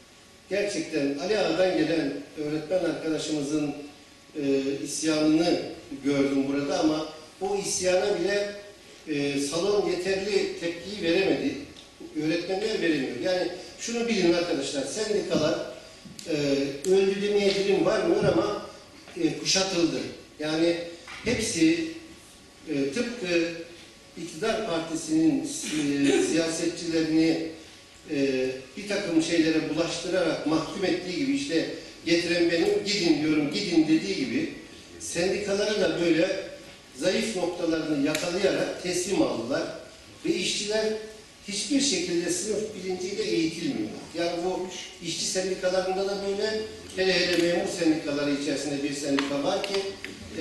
gerçekten Ali Ağa'dan gelen öğretmen arkadaşımızın e, isyanını gördüm burada ama o isyana bile e, salon yeterli tepkiyi veremedi. Öğretmenler veremiyor. Yani şunu bilin arkadaşlar, sendikalar e, öldü demeye dilim varmıyor ama e, kuşatıldı. Yani hepsi e, tıpkı iktidar partisinin e, siyasetçilerini e, bir takım şeylere bulaştırarak mahkum ettiği gibi, işte getiren benim, gidin diyorum, gidin dediği gibi sendikalara da böyle zayıf noktalarını yakalayarak teslim aldılar ve işçiler hiçbir şekilde sınıf bilinciyle eğitilmiyorlar. Yani bu işçi sendikalarında da böyle, hele hele memur sendikaları içerisinde bir sendika var ki e,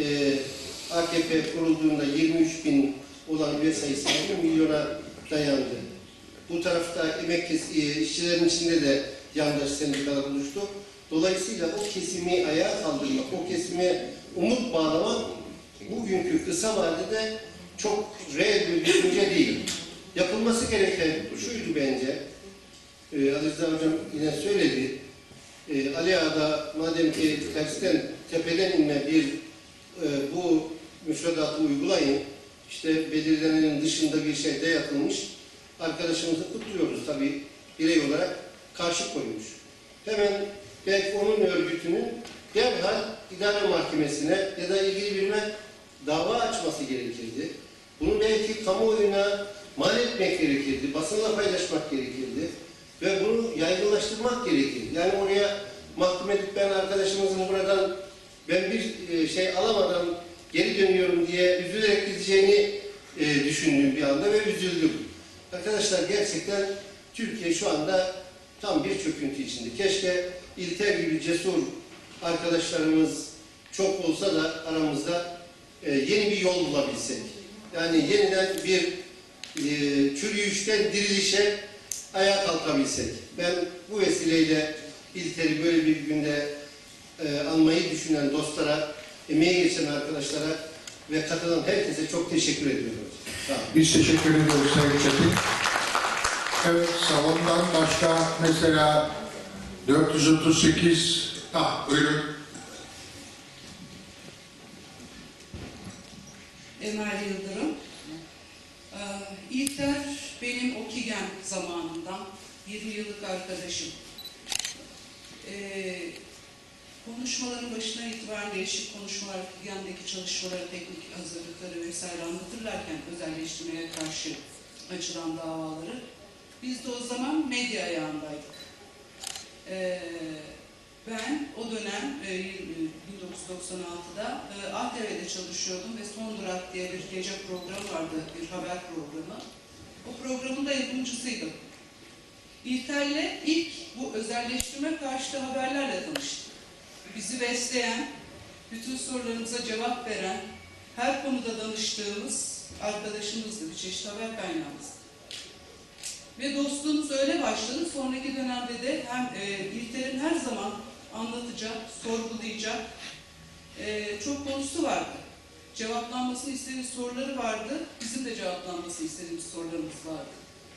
A K P kurulduğunda yirmi üç bin olan üye sayısı yirmi milyona dayandı. Bu tarafta emek işçilerin içinde de yandaş sendikalar oluştu. Dolayısıyla o kesimi ayağa kaldırmak, o kesime umut bağlamak bugünkü kısa vadede çok reel bir düşünce değil. Yapılması gereken şuydu bence, ee, Ali Rıza Hocam yine söyledi, ee, Ali Ağa'da madem ki tersten, tepeden inme bir e, bu müfredatı uygulayın, işte belirlenenin dışında bir şey de yapılmış, arkadaşımızı kutluyoruz tabii, birey olarak karşı koymuş. Hemen belki onun örgütünün derhal idare mahkemesine ya da ilgili birine dava açması gerekirdi. Bunu belki kamuoyuna mal etmek gerekirdi, basınla paylaşmak gerekirdi ve bunu yaygınlaştırmak gerekirdi. Yani oraya mahkum edip ben arkadaşımızın buradan ben bir e, şey alamadan geri dönüyorum diye üzülerek gideceğini e, düşündüm bir anda ve üzüldüm. Arkadaşlar gerçekten Türkiye şu anda tam bir çöküntü içinde. Keşke İlter gibi cesur arkadaşlarımız çok olsa da aramızda e, yeni bir yol bulabilsek. Yani yeniden bir e, çürüyüşten dirilişe ayağa kalkabilsek. Ben bu vesileyle İlter'i böyle bir günde e, anmayı düşünen dostlara, emeği geçen arkadaşlara ve katılan herkese çok teşekkür ediyorum. Sağ olun. Biz teşekkür ediyoruz Sayın Çetin. Evet, salondan başka mesela dört yüz otuz sekiz, ah buyurun. Emel Yıldırım. Ee, İlter benim Okigen zamanından yirmi yıllık arkadaşım. Ee, konuşmaların başına itibaren değişik konuşmalar, Okigen'deki çalışmaları, teknik hazırlıkları vesaire anlatırlarken özelleştirmeye karşı açılan davaları, biz de o zaman medya ayağındaydık. Ee, ben o dönem e, bin dokuz yüz doksan altıda e, A T V'de çalışıyordum ve Son Durak diye bir gece programı vardı, bir haber programı. O programın da yapımcısıydım. İlter'le ilk bu özelleştirme karşıtı haberlerle tanıştık. Bizi besleyen, bütün sorularımıza cevap veren, her konuda danıştığımız arkadaşımızdı, bir çeşit haber kaynağımızdı. Ve dostluğumuz öyle başladı. Sonraki dönemde de hem e, İlter'in her zaman anlatacak, sorgulayacak e, çok konusu vardı. Cevaplanmasını istediğimiz soruları vardı. Bizim de cevaplanmasını istediğimiz sorularımız vardı.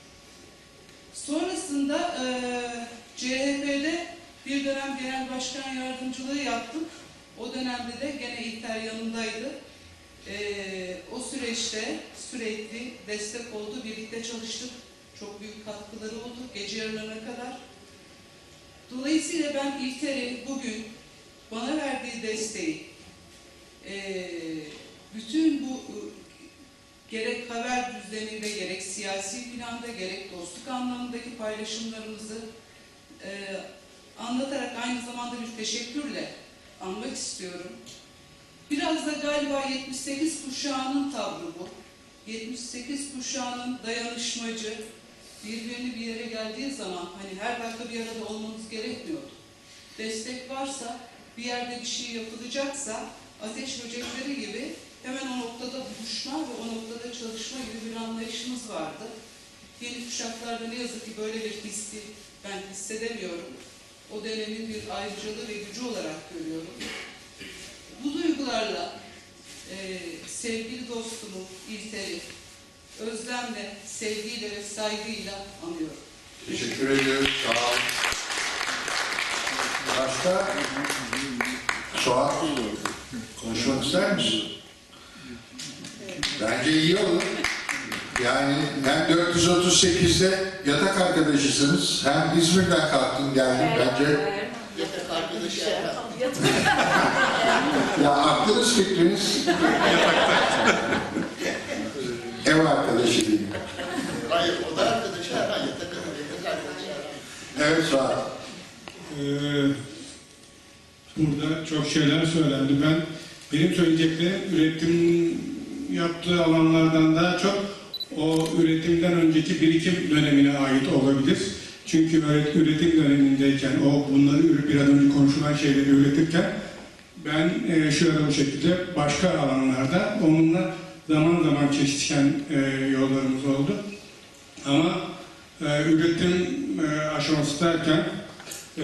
Sonrasında e, C H P'de bir dönem genel başkan yardımcılığı yaptık. O dönemde de gene İlter yanındaydı. E, o süreçte sürekli destek oldu, birlikte çalıştık. Çok büyük katkıları oldu, gece yarılarına kadar. Dolayısıyla ben İlter'i bugün bana verdiği desteği, e, bütün bu e, gerek haber düzleminde, gerek siyasi planda, gerek dostluk anlamındaki paylaşımlarımızı e, anlatarak aynı zamanda bir teşekkürle anmak istiyorum. Biraz da galiba yetmiş sekiz kuşağının tavrı bu. yetmiş sekiz kuşağının dayanışmacı, birbirini bir yere geldiği zaman hani her dakika bir arada olmanız gerekmiyordu. Destek varsa, bir yerde bir şey yapılacaksa ateş böcekleri gibi hemen o noktada buluşma ve o noktada çalışma gibi bir anlayışımız vardı. Yeni kuşaklarda ne yazık ki böyle bir hissi ben hissedemiyorum. O dönemin bir ayrıcalığı ve gücü olarak görüyorum. Bu duygularla e, sevgili dostumu İlter'i özlemle, sevgiyle ve saygıyla anıyorum. Teşekkür ediyoruz. Sağ olun. Başka? Suat, konuşmak ister misin? Bence iyi olur. Yani hem dört yüz otuz sekizde yatak arkadaşısınız, hem İzmir'den kalktın geldin bence. Yatak arkadaşı Erhan. Ya aklınız fikriniz ev arkadaşı değil. Hayır, o da arkadaşı Erhan. Yatak arkadaşı Erhan. Evet Suat. Ee, burada çok şeyler söylendi. Ben benim söyleyeceklerim üretim yaptığı alanlardan daha çok o üretimden önceki birikim dönemine ait olabilir. Çünkü üretim dönemindeyken, o bunları bir an önce konuşulan şeyleri üretirken ben e, şöyle bu şekilde başka alanlarda onunla zaman zaman kesişen e, yollarımız oldu. Ama e, üretim e, aşaması derken e,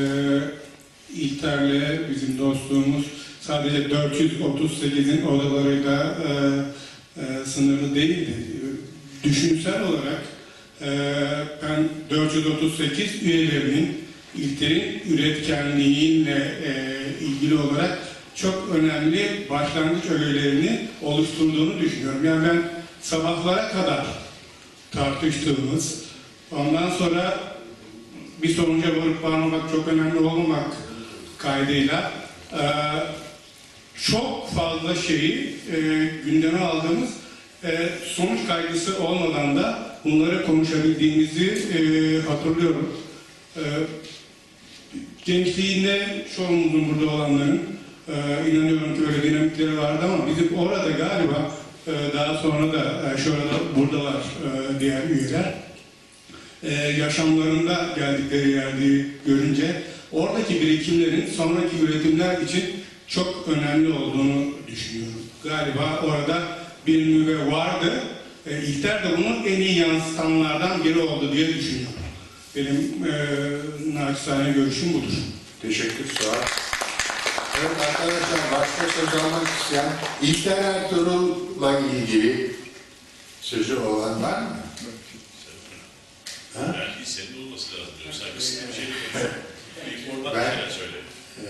İlter'le bizim dostluğumuz sadece dört yüz otuz sekizin odalarıyla e, e, sınırlı değildi. Düşünsel olarak e, ben dört yüz otuz sekiz üyelerinin İlter'in üretkenliğiyle e, ilgili olarak çok önemli başlangıç öğelerini oluşturduğunu düşünüyorum. Yani ben sabahlara kadar tartıştığımız, ondan sonra bir sonuca varıp varmamak çok önemli olmamak kaydıyla e, çok fazla şeyi e, gündeme aldığımız, e, sonuç kaygısı olmadan da bunları konuşabildiğimizi e, hatırlıyorum. E, gençliğinde çoğumuzun burada olanların Ee, inanıyorum ki öyle dinamikleri vardı ama bizim orada galiba e, daha sonra da e, şurada buradalar e, diğer üyeler e, yaşamlarında geldikleri yerde görünce oradaki birikimlerin sonraki üretimler için çok önemli olduğunu düşünüyorum. Galiba orada bir nüve vardı. E, İlter de bunun en iyi yansıtanlardan biri oldu diye düşünüyorum. Benim e, naçizane görüşüm budur. Teşekkür, sağ ol. Evet arkadaşlar, başka söz almak isteyen İlter Ertuğrul'la ilgili sözü olan var mı? Ha? Belki senin olması lazım diyorum. Saygısız bir şey yok. Bir format Ben, şeyler söyle. E,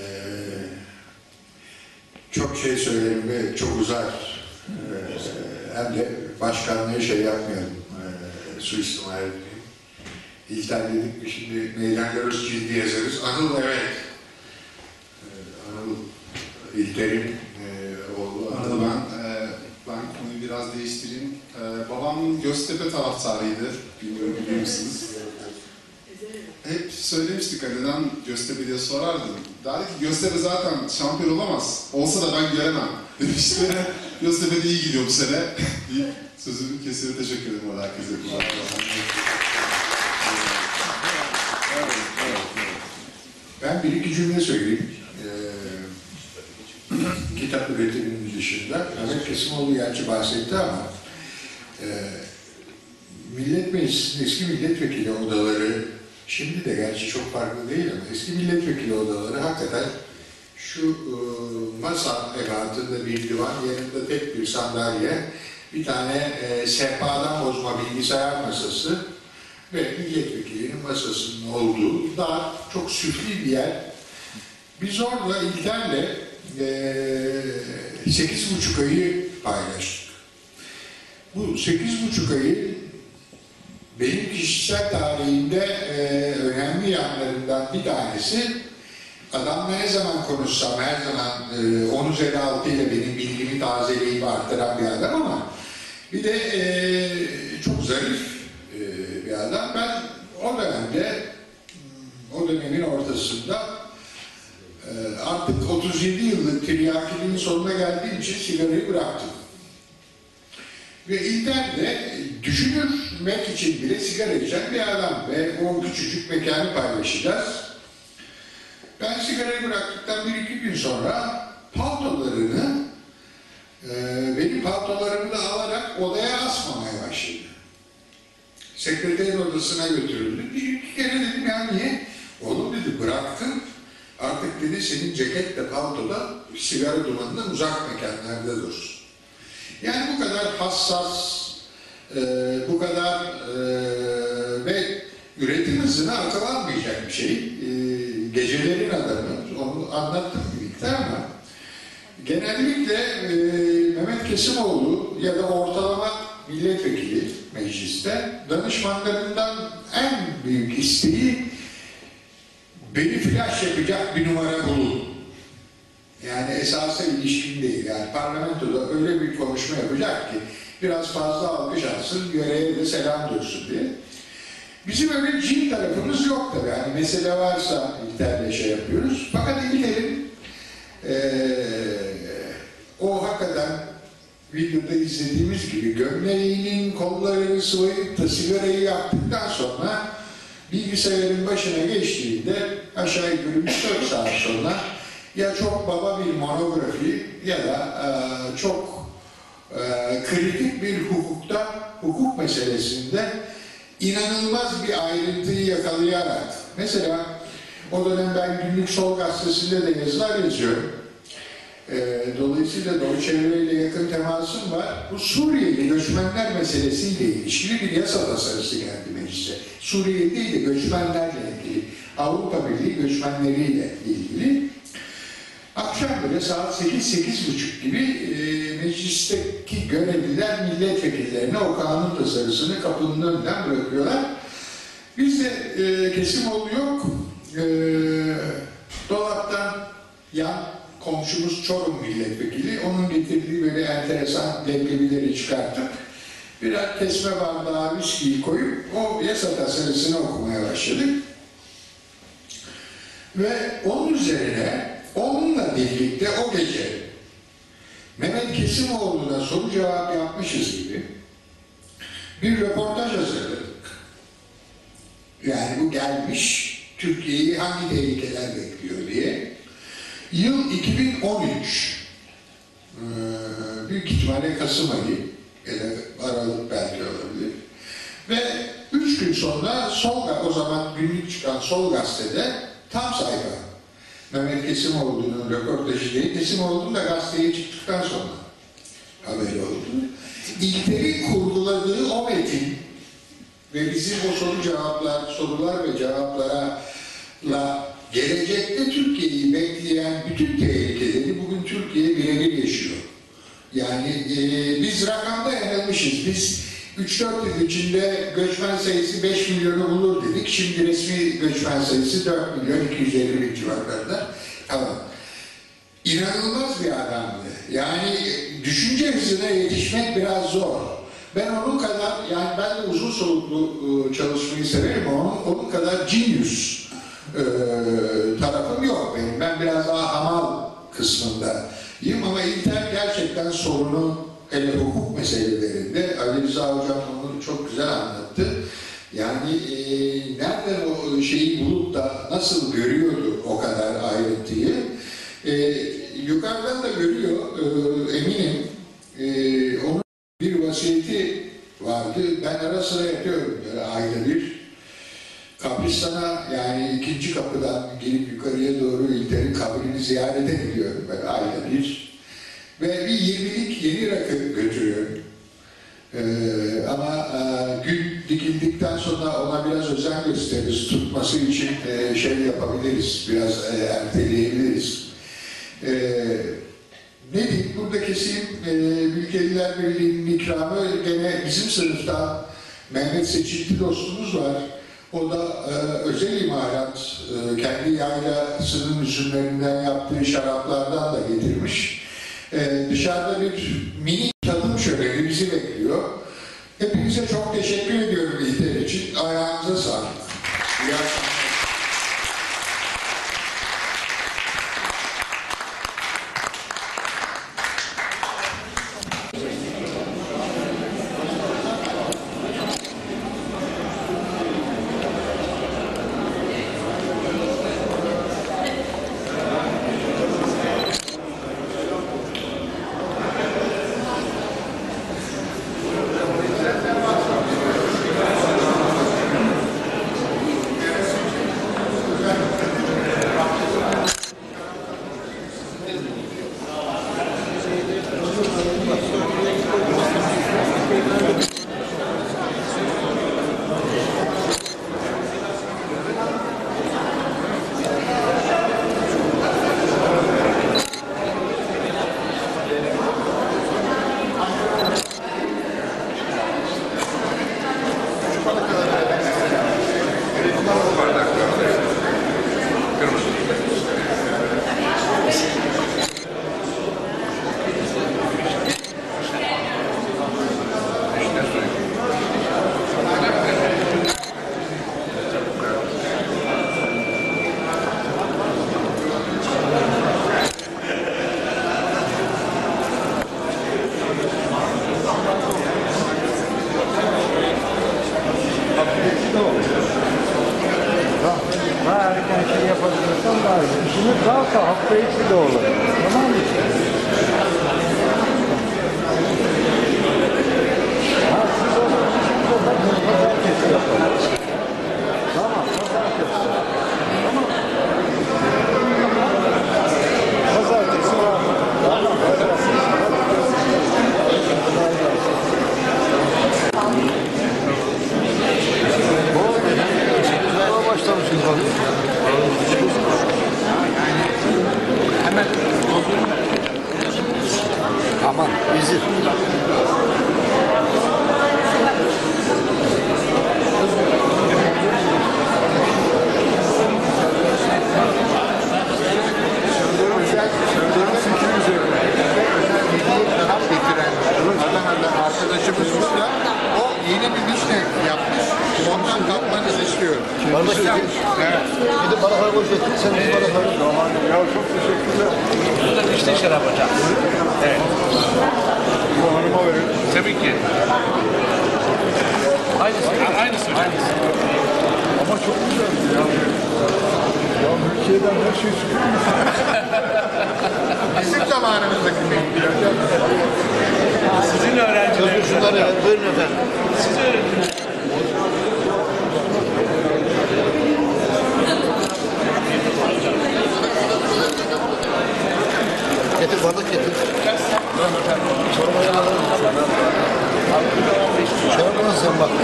çok şey söylerim ve çok uzar. E, hem de başkanlığı şey yapmayalım, e, suistimal etmeyin. İlter dedik mi şimdi meydanlarız, ciddi yazarız. Anıl evet. E, Anıl İlter'in e, oğlu. Anıl ben, e, ben konuyu biraz değiştireyim. E, babam Göztepe taraftarıydı. Bilmiyorum biliyor musunuz? Hep söylemiştik hani neden Göztepe diye sorardım. Derdi ki Göztepe zaten şampiyon olamaz. Olsa da ben göremem. Demişti. Göztepe de iyi gidiyor bu sene. Sözümü kesiyor. Teşekkür ederim orada herkese. Ben bir iki cümle söyleyeyim. Ee, kitap üretiminin dışında. Mehmet Kesimoğlu gerçi bahsetti ama e, Millet Meclisi'nin eski milletvekili odaları, şimdi de gerçi çok farklı değil ama eski milletvekili odaları hakikaten şu e, masa ebatında bir divan, yanında tek bir sandalye, bir tane e, sehpadan bozma bilgisayar masası ve milletvekilinin masasının olduğu daha çok süfli bir yer. Biz orada İlter'le e, sekiz buçuk ayı paylaştık. Bu sekiz buçuk ayı benim kişisel tarihimde e, önemli yanlarından bir tanesi. Adamla ne zaman konuşsam her zaman e, on üzeri altı ile benim bilgimi tazeleyip arttıran bir adam ama bir de e, çok zarif e, bir adam. Ben o dönemde, o dönemin ortasında e, artık otuz yedi yıllık tiryakiliğin sonuna geldiğim için sigarayı bıraktım. Ve İlter de düşünmek için bile sigara içen bir adam ve o küçücük mekanı paylaşacağız. Ben sigarayı bıraktıktan bir iki gün sonra paltolarını e, benim paltolarımı da alarak odaya asmamaya başladı. Sekreter odasına götürüldü. Bir iki kere dedim ya niye? Oğlum dedi bıraktın. Artık dedi senin ceketle paltoda sigara dumanından uzak mekanlarda dursun. Yani bu kadar hassas, e, bu kadar e, ve üretim hızına akıl almayacak bir şey. E, gecelerin adamı, onu anlattım birlikte ama genellikle e, Mehmet Kesimoğlu ya da ortalama milletvekili mecliste danışmanlarından en büyük isteği beni flash yapacak bir numara bulun. Yani esasa ilişkin değil. Yani parlamentoda öyle bir konuşma yapacak ki biraz fazla alkış alsın, göreye de selam dursun diye. Bizim öyle cin tarafımız yok tabii. Yani mesele varsa İlter'le şey yapıyoruz. Fakat İlter'in ee, o hakikaten videoda izlediğimiz gibi gömleğinin kollarını sıvayıp da sigarayı yaktıktan sonra bilgisayarın başına geçtiğinde aşağı yukarı üç dört saat sonra ya çok baba bir monografi ya da e, çok e, kritik bir hukukta, hukuk meselesinde inanılmaz bir ayrıntıyı yakalayarak, mesela o dönem ben Günlük Sol Gazetesi'nde de yazılar yazıyorum. E, dolayısıyla da o çevreyle yakın temasım var. Bu Suriyeli göçmenler meselesiyle ilişkili bir yasa tasarısı geldi meclise. Suriye değil de göçmenlerle ilgili, Avrupa Birliği göçmenleriyle ilgili. Akşam böyle saat sekiz sekiz buçuk gibi e, meclisteki görevliler milletvekillerine o kanun tasarısını kapının önünden bırakıyorlar. Bizde e, Kesimoğlu yok. E, dolaptan yan komşumuz Çorum milletvekili. Onun getirdiği böyle enteresan leblebileri çıkartıp birer kesme bardağı viskiyi koyup o yasa tasarısını okumaya başladık. Ve onun üzerine Onunla birlikte o gece Mehmet Kesimoğlu'na soru cevap yapmışız gibi bir röportaj hazırladık. Yani bu gelmiş, Türkiye'yi hangi tehlikeler bekliyor diye. Yıl iki bin on üç, ee, büyük ihtimalle Kasım ayı, ya da Aralık belki olabilir. Ve üç gün sonra Sol, o zaman günlük çıkan Sol Gazete'de tam sayfa. Mehmet Kesimoğlu'nun röportajı değil, Kesimoğlu'nun da gazeteye çıktıktan sonra haberi oldu. İlter'in kurguladığı o metin ve bizim o soru cevaplar, sorular ve cevaplara gelecekte Türkiye'yi bekleyen bütün tehlikeleri bugün Türkiye birebir yaşıyor. Yani e, biz rakamda yanılmışız. Biz üç dört yıl içinde göçmen sayısı beş milyonu bulur dedik. Şimdi resmi göçmen sayısı dört milyon iki yüz elli bin civarlarında. Tamam. İnanılmaz bir adamdı. Yani düşünce hızına yetişmek biraz zor. Ben onun kadar, yani ben de uzun soluklu çalışmayı severim ama onun, onun kadar genius e, tarafım yok benim. Ben biraz daha hamal kısmındayım ama İlter gerçekten sorunu, hele hukuk meselelerinde, Ali Rıza Hocam onu çok güzel anlattı. Yani e, nereden o şeyi bulup da nasıl görüyordu o kadar ayrıntıyı? E, yukarıdan da görüyor, e, eminim. E, onun bir vasiyeti vardı. Ben ara sıra yapıyorum böyle ayda bir. Kabristan'a, yani ikinci kapıdan gelip yukarıya doğru İlter'in kabrini ziyaret ediyorum böyle ayda bir. Ve bir yirmilik yeni rakı götürüyorum. Ee, ama e, gül dikildikten sonra ona biraz özen gösteririz. Tutması için e, şey yapabiliriz, biraz e, erteleyebiliriz. E, ne diyeyim, burada keseyim, e, Ülkeliler Birliği'nin ikramı gene bizim sınıftan Mehmet Seçilti dostumuz var. O da e, özel imalat, e, kendi yaylasının üzümlerinden yaptığı şaraplardan da getirmiş. Ee, dışarıda bir mini tadım şöleni bizi bekliyor. Hepinize çok teşekkür ediyorum İlter için. Ayağınıza sağlık. İyi akşamlar. Aman, izir. Bardak getir. Gidip barakları koş getir. Sen bizim barakları. Tamam. Ya çok teşekkürler. Bu da işte şarap hocam. Evet. Bu hanıma verin. Tabii ki. Aynısı. Aynısı hocam. Aynısı. Ama çok güzel. Ya, ya Türkiye'den her şey çıkıyor. Bizim zamanımızdaki mektup. Sizin öğrencileriniz. Şunları ver. Buyurun efendim. Siz öğrenciniz. Getir bardak getir. Çorbayı alalım. Çorba nasıl sen bak?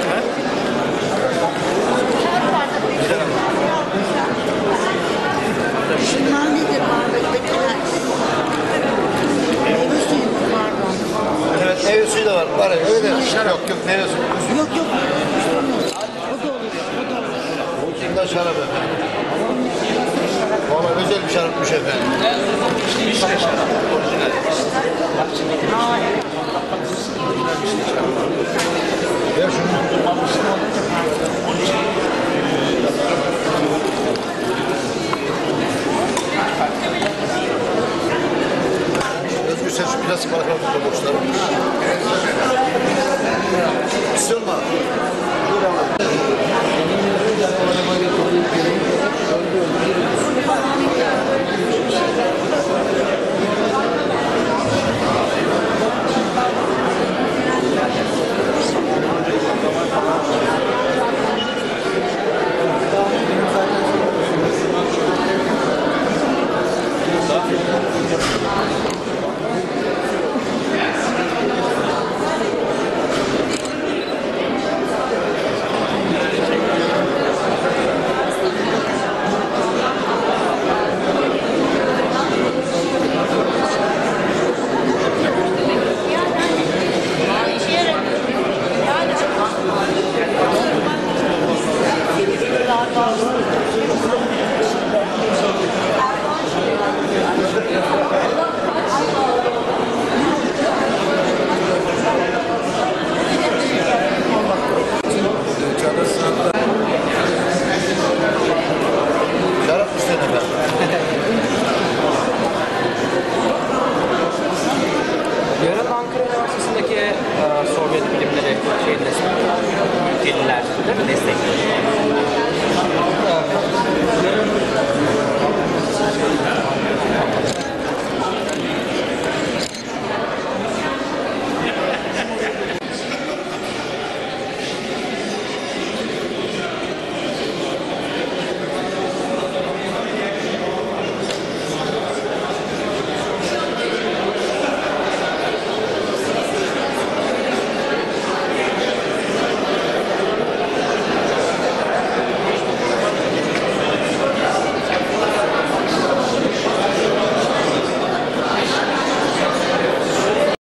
Şunlar nedir bardaktakiler? Meyve suyu mu pardon? Evet, meyve suyu da var. Var ya, öyle de şarap yok, yok, meyve suyu. Yok yok. O da olur. O da olur. Şimdi de şarap efendim. Valla özel bir şarapmış efendim. İşte şarap. Orijinal. Ver şunu.